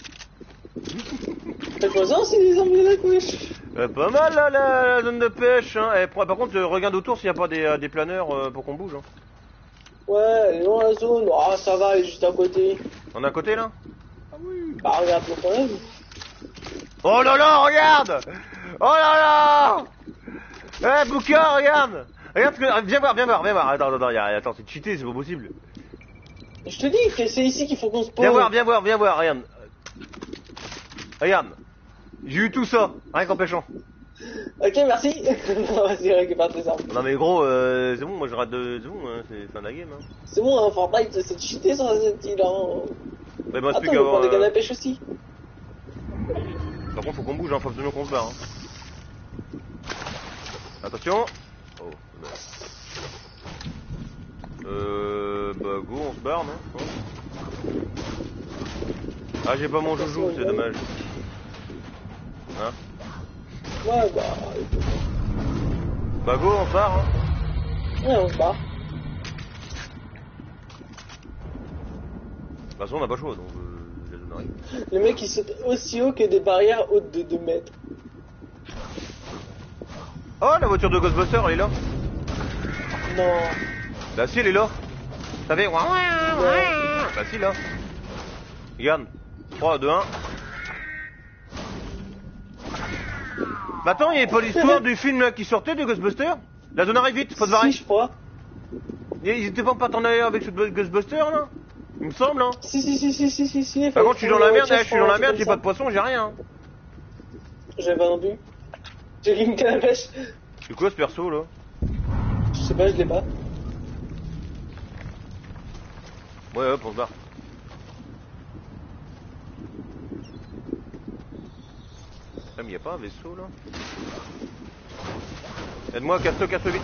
T'as choisi aussi des armes violettes, wesh. Pas mal là la zone de pêche, hein. Eh, par contre, regarde autour s'il n'y a pas des planeurs pour qu'on bouge. Hein. Ouais, elle est loin la zone. Ah, ça va, elle est juste à côté. On est à côté là? Bah, regarde le problème. Oh là là, regarde! Oh là là! Eh, Bouka, regarde! Regarde, viens voir. Attends, c'est cheaté, c'est pas possible. Je te dis que c'est ici qu'il faut qu'on se pose. Viens voir, regarde. Regarde. J'ai eu tout ça, rien qu'en pêchant. Ok, merci. Non, vas-y, récupère tes armes. Non mais gros, c'est bon, moi je rate de... C'est bon, hein, c'est fin de la game. Hein. C'est bon, hein, Fortnite, c'est cheaté sur cette île. Hein. Mais moi, Attends, on prend des cannes à pêche aussi. Par contre, faut qu'on bouge, hein, faut absolument qu'on se barre. Hein. Attention. Oh, bah go, on se barre, non? Ah, j'ai pas mon joujou, c'est dommage. Hein? Ouais, bah... Bah go, on se barre, hein. Ouais, on se barre. De toute façon, on n'a pas le choix, donc la zone arrive. Le mec il saute aussi haut que des barrières hautes de 2 mètres. Oh, la voiture de Ghostbuster, elle est là. Non. Bah si, elle est là. Ça fait... Bah si, là. Regarde. 3, 2, 1. Bah attends, il n'y avait pas l'histoire du film là qui sortait de Ghostbuster? La zone arrive vite, faut te barrer. Si, je crois. Ils étaient pas en partenariat avec ce Ghostbuster là? Il me semble, hein. Si. Par contre, je suis dans la merde, j'ai pas de poisson, j'ai rien. J'avais pas non plus. J'ai une canne à pêche. C'est quoi ce perso là? Je sais pas, je l'ai pas. Ouais, hop, on se barre. Ah, mais y'a pas un vaisseau là? Aide-moi, casse-le vite.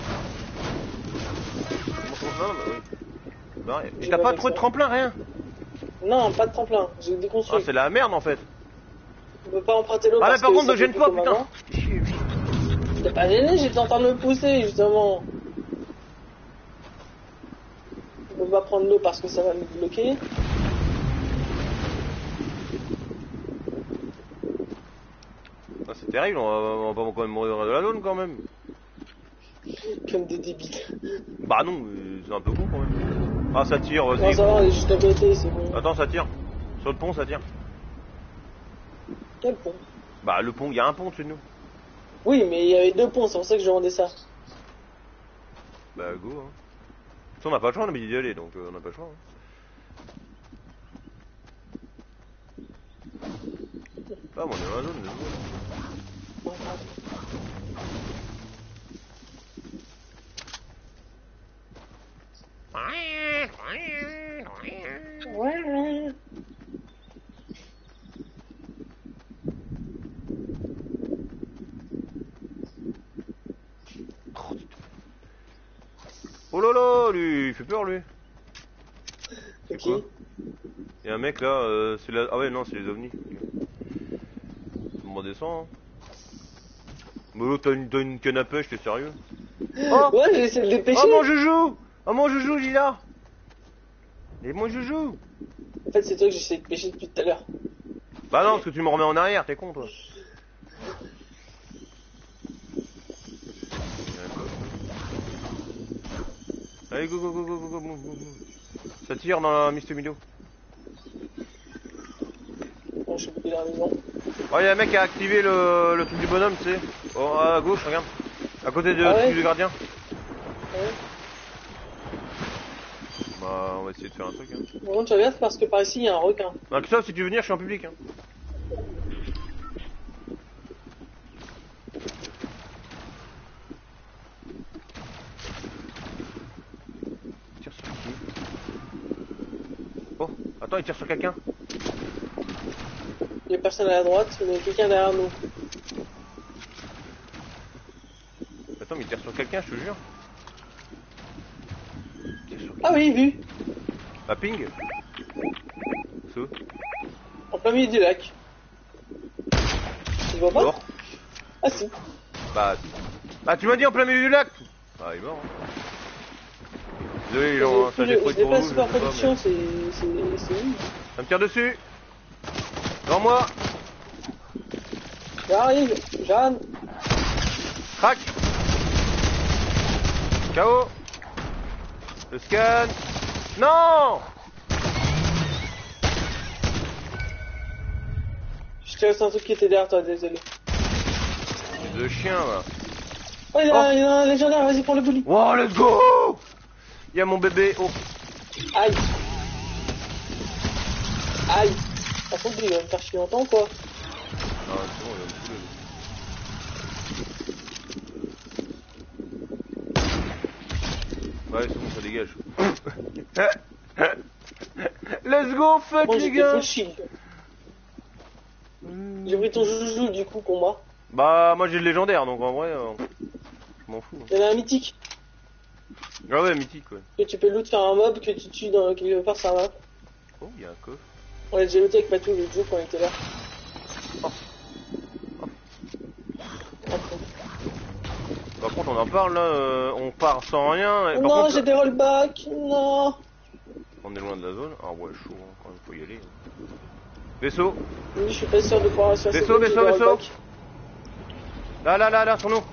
Non, bah oui. Bah, et t'as pas trop de tremplin, rien? Non, pas de tremplin, j'ai déconstruit. Ah, c'est la merde en fait. On peut pas emprunter l'eau. Ah, mais par contre, ne ça gêne fait pas, comme putain. avant. T'es pas gêné, j'étais en train de me pousser justement. On peut pas prendre l'eau parce que ça va me bloquer. Ah, c'est terrible, on va pas quand même mourir de la zone quand même. Comme des débiles. Bah non, c'est un peu con quand même. Ah, ça tire, Non, vas-y. ça va, on est juste à côté, c'est bon. Attends, ça tire. Sur le pont, ça tire. Quel pont? Bah, le pont, il y a un pont dessus de nous. Oui, mais il y avait 2 ponts, c'est pour ça que je demandais ça. Bah, go, hein. On n'a pas le choix, on a envie d'y aller, donc on n'a pas le choix. Hein. Ah, bon, on est dans la zone, Ouais. Oh là là, lui, il fait peur lui. C'est quoi? qui? Il y a un mec là, c'est la... Ah ouais, non, c'est les ovnis. On redescend. Hein. Mais l'autre, t'as une canne à pêche, t'es sérieux? Oh, Ouais, j'essaie de les pêcher. Oh mon joujou! Oh mon joujou, Gila! Et mon joujou! En fait, c'est toi que j'essaie de pêcher depuis tout à l'heure. Bah non, parce que tu me remets en arrière, t'es con toi. Allez, go, go, go, go, go, go, go, go. Ça tire dans la Mr. Milo. Bon, je suis plus dans la maison. Oh, y'a un mec qui a activé le truc du bonhomme, tu sais. Oh, à gauche, regarde. À côté de, Ah ouais du gardien. Ouais. Bah, on va essayer de faire un truc. Hein. Par contre, je regarde parce que par ici, il y a un requin. Bah, que ça, si tu veux venir, je suis en public. Hein. Il tire sur qui? Oh, attends, il tire sur quelqu'un. Il y a personne à la droite, mais il y a quelqu'un derrière nous. Attends, mais il tire sur quelqu'un, je te jure. Ah oui, vu. Bah, ping. C'est où? En plein milieu du lac. Tu vois pas? Mort. Ah si. Bah, tu m'as dit en plein milieu du lac. Ah, il est mort. Hein. Désolé, les gens, hein, ça Je détruit l'ai pour pas vous. super je sais pas, production, mais- c'est où? Ça me tire dessus. Devant moi. J'arrive, Jeanne. Crac. KO. Le scan. Non. Je te laisse un truc qui était derrière toi, désolé. Le chien là. Oh, il y a un légendaire, vas-y, prends le bully. Wow, let's go. Il y a mon bébé. Oh. Aïe. Aïe. Par contre, il va me faire chier longtemps, quoi. Ah, c'est bon, il va me couler. Ouais, c'est bon, ça dégage. Let's go, fuck Moi, les j'étais gars. full shield. J'ai pris ton joujou, du coup, combat. Bah, moi j'ai le légendaire, donc en vrai, je m'en fous. Il y en a un mythique. Ah ouais, mythique, ouais. Que tu peux loot faire un mob que tu tues dans quelque part sur la map. Oh, il y a un coffre. On l'a déjà looté avec Matou l'autre jour quand on était là. Oh. Après. Par contre, on en parle là, on part sans rien. Et par Non, contre, j'ai des rollbacks. Non. on est loin de la zone. Ah ouais, chaud, hein, quand même, faut y aller. Vaisseau. Oui, je suis pas sûr de pouvoir réussir Vaisseau, cette vaisseau, j'ai des vaisseau. rollbacks. Là, sur nous.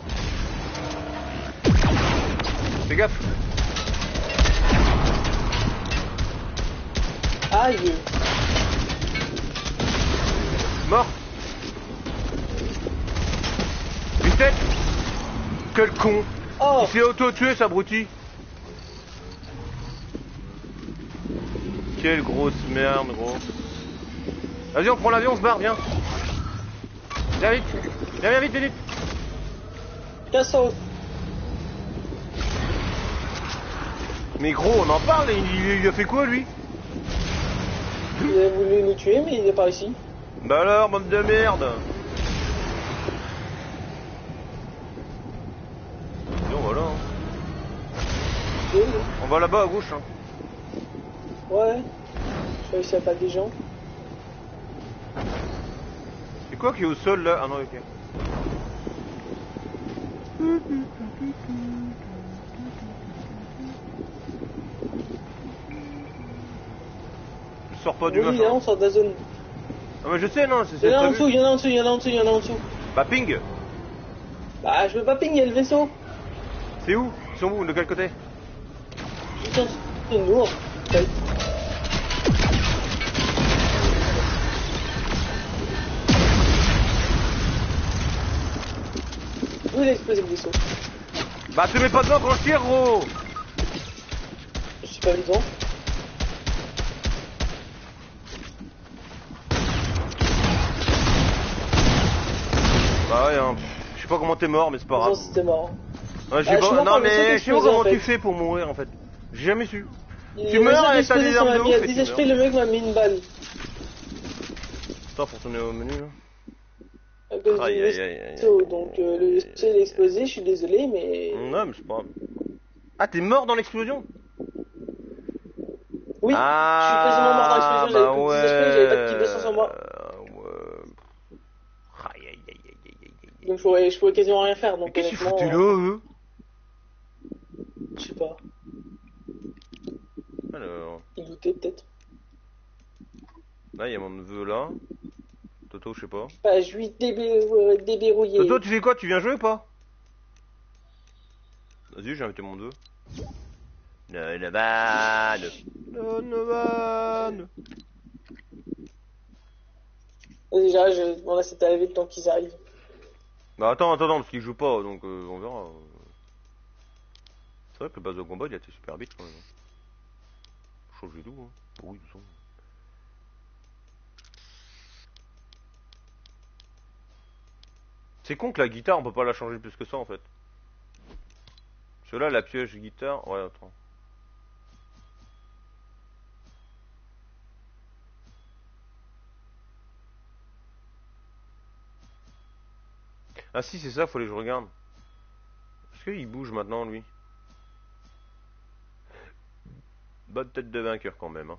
Fais gaffe. Aïe. Mort. Une tête. Quel con. Oh. Il s'est auto-tué, ça abruti. Quelle grosse merde, gros. Vas-y, on prend l'avion, on se barre, viens. Viens vite. Viens vite, vite. Casso. Mais gros, on en parle, il a fait quoi, lui? Il a voulu nous tuer, mais il est pas ici. Bah alors, bande de merde. Oui, On va là-bas à gauche. Hein. ouais. Je sais s'il n'y a pas des gens. C'est quoi qui est au sol là? Ah non, ok. Je sors pas du Oui, là, machin. on sort de la zone. Ah mais je sais, non, Il c'est y en a en prévu. dessous, il y en a en dessous, il y en a en dessous, il y en a en dessous. Bah ping. Bah, je veux pas ping, il y a le vaisseau. C'est où? Ils sont où? De quel côté? Juste en dessous de nous. En fait. Où il a explosé le vaisseau? Bah te mets pas dedans quand je tire, gros. Je suis pas vivant. Bah ouais, hein. Je sais pas comment t'es mort, mais c'est pas Non, grave. c'était mort. Ouais, Ah, je suis mort non par le vaisseau qui mais a je sais pas explosé, comment en fait. tu fais pour mourir en fait. J'ai jamais su. Il Tu y a le meurs vaisseau qui a et t'as explosé, des ça armes m'a de mis ouf à et tu 10 meurs. HP, le mec m'a mis une balle. Attends, faut retourner au menu là. À cause Aïe, du aïe, aïe, aïe, vaisseau. aïe, Donc, aïe, le vaisseau il a explosé, je suis désolé, mais. Non mais c'est pas grave. Ah t'es mort dans l'explosion? Oui, je suis quasiment mort dans l'explosion, j'avais bah plus de 10 ouais. HP, j'avais pas de petit 200 sur moi. Ouais. Aïe aïe aïe aïe aïe aïe aïe. Donc je pouvais quasiment rien faire, Mais donc qu'est-ce qu'ils honnêtement, foutaient là eux? je sais pas, Alors, ils doutaient peut-être. là il y a mon neveu là. Toto je sais pas. Bah, je lui déverrouillé. Toto tu fais quoi? Tu viens jouer ou pas? Vas-y j'ai invité mon neveu. Donovan. Donovan. Déjà, bon là c'était arrivé le temps qu'ils arrivent. Bah attends, parce qu'il joue pas, donc on verra. C'est vrai que le base de combat il a été super vite quand même. Changer tout, hein. Oui, de toute façon. C'est con que la guitare on peut pas la changer plus que ça en fait. Parce que là la pioche guitare. Ouais, attends. Ah si, c'est ça, fallait que je regarde. Est-ce qu'il bouge maintenant lui? Bonne tête de vainqueur quand même. Hein.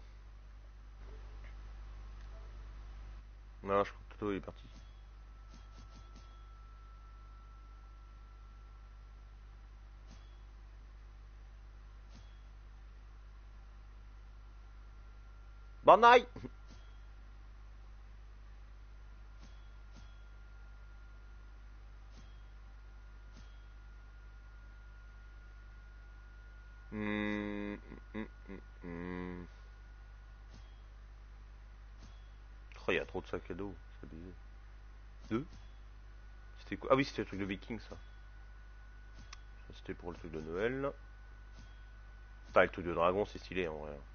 Non, je crois que Toto il est parti. Banaï. Oh, il y a trop de sacs à dos, c'est bizarre. Deux? C'était quoi? Ah oui, c'était le truc de viking ça. Ça c'était pour le truc de Noël. Putain, le truc de dragon c'est stylé en vrai.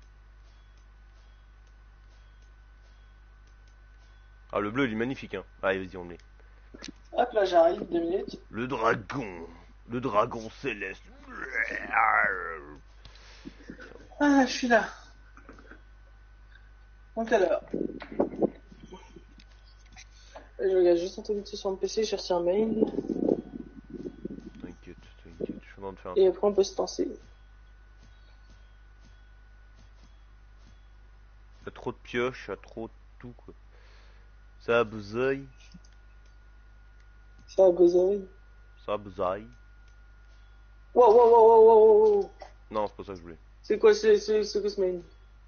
Ah le bleu il est magnifique hein. Allez vas-y on le met. Hop là j'arrive, 2 minutes. Le dragon. Le dragon céleste. Ah, je suis là. Donc alors. Je regarde juste un truc sur mon PC, j'ai reçu un mail. T'inquiète, je suis en train de faire un Et truc. après on peut se lancer. Il y a trop de pioches, il y a trop de tout quoi. Ça bousaille. Ça a besoin. Ça bousaille. Wow, wow, wow, wow, wow, wow. Non, c'est pas ça que je voulais. C'est quoi ce mail?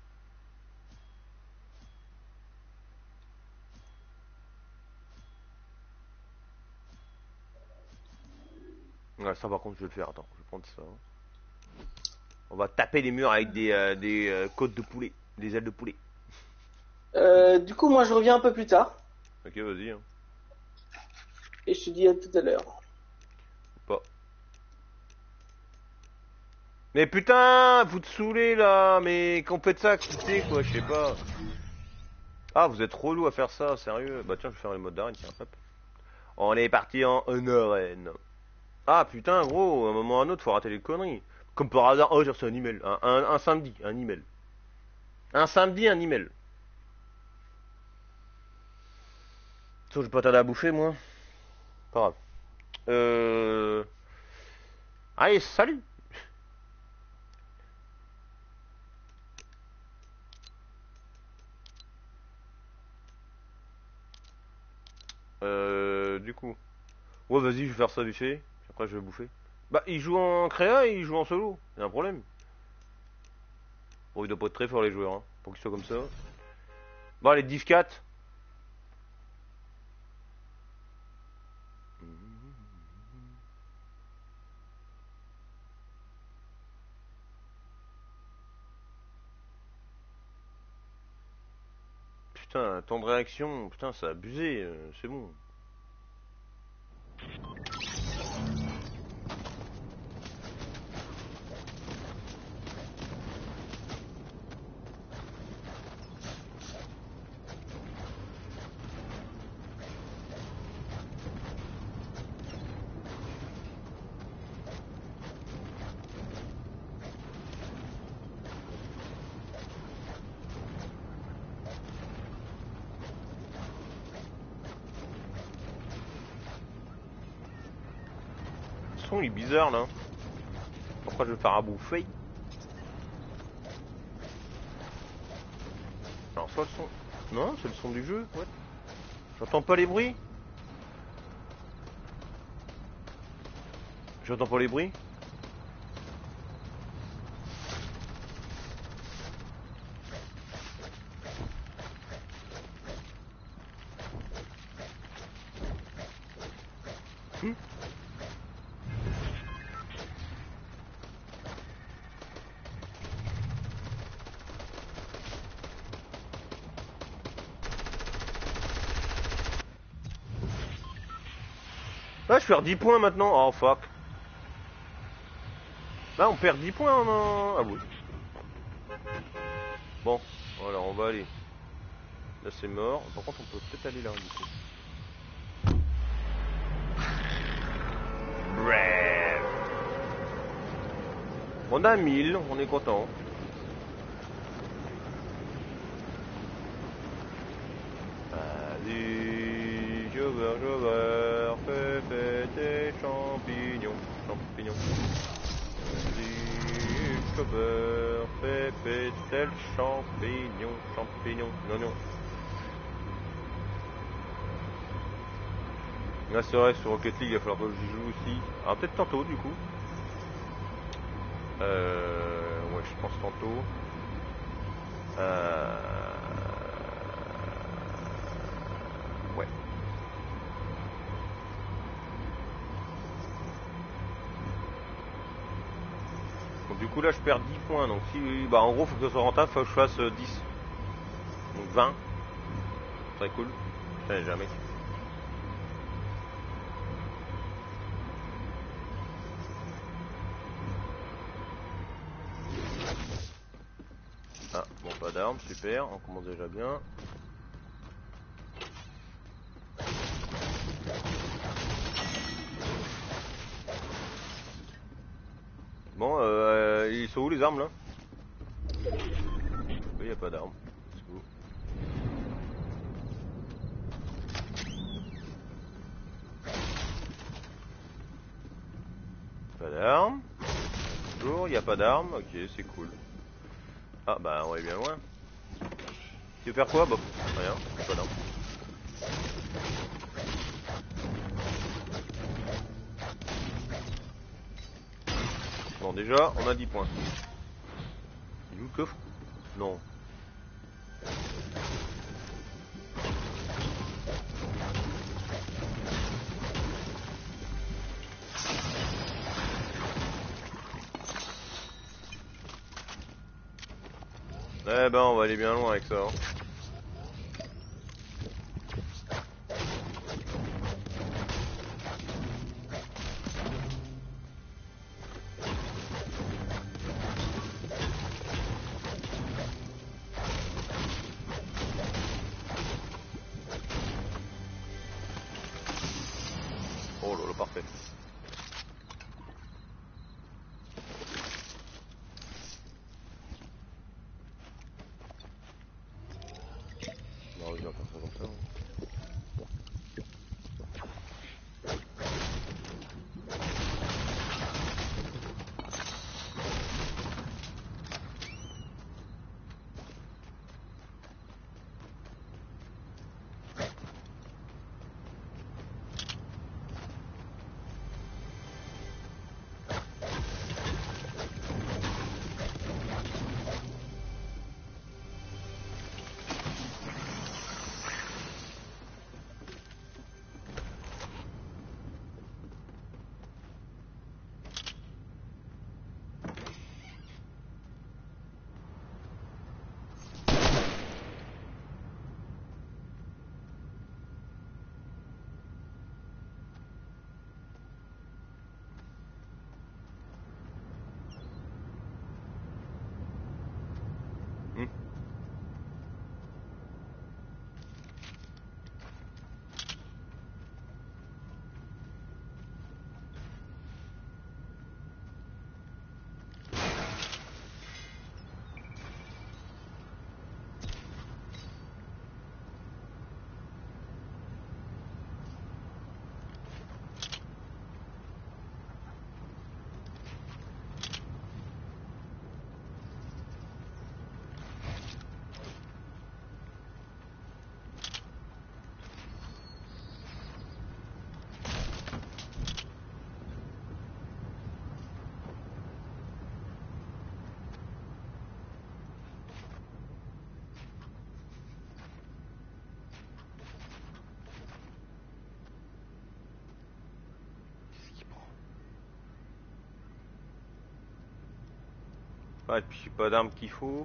Ouais, ça par contre je vais le faire, attends, je vais prendre ça. On va taper les murs avec des côtes de poulet, des ailes de poulet. Du coup, moi je reviens un peu plus tard. Ok, vas-y. Hein. Et je te dis à tout à l'heure. Pas. Mais putain, vous te saoulez là, mais qu'on fait de ça, quittez quoi, je sais pas. Ah, vous êtes relou à faire ça, sérieux. Bah tiens, je vais faire le mode d'arène, tiens, hop. On est parti en arène. Ah putain, gros, à un moment ou à un autre, faut rater les conneries. Comme par hasard, oh j'ai reçu un email, un samedi, un email. Un samedi, un email. Sauf que j'ai pas tarder à bouffer, moi. Pas grave. Allez, salut. Du coup. Ouais, vas-y, je vais faire ça vite fait. Après, je vais bouffer. Bah, il joue en créa et il joue en solo. Il y a un problème. Bon, il doit pas être très fort les joueurs, hein, pour qu'ils soient comme ça. Bon, allez, Div 4. Putain, temps de réaction, putain, c'est abusé, c'est bon. Le son il est bizarre là. Pourquoi je vais faire à bouffer? Alors soit le son... Non, c'est le son du jeu, ouais. J'entends pas les bruits. J'entends pas les bruits. Ah, je perds 10 points maintenant. Oh fuck. Là, on perd 10 points en... Ah oui. Bon, voilà, on va aller. Là, c'est mort. Par contre, on peut peut-être aller là, du coup. Bref. On a 1000, on est content. Allez, Jover, fais péter champignons, champignons. Allez, Jover, fais péter le champignon, champignon, non, non. Là, c'est vrai, sur Rocket League, il va falloir que j'y joue aussi. Alors, peut-être tantôt, du coup. Ouais, je pense tantôt. Ouais. Donc du coup là je perds 10 points, donc si bah en gros faut que ce soit rentable, faut que je fasse 10. Donc 20. Très cool. Putain jamais. Ah bon pas d'armes, super, on commence déjà bien. Bon ils sont où les armes là? Oui y a pas d'armes. Pas d'armes. Toujours, il n'y a pas d'armes, ok c'est cool. Ah bah on va aller bien loin. Tu veux faire quoi? Bah rien, pas d'armes. Bon déjà on a 10 points. Il est où le coffre? Non. Eh ben on va aller bien loin avec ça. Hein. Oh là là, parfait. Non, je vais faire ça comme ça. Hein. Ah, et puis j'ai pas d'armes qu'il faut.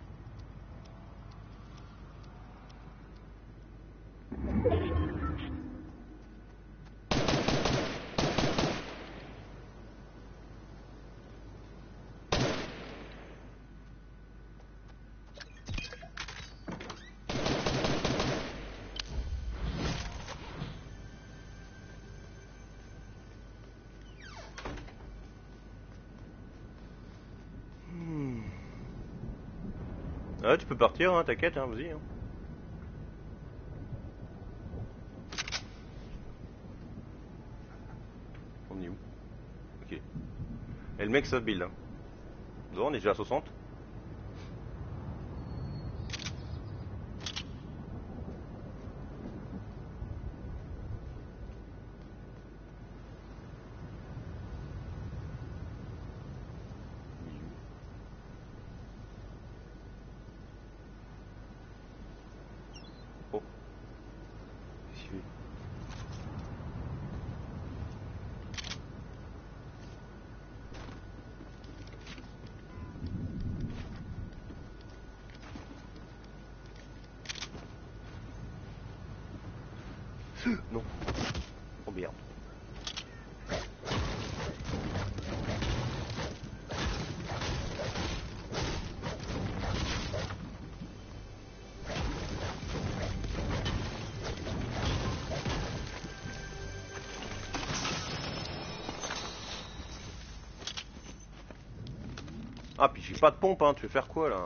Ah, tu peux partir, hein, t'inquiète, hein, vas-y. Hein. On est où? Ok. Et le mec ça build. Hein. Bon, on est déjà à 60. Oh. Qu'est-ce qu'il fait? Non. Oh merde. Ah, puis j'ai pas de pompe, hein, tu veux faire quoi là?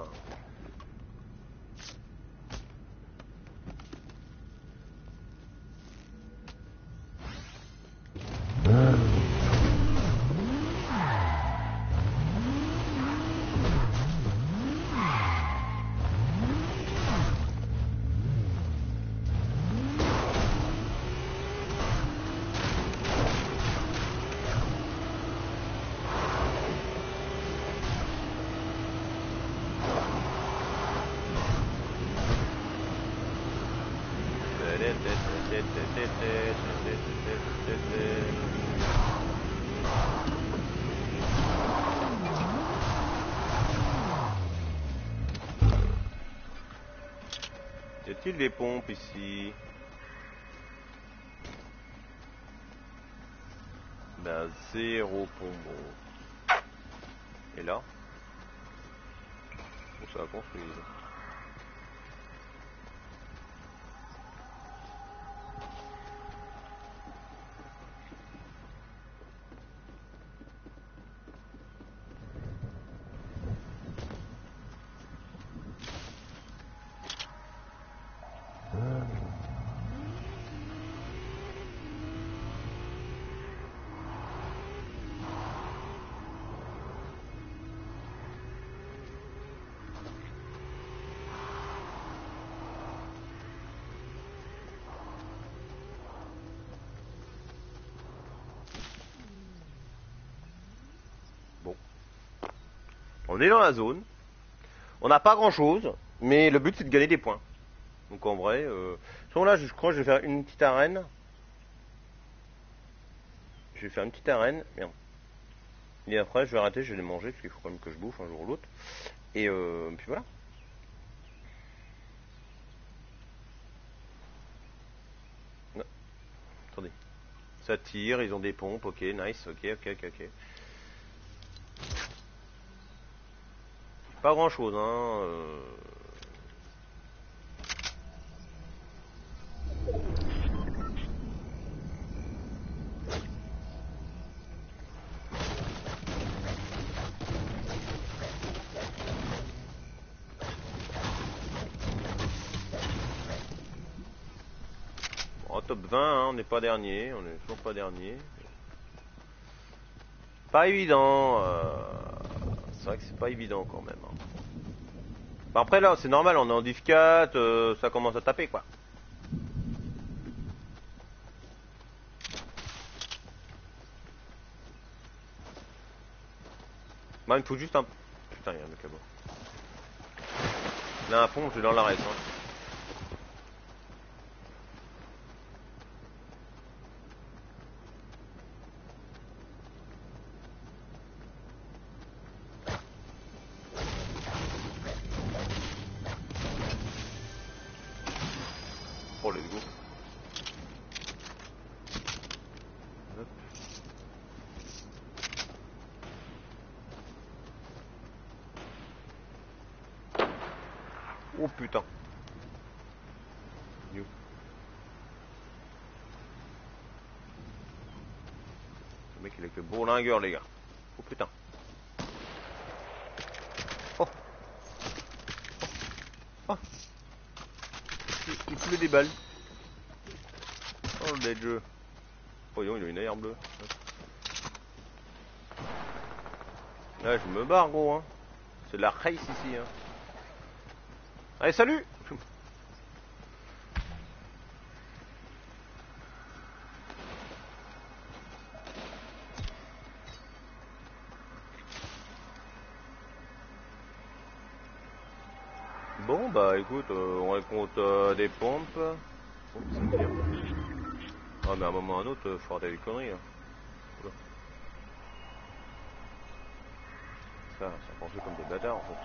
Y a-t-il des pompes ici? Ben, zéro pompe. Et là? Où ça va construire? Bon. On est dans la zone. On n'a pas grand chose, mais le but c'est de gagner des points. Donc en vrai, là je crois que je vais faire une petite arène. Je vais faire une petite arène, merde. Et après je vais arrêter, je vais les manger parce qu'il faut quand même que je bouffe un jour ou l'autre. Et puis voilà. Non. Attendez. Ça tire, ils ont des pompes, ok, nice, ok. Pas grand chose, hein. Bon, top 20, hein, on n'est pas dernier, on est toujours pas dernier. Pas évident, c'est vrai que c'est pas évident quand même. Hein. Bah après là, c'est normal, on est en div 4, ça commence à taper quoi. Bah il me faut juste un... Putain, il y a un mec là-bas. Là un pont, je vais dans la reste. Hein. Oh, let's go. Hop. Oh putain. Yo. Le mec il a fait bourlingueur les gars. Oh putain. Oh. Oh. Il pleut des balles. Oh le dead jeu. Oh il a une aire bleue. Là je me barre gros hein. C'est de la race ici hein. Allez salut. Bon bah écoute, on raconte des pompes. Oh, c'est bien. Ah mais à un moment ou à un autre, faut arrêter les conneries. Hein. Oula. Ça pensait comme des bâtards en fait.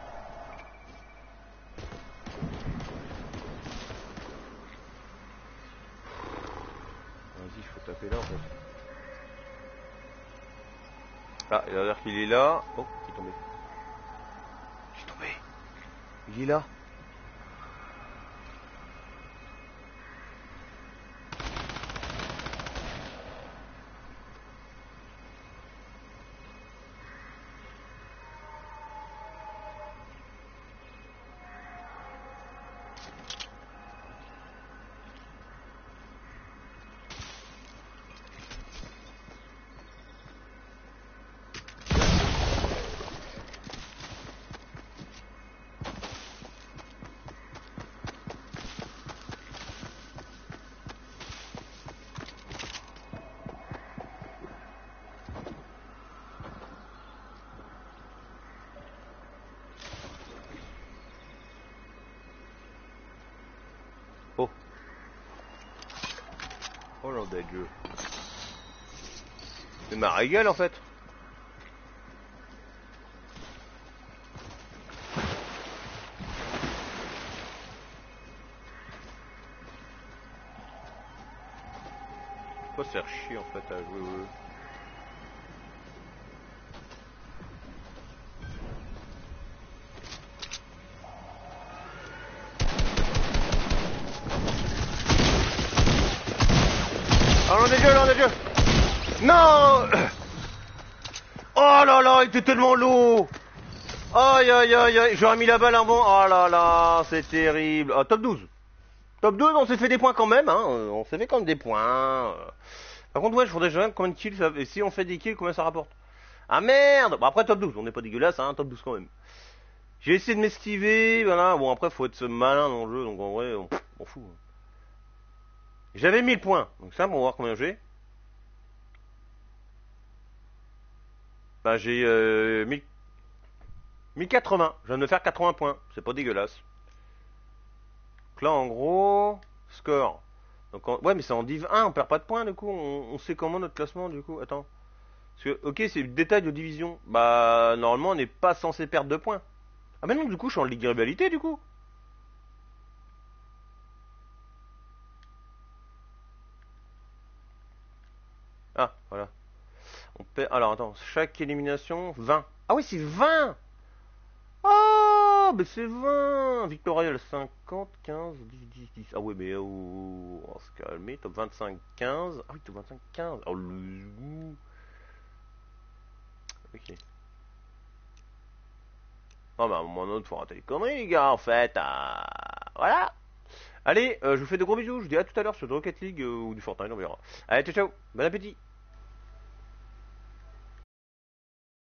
Vas-y, faut taper là en fait. Ah, il a l'air qu'il est là. Oh, il est tombé. Il est tombé. Il est là. Oh. Oh là, des jeux. C'est ma régale en fait. Faut se faire chier en fait à jouer au jeu. Oh non, des jeux, non, des jeux. Non. Oh là là, il était tellement lourd. Aïe aïe aïe aïe, j'aurais mis la balle avant. Oh là là, c'est terrible. Ah, top 12. Top 12, on s'est fait des points quand même, hein. On s'est fait quand même des points. Par contre, ouais, je voudrais jamais combien de kills ça... Et si on fait des kills, combien ça rapporte? Ah merde. Bon, après top 12, on n'est pas dégueulasse, hein, top 12 quand même. J'ai essayé de m'esquiver, voilà. Bon, après, faut être malin dans le jeu, donc en vrai, on fout. J'avais 1000 points, donc ça, on va voir combien j'ai. Bah, j'ai 1080. Je viens de me faire 80 points, c'est pas dégueulasse. Donc là, en gros, score. Donc, ouais, mais c'est en Div 1, on perd pas de points, du coup, on sait comment notre classement, du coup, attends. Parce que, ok, c'est le détail de division. Bah, normalement, on n'est pas censé perdre de points. Ah, mais non, du coup, je suis en Ligue de rivalité, du coup. Ah, voilà. On perd... Alors, attends, chaque élimination, 20. Ah oui, c'est 20. Ah, mais c'est 20. Victorial 50, 15, 10, 10, 10. Ah ouais, mais on va se calmer. Top 25, 15. Ah oui, top 25, 15. Oh, le goût. Ok. Ah bah, à un moment donné, faut rater les conneries, les gars, en fait. Ah, voilà. Allez, je vous fais de gros bisous. Je vous dis à tout à l'heure sur Rocket League ou du Fortnite, on verra. Allez, ciao, ciao. Bon appétit.